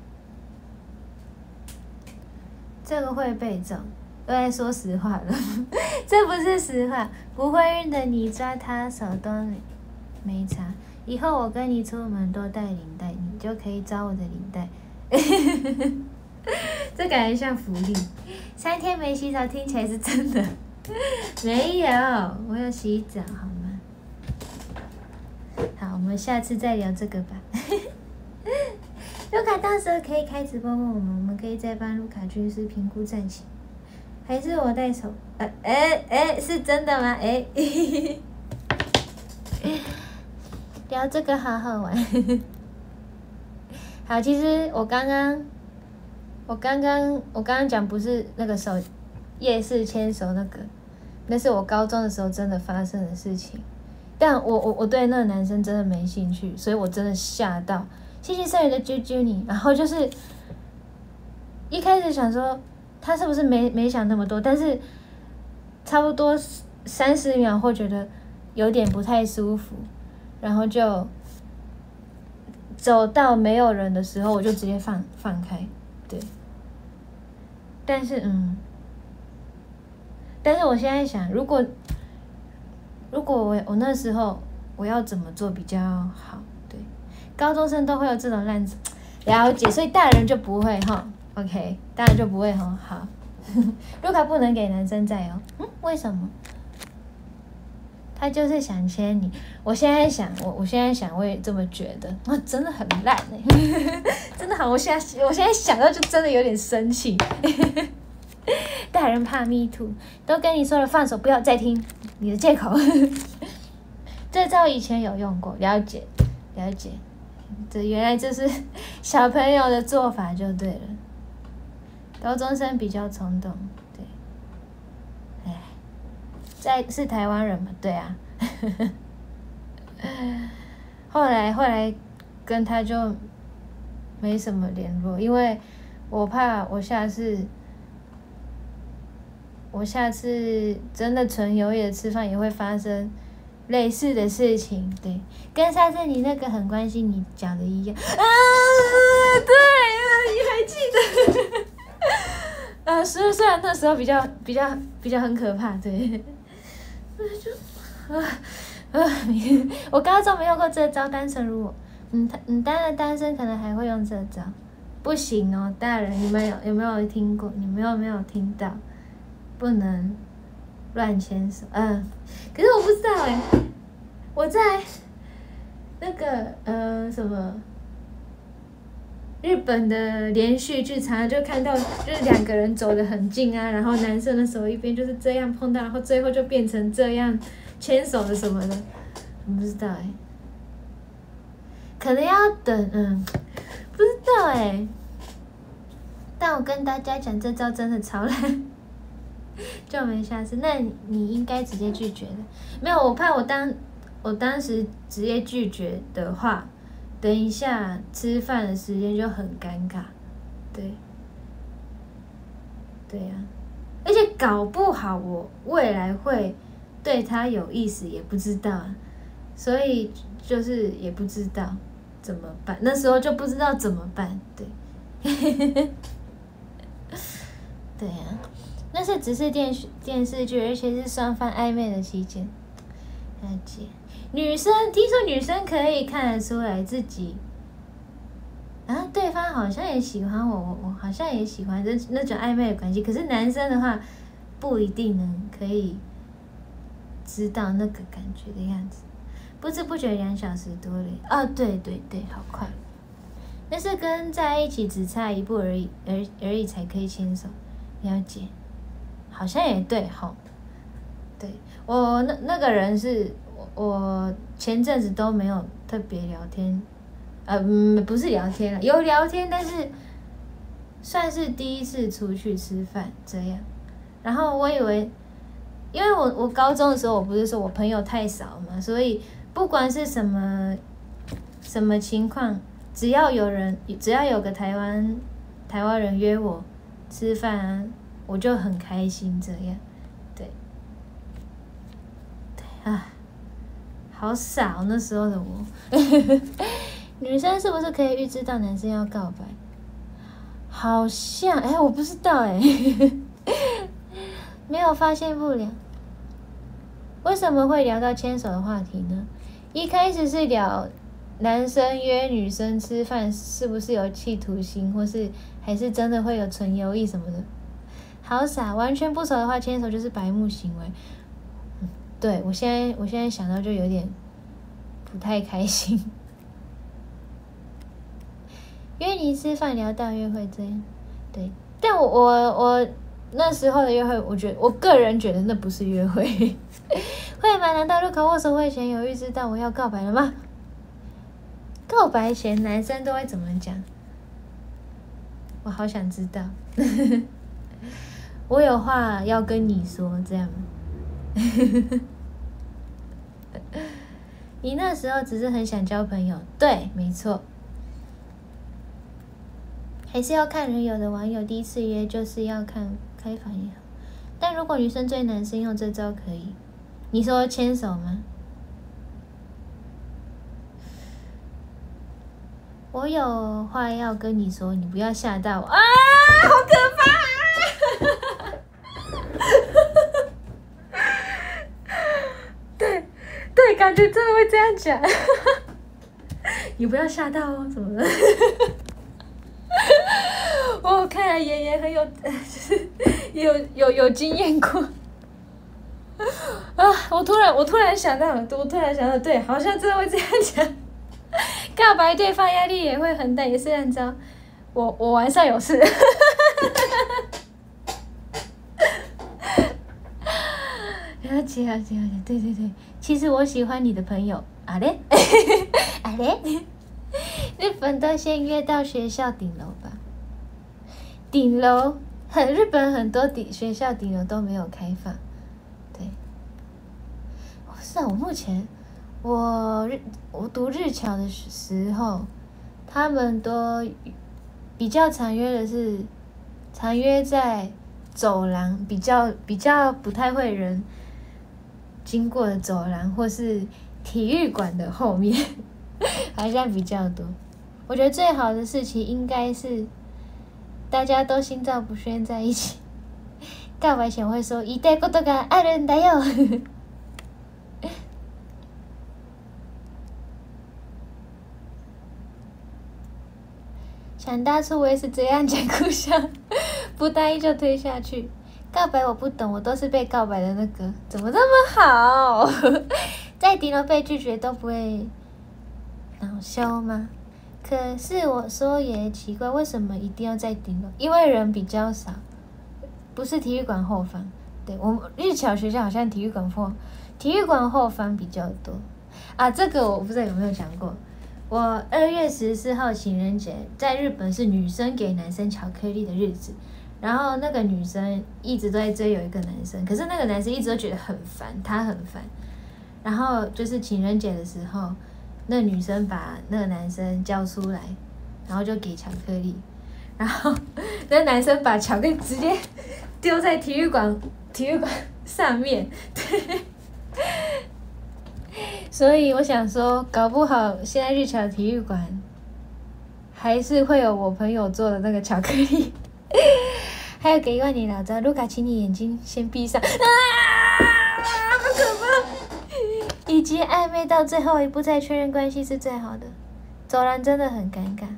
这个会被揍。都在说实话了，这不是实话。不会晕的你抓他手都没差。以后我跟你出门都带领带，你就可以抓我的领带。 这感觉像福利。三天没洗澡听起来是真的，没有，我要洗澡好吗？好，我们下次再聊这个吧。卢卡到时候可以开直播问我们，我们可以再帮卢卡军师评估战情，还是我带手？呃，哎哎，是真的吗？哎，聊这个好好玩。好，其实我刚刚，我刚刚，我刚刚讲不是那个手夜市牵手那个，那是我高中的时候真的发生的事情。但我我我对那个男生真的没兴趣，所以我真的吓到。谢谢圣人的啾啾你，然后就是一开始想说他是不是没没想那么多，但是差不多三十秒后觉得有点不太舒服，然后就走到没有人的时候，我就直接放放开，对。但是嗯，但是我现在想，如果如果我我那时候我要怎么做比较好？对，高中生都会有这种烂了解，所以大人就不会哈。OK， 大人就不会哈。好，卢卡不能给男生载哦。嗯，为什么？他就是想牵你。我现在想，我我现在想，我也这么觉得。啊，真的很烂哎，真的好。我现在我现在想到就真的有点生气。大人怕 me too， 都跟你说了，放手，不要再听你的借口。这招以前有用过，了解了解。这原来这是小朋友的做法就对了。高中生比较冲动，对。哎，在是台湾人嘛？对啊。后来后来跟他就没什么联络，因为我怕我下次我下次真的纯友谊的吃饭也会发生类似的事情，对，跟上次你那个很关心你讲的一样啊，对啊，你还记得？呃，虽虽然那时候比较比较比较很可怕，对，就啊啊，我高中没用过这招，单纯如我，嗯，嗯，当然单身可能还会用这招，不行哦，大人，你们有有没有听过？你们有没有听到？不能乱牵手，嗯，可是我不知道哎，我在那个呃什么日本的连续剧常常就看到，就是两个人走得很近啊，然后男生的手一边就是这样碰到，然后最后就变成这样牵手的什么的，我不知道哎，可能要等，嗯，不知道哎，但我跟大家讲，这招真的超烂。就没下次，那你你应该直接拒绝的。没有，我怕我当我当时直接拒绝的话，等一下吃饭的时间就很尴尬。对，对呀、啊，而且搞不好我未来会对他有意思，也不知道啊，所以就是也不知道怎么办，那时候就不知道怎么办。对，对呀、啊。那是只是电视电视剧，而且是双方暧昧的期间。了解，女生听说女生可以看得出来自己，啊，对方好像也喜欢我，我我好像也喜欢这那种暧昧的关系。可是男生的话，不一定能可以知道那个感觉的样子。不知不觉两小时多了，哦，对对对，好快。那是跟在一起只差一步而已，而而已才可以牵手。了解。好像也对吼，对我那那个人是我我前阵子都没有特别聊天，呃嗯不是聊天了，有聊天，但是算是第一次出去吃饭这样。然后我以为，因为我我高中的时候我不是说我朋友太少嘛，所以不管是什么什么情况，只要有人只要有个台湾台湾人约我吃饭啊。我就很开心，这样，对，对啊，好傻那时候的我。女生是不是可以预知到男生要告白？好像，哎，我不知道哎，没有发现不了。为什么会聊到牵手的话题呢？一开始是聊男生约女生吃饭是不是有企图心，或是还是真的会有纯友谊什么的？好傻，完全不熟的话牵手就是白目行为。嗯、对我现在我现在想到就有点不太开心。约你吃饭聊到约会这样，对，但我我我那时候的约会，我觉得我个人觉得那不是约会。会吗？难道入口握手会前有预知到我要告白了吗？告白前男生都会怎么讲？我好想知道。我有话要跟你说，这样。你那时候只是很想交朋友，对，没错。还是要看人，有的网友第一次约就是要看开房也好，但如果女生追男生用这招可以。你说牵手吗？我有话要跟你说，你不要吓到我啊！好可怕、啊！对对，感觉真的会这样讲。你不要吓到哦，什么的。我看来爷爷很有，就是有有有经验过。啊！我突然我突然想到了，我突然想到，对，好像真的会这样讲。告白对方压力也会很大，也是按照我我晚上有事。了解了解了解，对对对，其实我喜欢你的朋友，啊嘞，啊嘞，日本都先约到学校顶楼吧。顶楼很日本很多顶学校顶楼都没有开放。是啊，我目前我日我读日侨的时候，他们都比较常约的是常约在走廊，比较比较不太会人经过的走廊，或是体育馆的后面，好像比较多。我觉得最好的事情应该是大家都心照不宣在一起。告白前会说言いたいことがあるんだよ。想当初我也是这样讲故乡，不答应就推下去。告白我不懂，我都是被告白的那个，怎么这么好？在顶楼被拒绝都不会恼羞吗？可是我说也奇怪，为什么一定要在顶楼？因为人比较少，不是体育馆后方。对，我们日侨学校好像体育馆后，体育馆后方比较多啊。这个我不知道有没有讲过。我二月十四号情人节，在日本是女生给男生巧克力的日子，然后那个女生一直都在追有一个男生，可是那个男生一直都觉得很烦，他很烦。然后就是情人节的时候，那女生把那个男生叫出来，然后就给巧克力，然后那男生把巧克力直接丢在体育馆体育馆上面，对。所以我想说，搞不好现在日侨体育馆还是会有我朋友做的那个巧克力。还有给万年老招，卢卡，请你眼睛先闭上。啊，好可怕！以及暧昧到最后一步再确认关系是最好的。走廊真的很尴尬。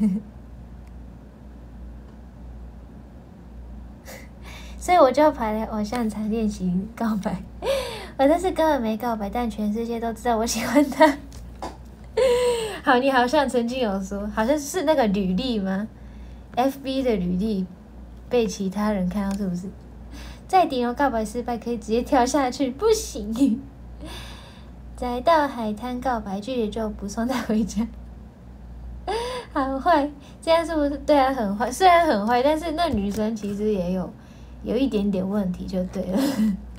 所以我就跑来偶像场练习告白。我这次根本没告白，但全世界都知道我喜欢他。好，你好像曾经有说，好像是那个履历吗 ？F B 的履历被其他人看到，是不是？在顶楼告白失败，可以直接跳下去，不行。再到海滩告白拒绝就不送他回家。好坏，这样是不是对他很坏？虽然很坏，但是那女生其实也有有一点点问题，就对了。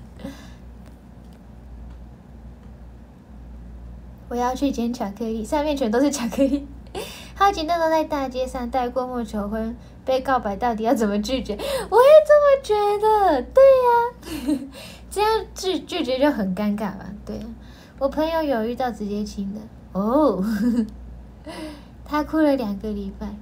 我要去捡巧克力，上面全都是巧克力。好几那都在大街上带过墨求婚，被告白到底要怎么拒绝？我也这么觉得，对呀、啊，这样拒拒绝就很尴尬吧？对啊，我朋友有遇到直接亲的哦，他哭了两个礼拜。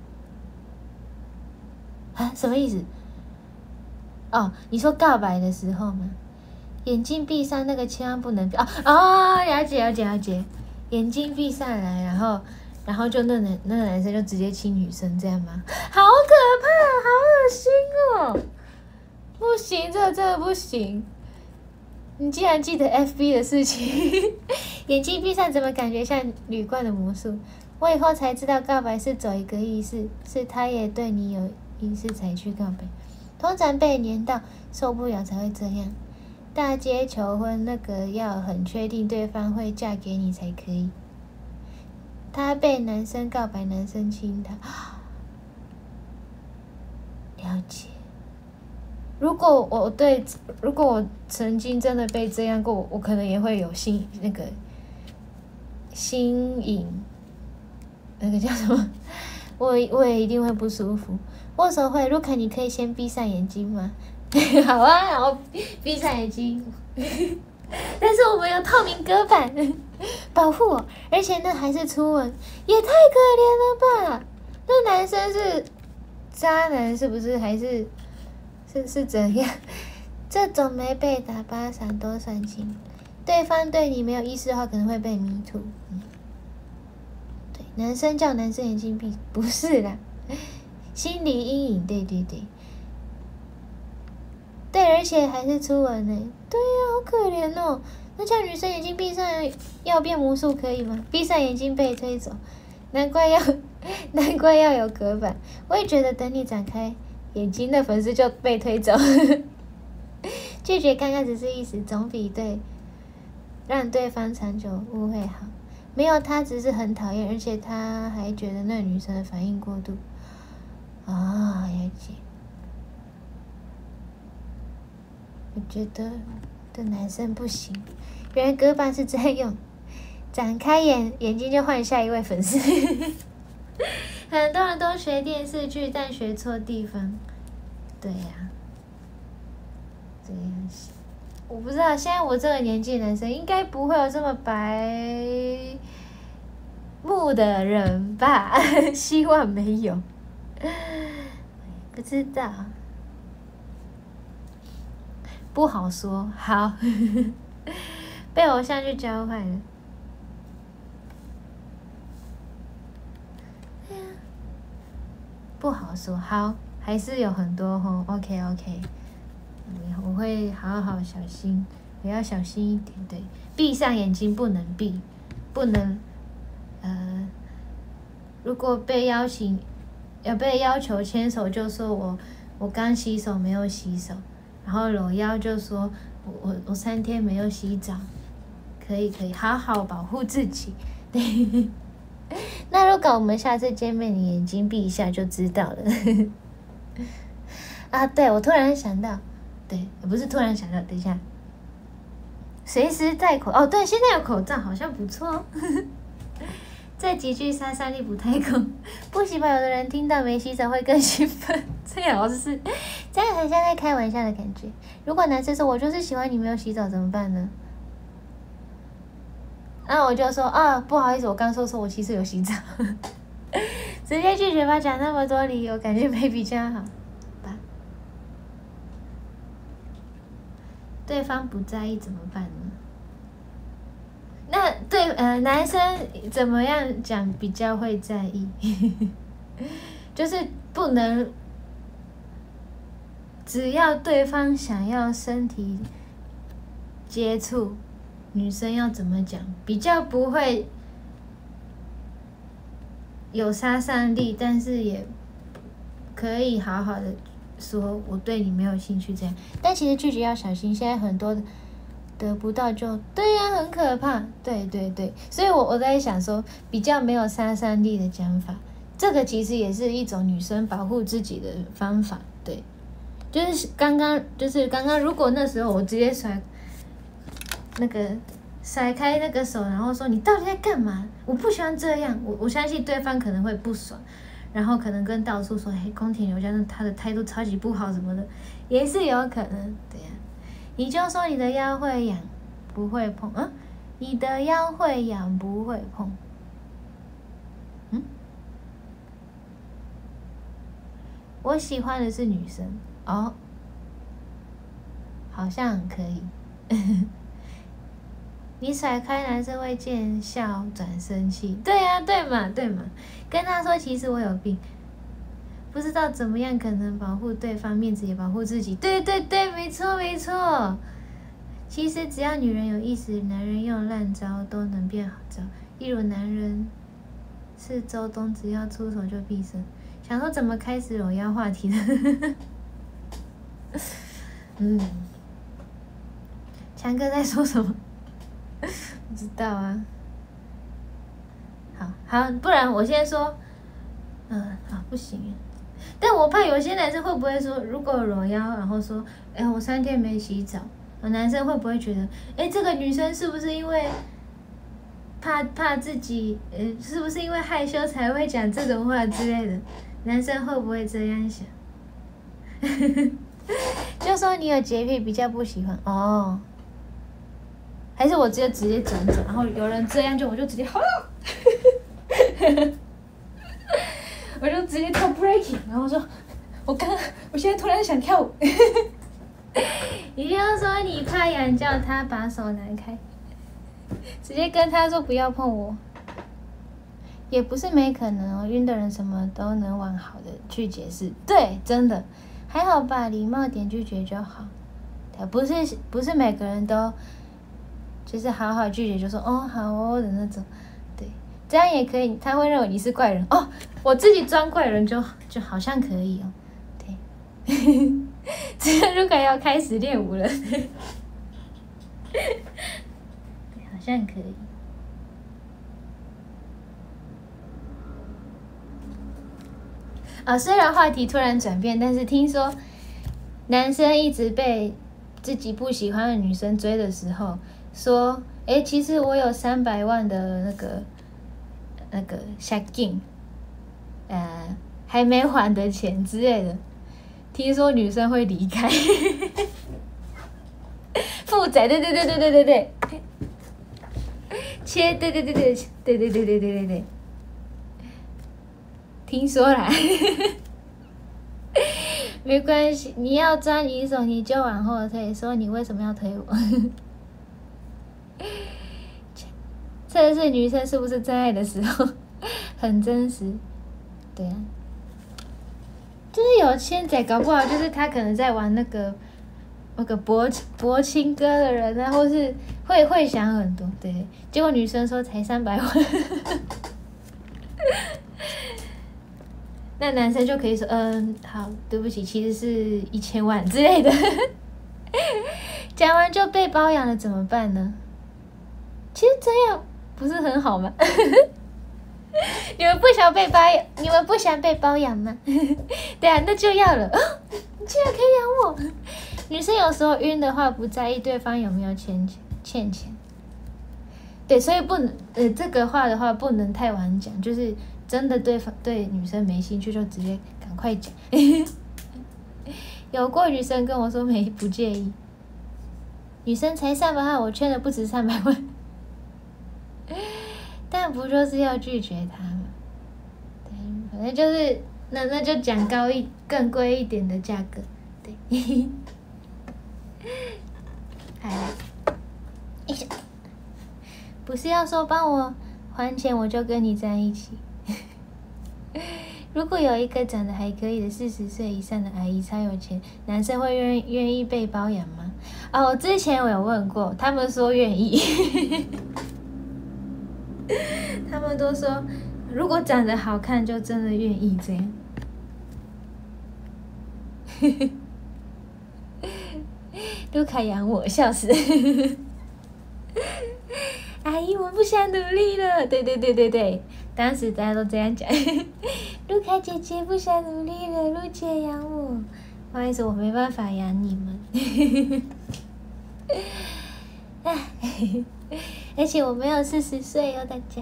啊，什么意思？哦，你说告白的时候吗？眼睛闭上，那个千万不能闭哦哦，了解了解了解， 眼睛闭上来，然后然后就那男那个男生就直接亲女生，这样吗？好可怕，好恶心哦！不行，这真的不行。你竟然记得 F B 的事情，眼睛闭上怎么感觉像铝罐的魔术？我以后才知道告白是走一个意思，是他也对你有意思才去告白。通常被黏到受不了才会这样。大街求婚那个要很确定对方会嫁给你才可以。他被男生告白，男生亲他，了解。如果我对，如果我曾经真的被这样过，我可能也会有心那个心瘾，那个叫什么？我我也一定会不舒服。握手会，卢卡，你可以先闭上眼睛吗？好啊，然后闭上眼睛。但是我们有透明隔板保护我，而且那还是初吻，也太可怜了吧？那男生是渣男是不是？还是是是怎样？这种没被打巴掌都算轻，对方对你没有意思的话，可能会被迷途。嗯，对，男生叫男生眼睛闭，不是啦，心理阴影，对对对。对，而且还是初吻呢。对呀、啊，好可怜哦。那叫女生眼睛闭上，要变魔术可以吗？闭上眼睛被推走，难怪要，难怪要有隔板。我也觉得，等你展开眼睛的粉丝就被推走。拒绝刚刚只是一时，总比对让对方长久误会好。没有，他只是很讨厌，而且他还觉得那女生的反应过度。啊，了解。我觉得这男生不行，原来隔板是这样用，展开眼眼睛就换下一位粉丝。很多人都学电视剧，但学错地方。对呀、啊，这样想，我不知道现在我这个年纪的男生应该不会有这么白目的人吧？希望没有，不知道。不好说，好，被偶像剧教坏了。不好说，好，还是有很多吼 ，OK OK，我会好好小心，我要小心一点，对，闭上眼睛不能闭，不能，呃，如果被邀请，要被要求牵手，就说我我刚洗手没有洗手。然后搂腰就说我我我三天没有洗澡，可以可以，好好保护自己。对，那如果我们下次见面，你眼睛闭一下就知道了。啊，对，我突然想到，对，不是突然想到，等一下，随时戴口哦，对，现在有口罩，好像不错。这几句杀伤力不太够，不洗吧，有的人听到没洗澡会更兴奋，最好是这样，很像在开玩笑的感觉。如果男生说我就是喜欢你没有洗澡怎么办呢？那我就说啊，不好意思，我刚说说我其实有洗澡，直接拒绝吧，讲那么多理由，感觉没比较好吧？对方不在意怎么办呢？那对呃，男生怎么样讲比较会在意？就是不能，只要对方想要身体接触，女生要怎么讲比较不会有杀伤力，但是也可以好好的说我对你没有兴趣这样。但其实拒绝要小心，现在很多的。得不到就对呀、啊，很可怕。对对对，所以我我在想说，比较没有杀伤力的讲法，这个其实也是一种女生保护自己的方法。对，就是刚刚就是刚刚，如果那时候我直接甩那个甩开那个手，然后说你到底在干嘛？我不喜欢这样，我我相信对方可能会不爽，然后可能跟到处说，嘿，宫廷刘家他的态度超级不好什么的，也是有可能。对呀、啊。你就说你的腰会痒，不会碰。嗯，你的腰会痒，不会碰。嗯，我喜欢的是女生哦，好像可以。 你甩开男生会见笑转生气，对啊，对嘛，对嘛，跟他说其实我有病，不知道怎么样可能保护对方面子也保护自己，对对对，没错没错。其实只要女人有意思，男人用烂招都能变好招。例如男人是周冬，只要出手就必胜。想说怎么开始有妖话题的？嗯，强哥在说什么？不知道啊。好好，不然我先说。嗯，好，不行。但我怕有些男生会不会说，如果裸腰，然后说，哎、欸，我三天没洗澡，男生会不会觉得，哎、欸，这个女生是不是因为怕怕自己，呃，是不是因为害羞才会讲这种话之类的？男生会不会这样想？就说你有洁癖，比较不喜欢哦。还是我直接直接转转，然后有人这样就我就直接好了，我就直接跳 breaking， 然后说，我刚我现在突然想跳舞，你就说你怕痒，叫他把手拿开，直接跟他说不要碰我，也不是没可能哦，晕的人什么都能往好的去解释，对，真的还好吧，礼貌点拒绝就好，不是不是每个人都。就是好好拒绝，就说哦好哦的那种，对，这样也可以。他会认为你是怪人哦，我自己装怪人就就好像可以哦，对。这个如果要开始练舞了，对，好像可以。啊，虽然话题突然转变，但是听说男生一直被自己不喜欢的女生追的时候。说，哎，其实我有三百万的那个那个借金，呃，还没还的钱之类的。听说女生会离开，负债，对对对对对对对，切，对对对对对对对对对对对，听说啦，没关系，你要钻你手，你就往后退，说你为什么要推我？测试女生是不是真爱的时候很真实，对啊，就是有现在搞不好就是他可能在玩那个那个博博青哥的人啊，或是会会想很多，对，结果女生说才三百万，那男生就可以说嗯好，对不起，其实是一千万之类的，讲完就被包养了怎么办呢？其实这样。不是很好吗？你们不想被包养，你们不想被包养吗？对啊，那就要了。哦、你竟然可以养我！女生有时候晕的话，不在意对方有没有欠钱，欠钱。对，所以不能呃，这个话的话不能太晚讲，就是真的对方对女生没兴趣，就直接赶快讲。有过女生跟我说没不介意，女生才三百万，我欠的不止三百万。但不就是要拒绝他吗？对，反正就是那那就讲高一更贵一点的价格，对。好啦，不是要说帮我还钱我就跟你在一起。如果有一个长得还可以的四十岁以上的阿姨超有钱，男生会愿愿意被包养吗？哦，之前我有问过，他们说愿意。他们都说，如果长得好看，就真的愿意这样。卢卡养我，笑死！阿姨，我不想努力了。对对对对对，当时大家都这样讲。卢卡姐姐不想努力了，卢姐养我。不好意思，我没办法养你们。而且我没有四十岁哦，大家。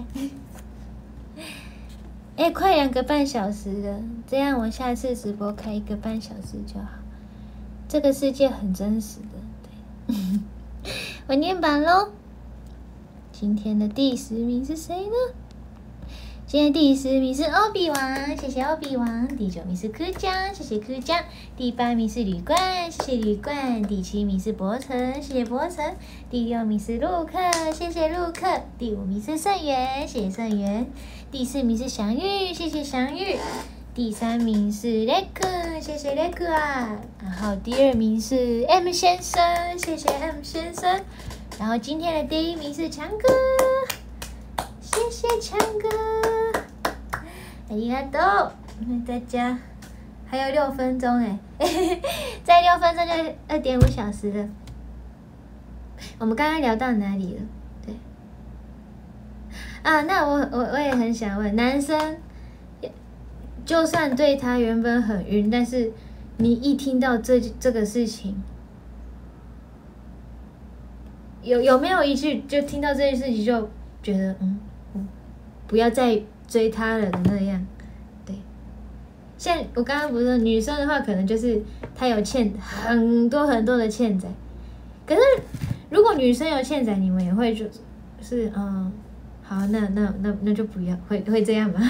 哎、欸，快两个半小时了，这样我下次直播开一个半小时就好。这个世界很真实的，对。我念榜喽。今天的第十名是谁呢？ 今天第十名是欧比王，谢谢欧比王。第九名是柯江，谢谢柯江。第八名是吕冠，谢谢吕冠。第七名是博成，谢谢博成。第六名是陆克，谢谢陆克。第五名是盛元，谢谢盛元。第四名是祥玉，谢谢祥玉。第三名是雷克，谢谢雷克啊。然后第二名是 M 先生，谢谢 M 先生。然后今天的第一名是强哥。谢谢强哥，ありがとう。大家还有六分钟哎，再六分钟就二点五小时了。我们刚刚聊到哪里了？对，啊，那我我我也很想问，男生就算对他原本很晕，但是你一听到这这个事情，有有没有一句就听到这件事情就觉得嗯？不要再追他了的那样，对。像我刚刚不是说女生的话，可能就是她有欠很多很多的欠债，可是如果女生有欠债，你们也会就是嗯，好，那那那那就不要，会会这样吗？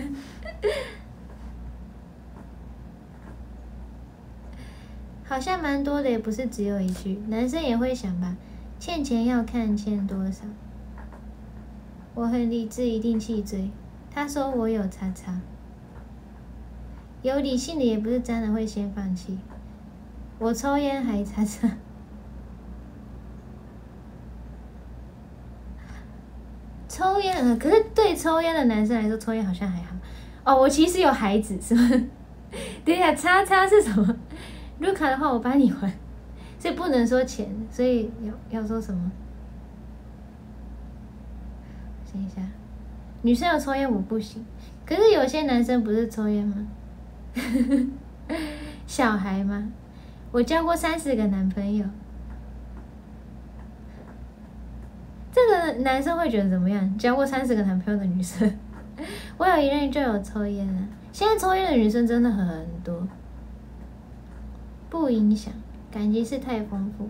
好像蛮多的，也不是只有一句，男生也会想吧，欠钱要看欠多少。我很理智，一定弃追。他说我有叉叉，有理性的也不是真的会先放弃。我抽烟还叉叉，抽烟啊，可是对抽烟的男生来说，抽烟好像还好。哦，我其实有孩子，是吗？等一下，叉叉是什么？卢卡的话，我帮你还，所以不能说钱，所以要要说什么？等一下，女生有抽烟我不行，可是有些男生不是抽烟吗？小孩吗？我交过三十个男朋友，这个男生会觉得怎么样？交过三十个男朋友的女生，我有一任就有抽烟了。现在抽烟的女生真的很多，不影响，感情是太丰富。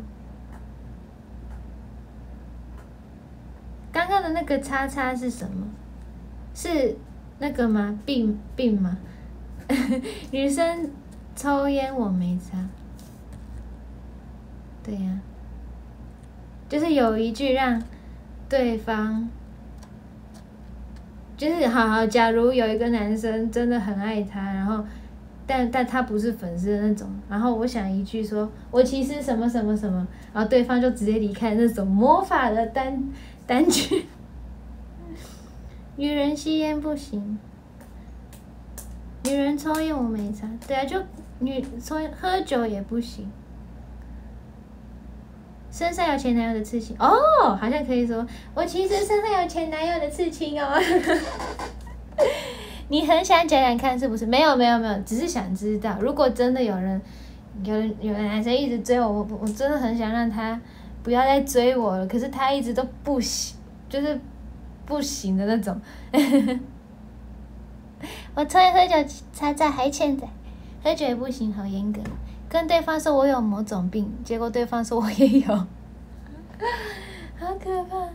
刚刚的那个叉叉是什么？是那个吗？病病吗？女生抽烟我没擦。对呀、啊，就是有一句让对方，就是好好。假如有一个男生真的很爱她，然后但但他不是粉丝的那种，然后我想一句说我其实什么什么什么，然后对方就直接离开，那种魔法的单单句。女人吸烟不行，女人抽烟我没差。对啊，就女抽烟喝酒也不行。身上有前男友的刺青哦，好像可以说我其实身上有前男友的刺青哦。你很想讲讲看是不是？没有没有没有，只是想知道，如果真的有人有人有的男生一直追我，我我真的很想让他不要再追我了，可是他一直都不行，就是不行的那种。我抽烟喝酒差债还欠债，喝酒也不行，好严格。跟对方说我有某种病，结果对方说我也有，好可怕！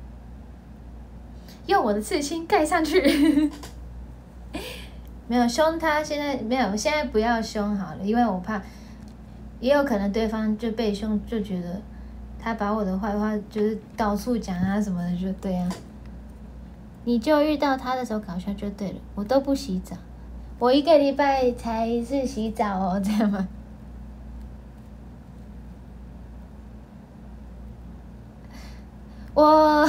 用我的刺青盖上去。没有凶他，现在没有，现在不要凶好了，因为我怕，也有可能对方就被凶，就觉得他把我的坏话就是到处讲啊什么的，就对啊。你就遇到他的时候搞笑就对了，我都不洗澡，我一个礼拜才一次洗澡哦，这样吗？我，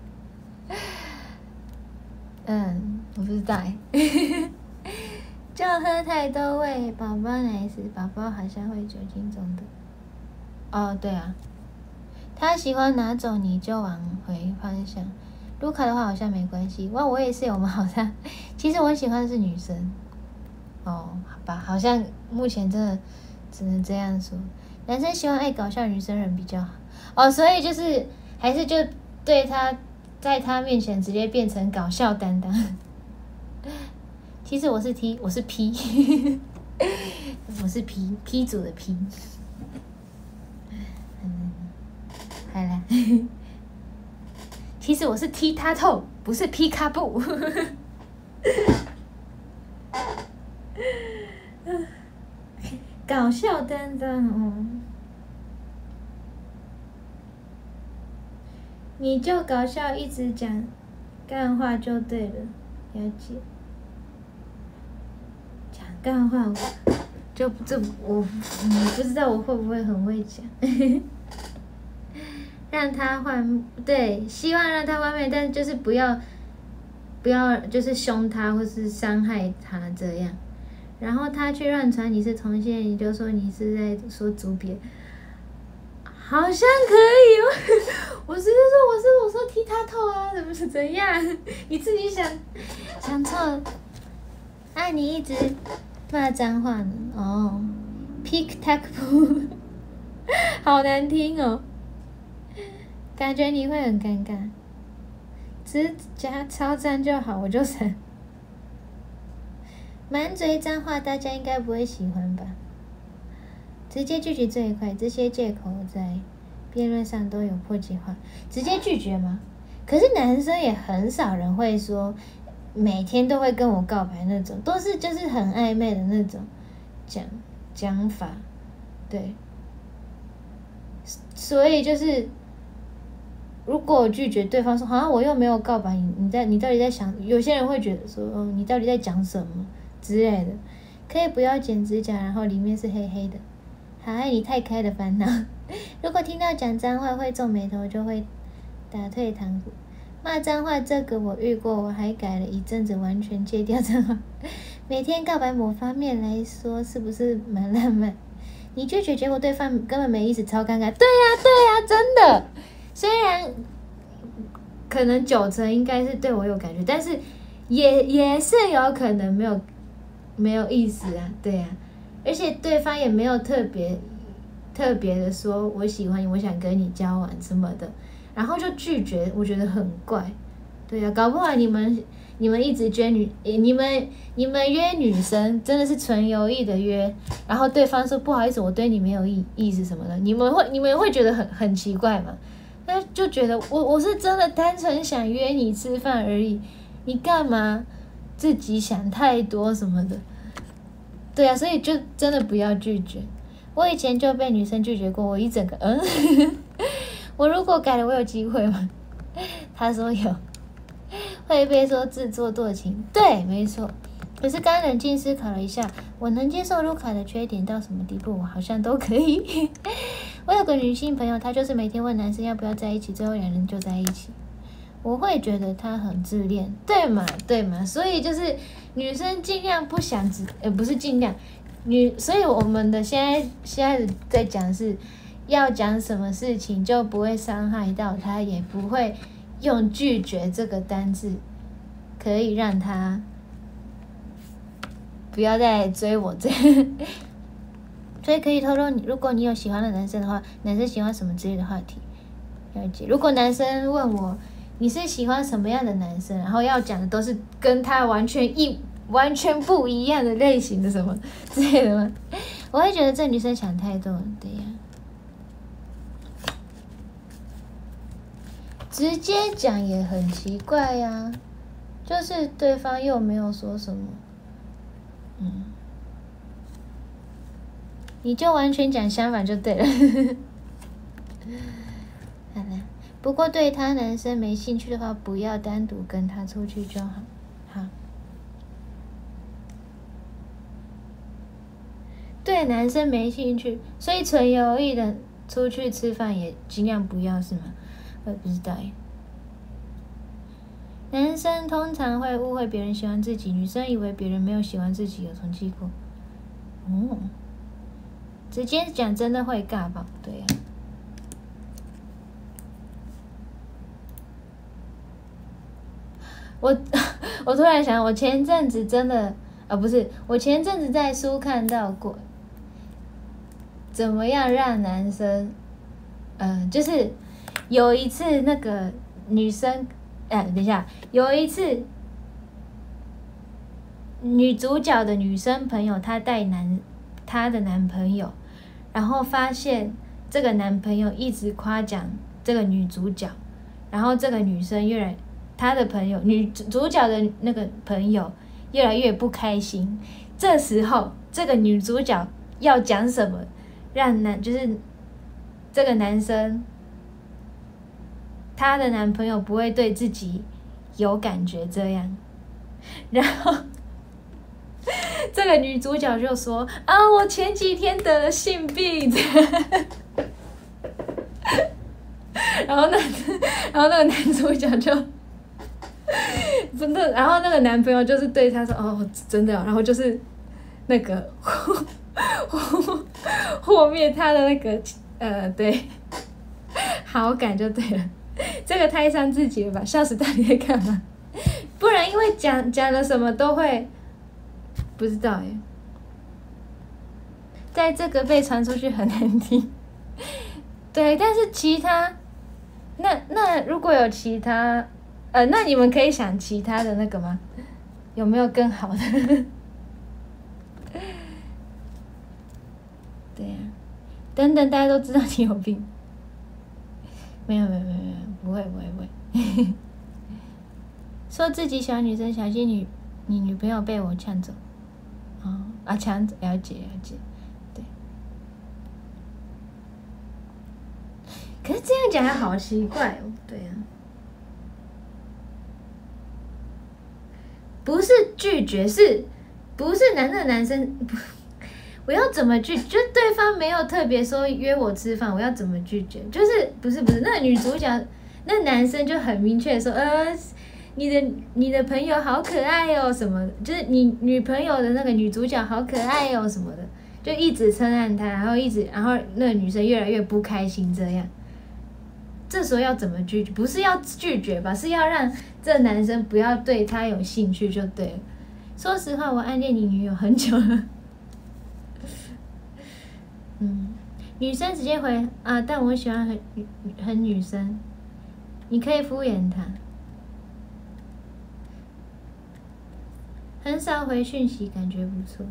嗯，我不知道哎。就喝太多喂宝宝奶时，宝宝好像会酒精中毒。哦，对啊，他喜欢哪种你就往回方向。卢卡的话好像没关系，哇，我也是，我们好像，其实我喜欢的是女生。哦，好吧，好像目前真的只能这样说。男生喜欢爱搞笑，女生人比较好。哦，所以就是还是就对他，在他面前直接变成搞笑担当。其实我是 T， 我是 P， 我是 P P 组的 P。嗯，好啦。其实我是踢他透，不是劈卡布。 搞笑担当哦，你就搞笑，一直讲干话就对了，了解。讲干话我就这我嗯不知道我会不会很会讲。让他换，对，希望让他换妹，但是就是不要不要就是凶他或是伤害他这样。然后他去乱传你是同性恋，你就说你是在说组别，好像可以哦。我是说我是我说踢他头啊，怎么是怎样？你自己想想错了。啊，你一直骂脏话呢？哦 ，pick tack p 好难听哦。感觉你会很尴尬，指甲超赞就好，我就省。满嘴脏话，大家应该不会喜欢吧？直接拒绝最快，这些借口在辩论上都有破解化。直接拒绝吗？可是男生也很少人会说每天都会跟我告白那种，都是就是很暧昧的那种讲讲法，对。所以就是，如果我拒绝对方说，好像我又没有告白你，你在你到底在想？有些人会觉得说，哦，你到底在讲什么？之类的，可以不要剪指甲，然后里面是黑黑的。嗨，你太开的烦恼。如果听到讲脏话会皱眉头，就会打退堂鼓。骂脏话这个我遇过，我还改了一阵子，完全戒掉脏话。每天告白某方面来说，是不是蛮浪漫？你拒绝，结果对方根本没意思，超尴尬。对呀、啊，对呀、啊，真的。虽然可能九成应该是对我有感觉，但是也也是有可能没有。没有意思啊，对呀、啊，而且对方也没有特别特别的说我喜欢你，我想跟你交往什么的，然后就拒绝，我觉得很怪，对呀、啊，搞不好你们你们一直约女，你们你们约女生真的是纯友谊的约，然后对方说不好意思，我对你没有意意思什么的，你们会你们会觉得很很奇怪嘛？那就觉得我我是真的单纯想约你吃饭而已，你干嘛自己想太多什么的？对啊，所以就真的不要拒绝。我以前就被女生拒绝过，我一整个嗯，我如果改了，我有机会吗？他说有，会被说自作多情，对，没错。可是刚冷静思考了一下，我能接受卢卡的缺点到什么地步，我好像都可以。我有个女性朋友，她就是每天问男生要不要在一起，最后两人就在一起。我会觉得她很自恋，对嘛，对嘛，所以就是女生尽量不想只，呃，不是尽量，女，所以我们的现在现在在讲是要讲什么事情就不会伤害到她，也不会用拒绝这个单字，可以让她不要再追我这样。所以可以透露你，如果你有喜欢的男生的话，男生喜欢什么之类的话题，了解。如果男生问我你是喜欢什么样的男生，然后要讲的都是跟他完全一完全不一样的类型的什么之类的吗？我会觉得这女生想太多了，对呀。直接讲也很奇怪呀，就是对方又没有说什么，嗯。你就完全讲相反就对了。好了，不过对他男生没兴趣的话，不要单独跟他出去就好。好。对男生没兴趣，所以纯友谊的出去吃饭也尽量不要是吗？我也不知道耶。男生通常会误会别人喜欢自己，女生以为别人没有喜欢自己，有统计过。哦。直接讲真的会尬爆，对呀、啊。我我突然想，我前阵子真的啊，不是，我前阵子在书看到过，怎么样让男生，嗯、呃，就是有一次那个女生，哎、呃，等一下，有一次女主角的女生朋友，她带男她的男朋友。然后发现这个男朋友一直夸奖这个女主角，然后这个女生越来他的朋友女主角的那个朋友越来越不开心。这时候，这个女主角要讲什么，让男就是这个男生，他的男朋友不会对自己有感觉这样，然后这个女主角就说：“啊，我前几天得了性病。”然后那，然后那个男主角就，不是，然后那个男朋友就是对他说：“哦，真的。”然后就是那个破灭他的那个呃，对，好感就对了。这个太伤自己了吧？笑死，到底在干嘛？不然因为讲讲了什么都会不知道耶，在这个被传出去很难听。对，但是其他，那那如果有其他，呃，那你们可以想其他的那个吗？有没有更好的？对呀、啊，等等，大家都知道你有病。没有没有没有没有，不会不会不会。说自己喜欢女生，小心女你女朋友被我抢走。哦啊，抢走，了解了解，对。可是这样讲还好奇怪哦，对呀、啊。不是拒绝，是不是男的男生？我要怎么拒？就对方没有特别说约我吃饭，我要怎么拒绝？就是不是不是，那个女主角，那男生就很明确说，呃，你的你的朋友好可爱哦，什么，就是你女朋友的那个女主角好可爱哦，什么的，就一直称赞她，然后一直，然后那个女生越来越不开心，这样。这时候要怎么拒绝？不是要拒绝吧，是要让这男生不要对她有兴趣就对了。说实话，我暗恋你女友很久了。嗯，女生直接回啊，但我喜欢很很女生，你可以敷衍她。很少回讯息，感觉不错。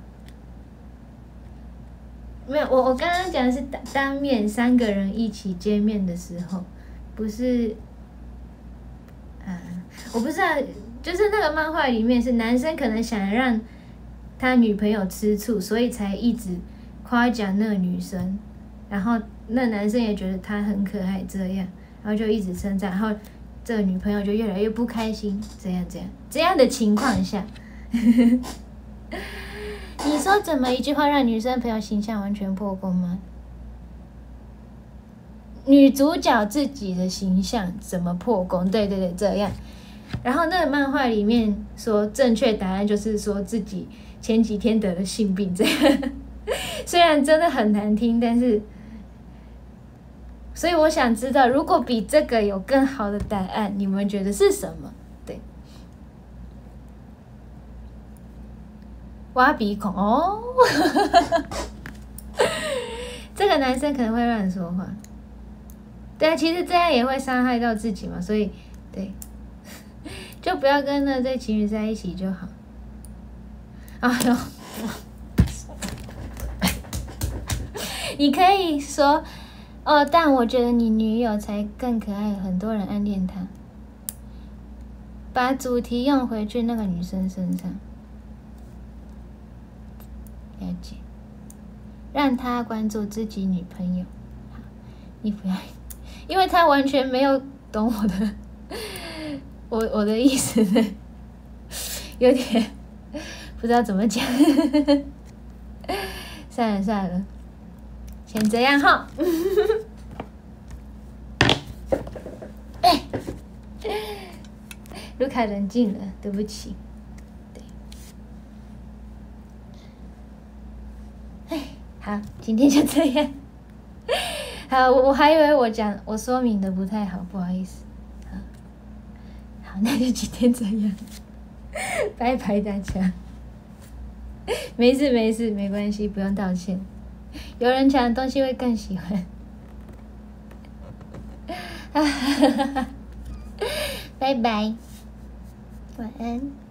没有，我我刚刚讲的是当当面三个人一起见面的时候，不是，啊，我不知道，就是那个漫画里面是男生可能想让他女朋友吃醋，所以才一直夸奖那个女生，然后那男生也觉得她很可爱，这样，然后就一直称赞，然后这个女朋友就越来越不开心，这样这样这样的情况下。你说怎么一句话让女生朋友形象完全破功吗？女主角自己的形象怎么破功？对对对，这样。然后那个漫画里面说正确答案就是说自己前几天得了性病，这样。虽然真的很难听，但是，所以我想知道，如果比这个有更好的答案，你们觉得是什么？对。挖鼻孔哦，这个男生可能会乱说话，对啊，其实这样也会伤害到自己嘛，所以对，就不要跟那对情侣在一起就好。哎呦，你可以说哦，但我觉得你女友才更可爱，很多人暗恋她。把主题用回去那个女生身上。了解，让他关注自己女朋友。好，你不要，因为他完全没有懂我的，我我的意思呢，有点不知道怎么讲。算了算了，先这样哈。哎，卢卡冷静了，对不起。好，今天就这样。好，我我还以为我讲我说明的不太好，不好意思。好，好，那就今天这样，拜拜大家。没事没事，没关系，不用道歉。有人讲的东西会更喜欢。拜拜，晚安。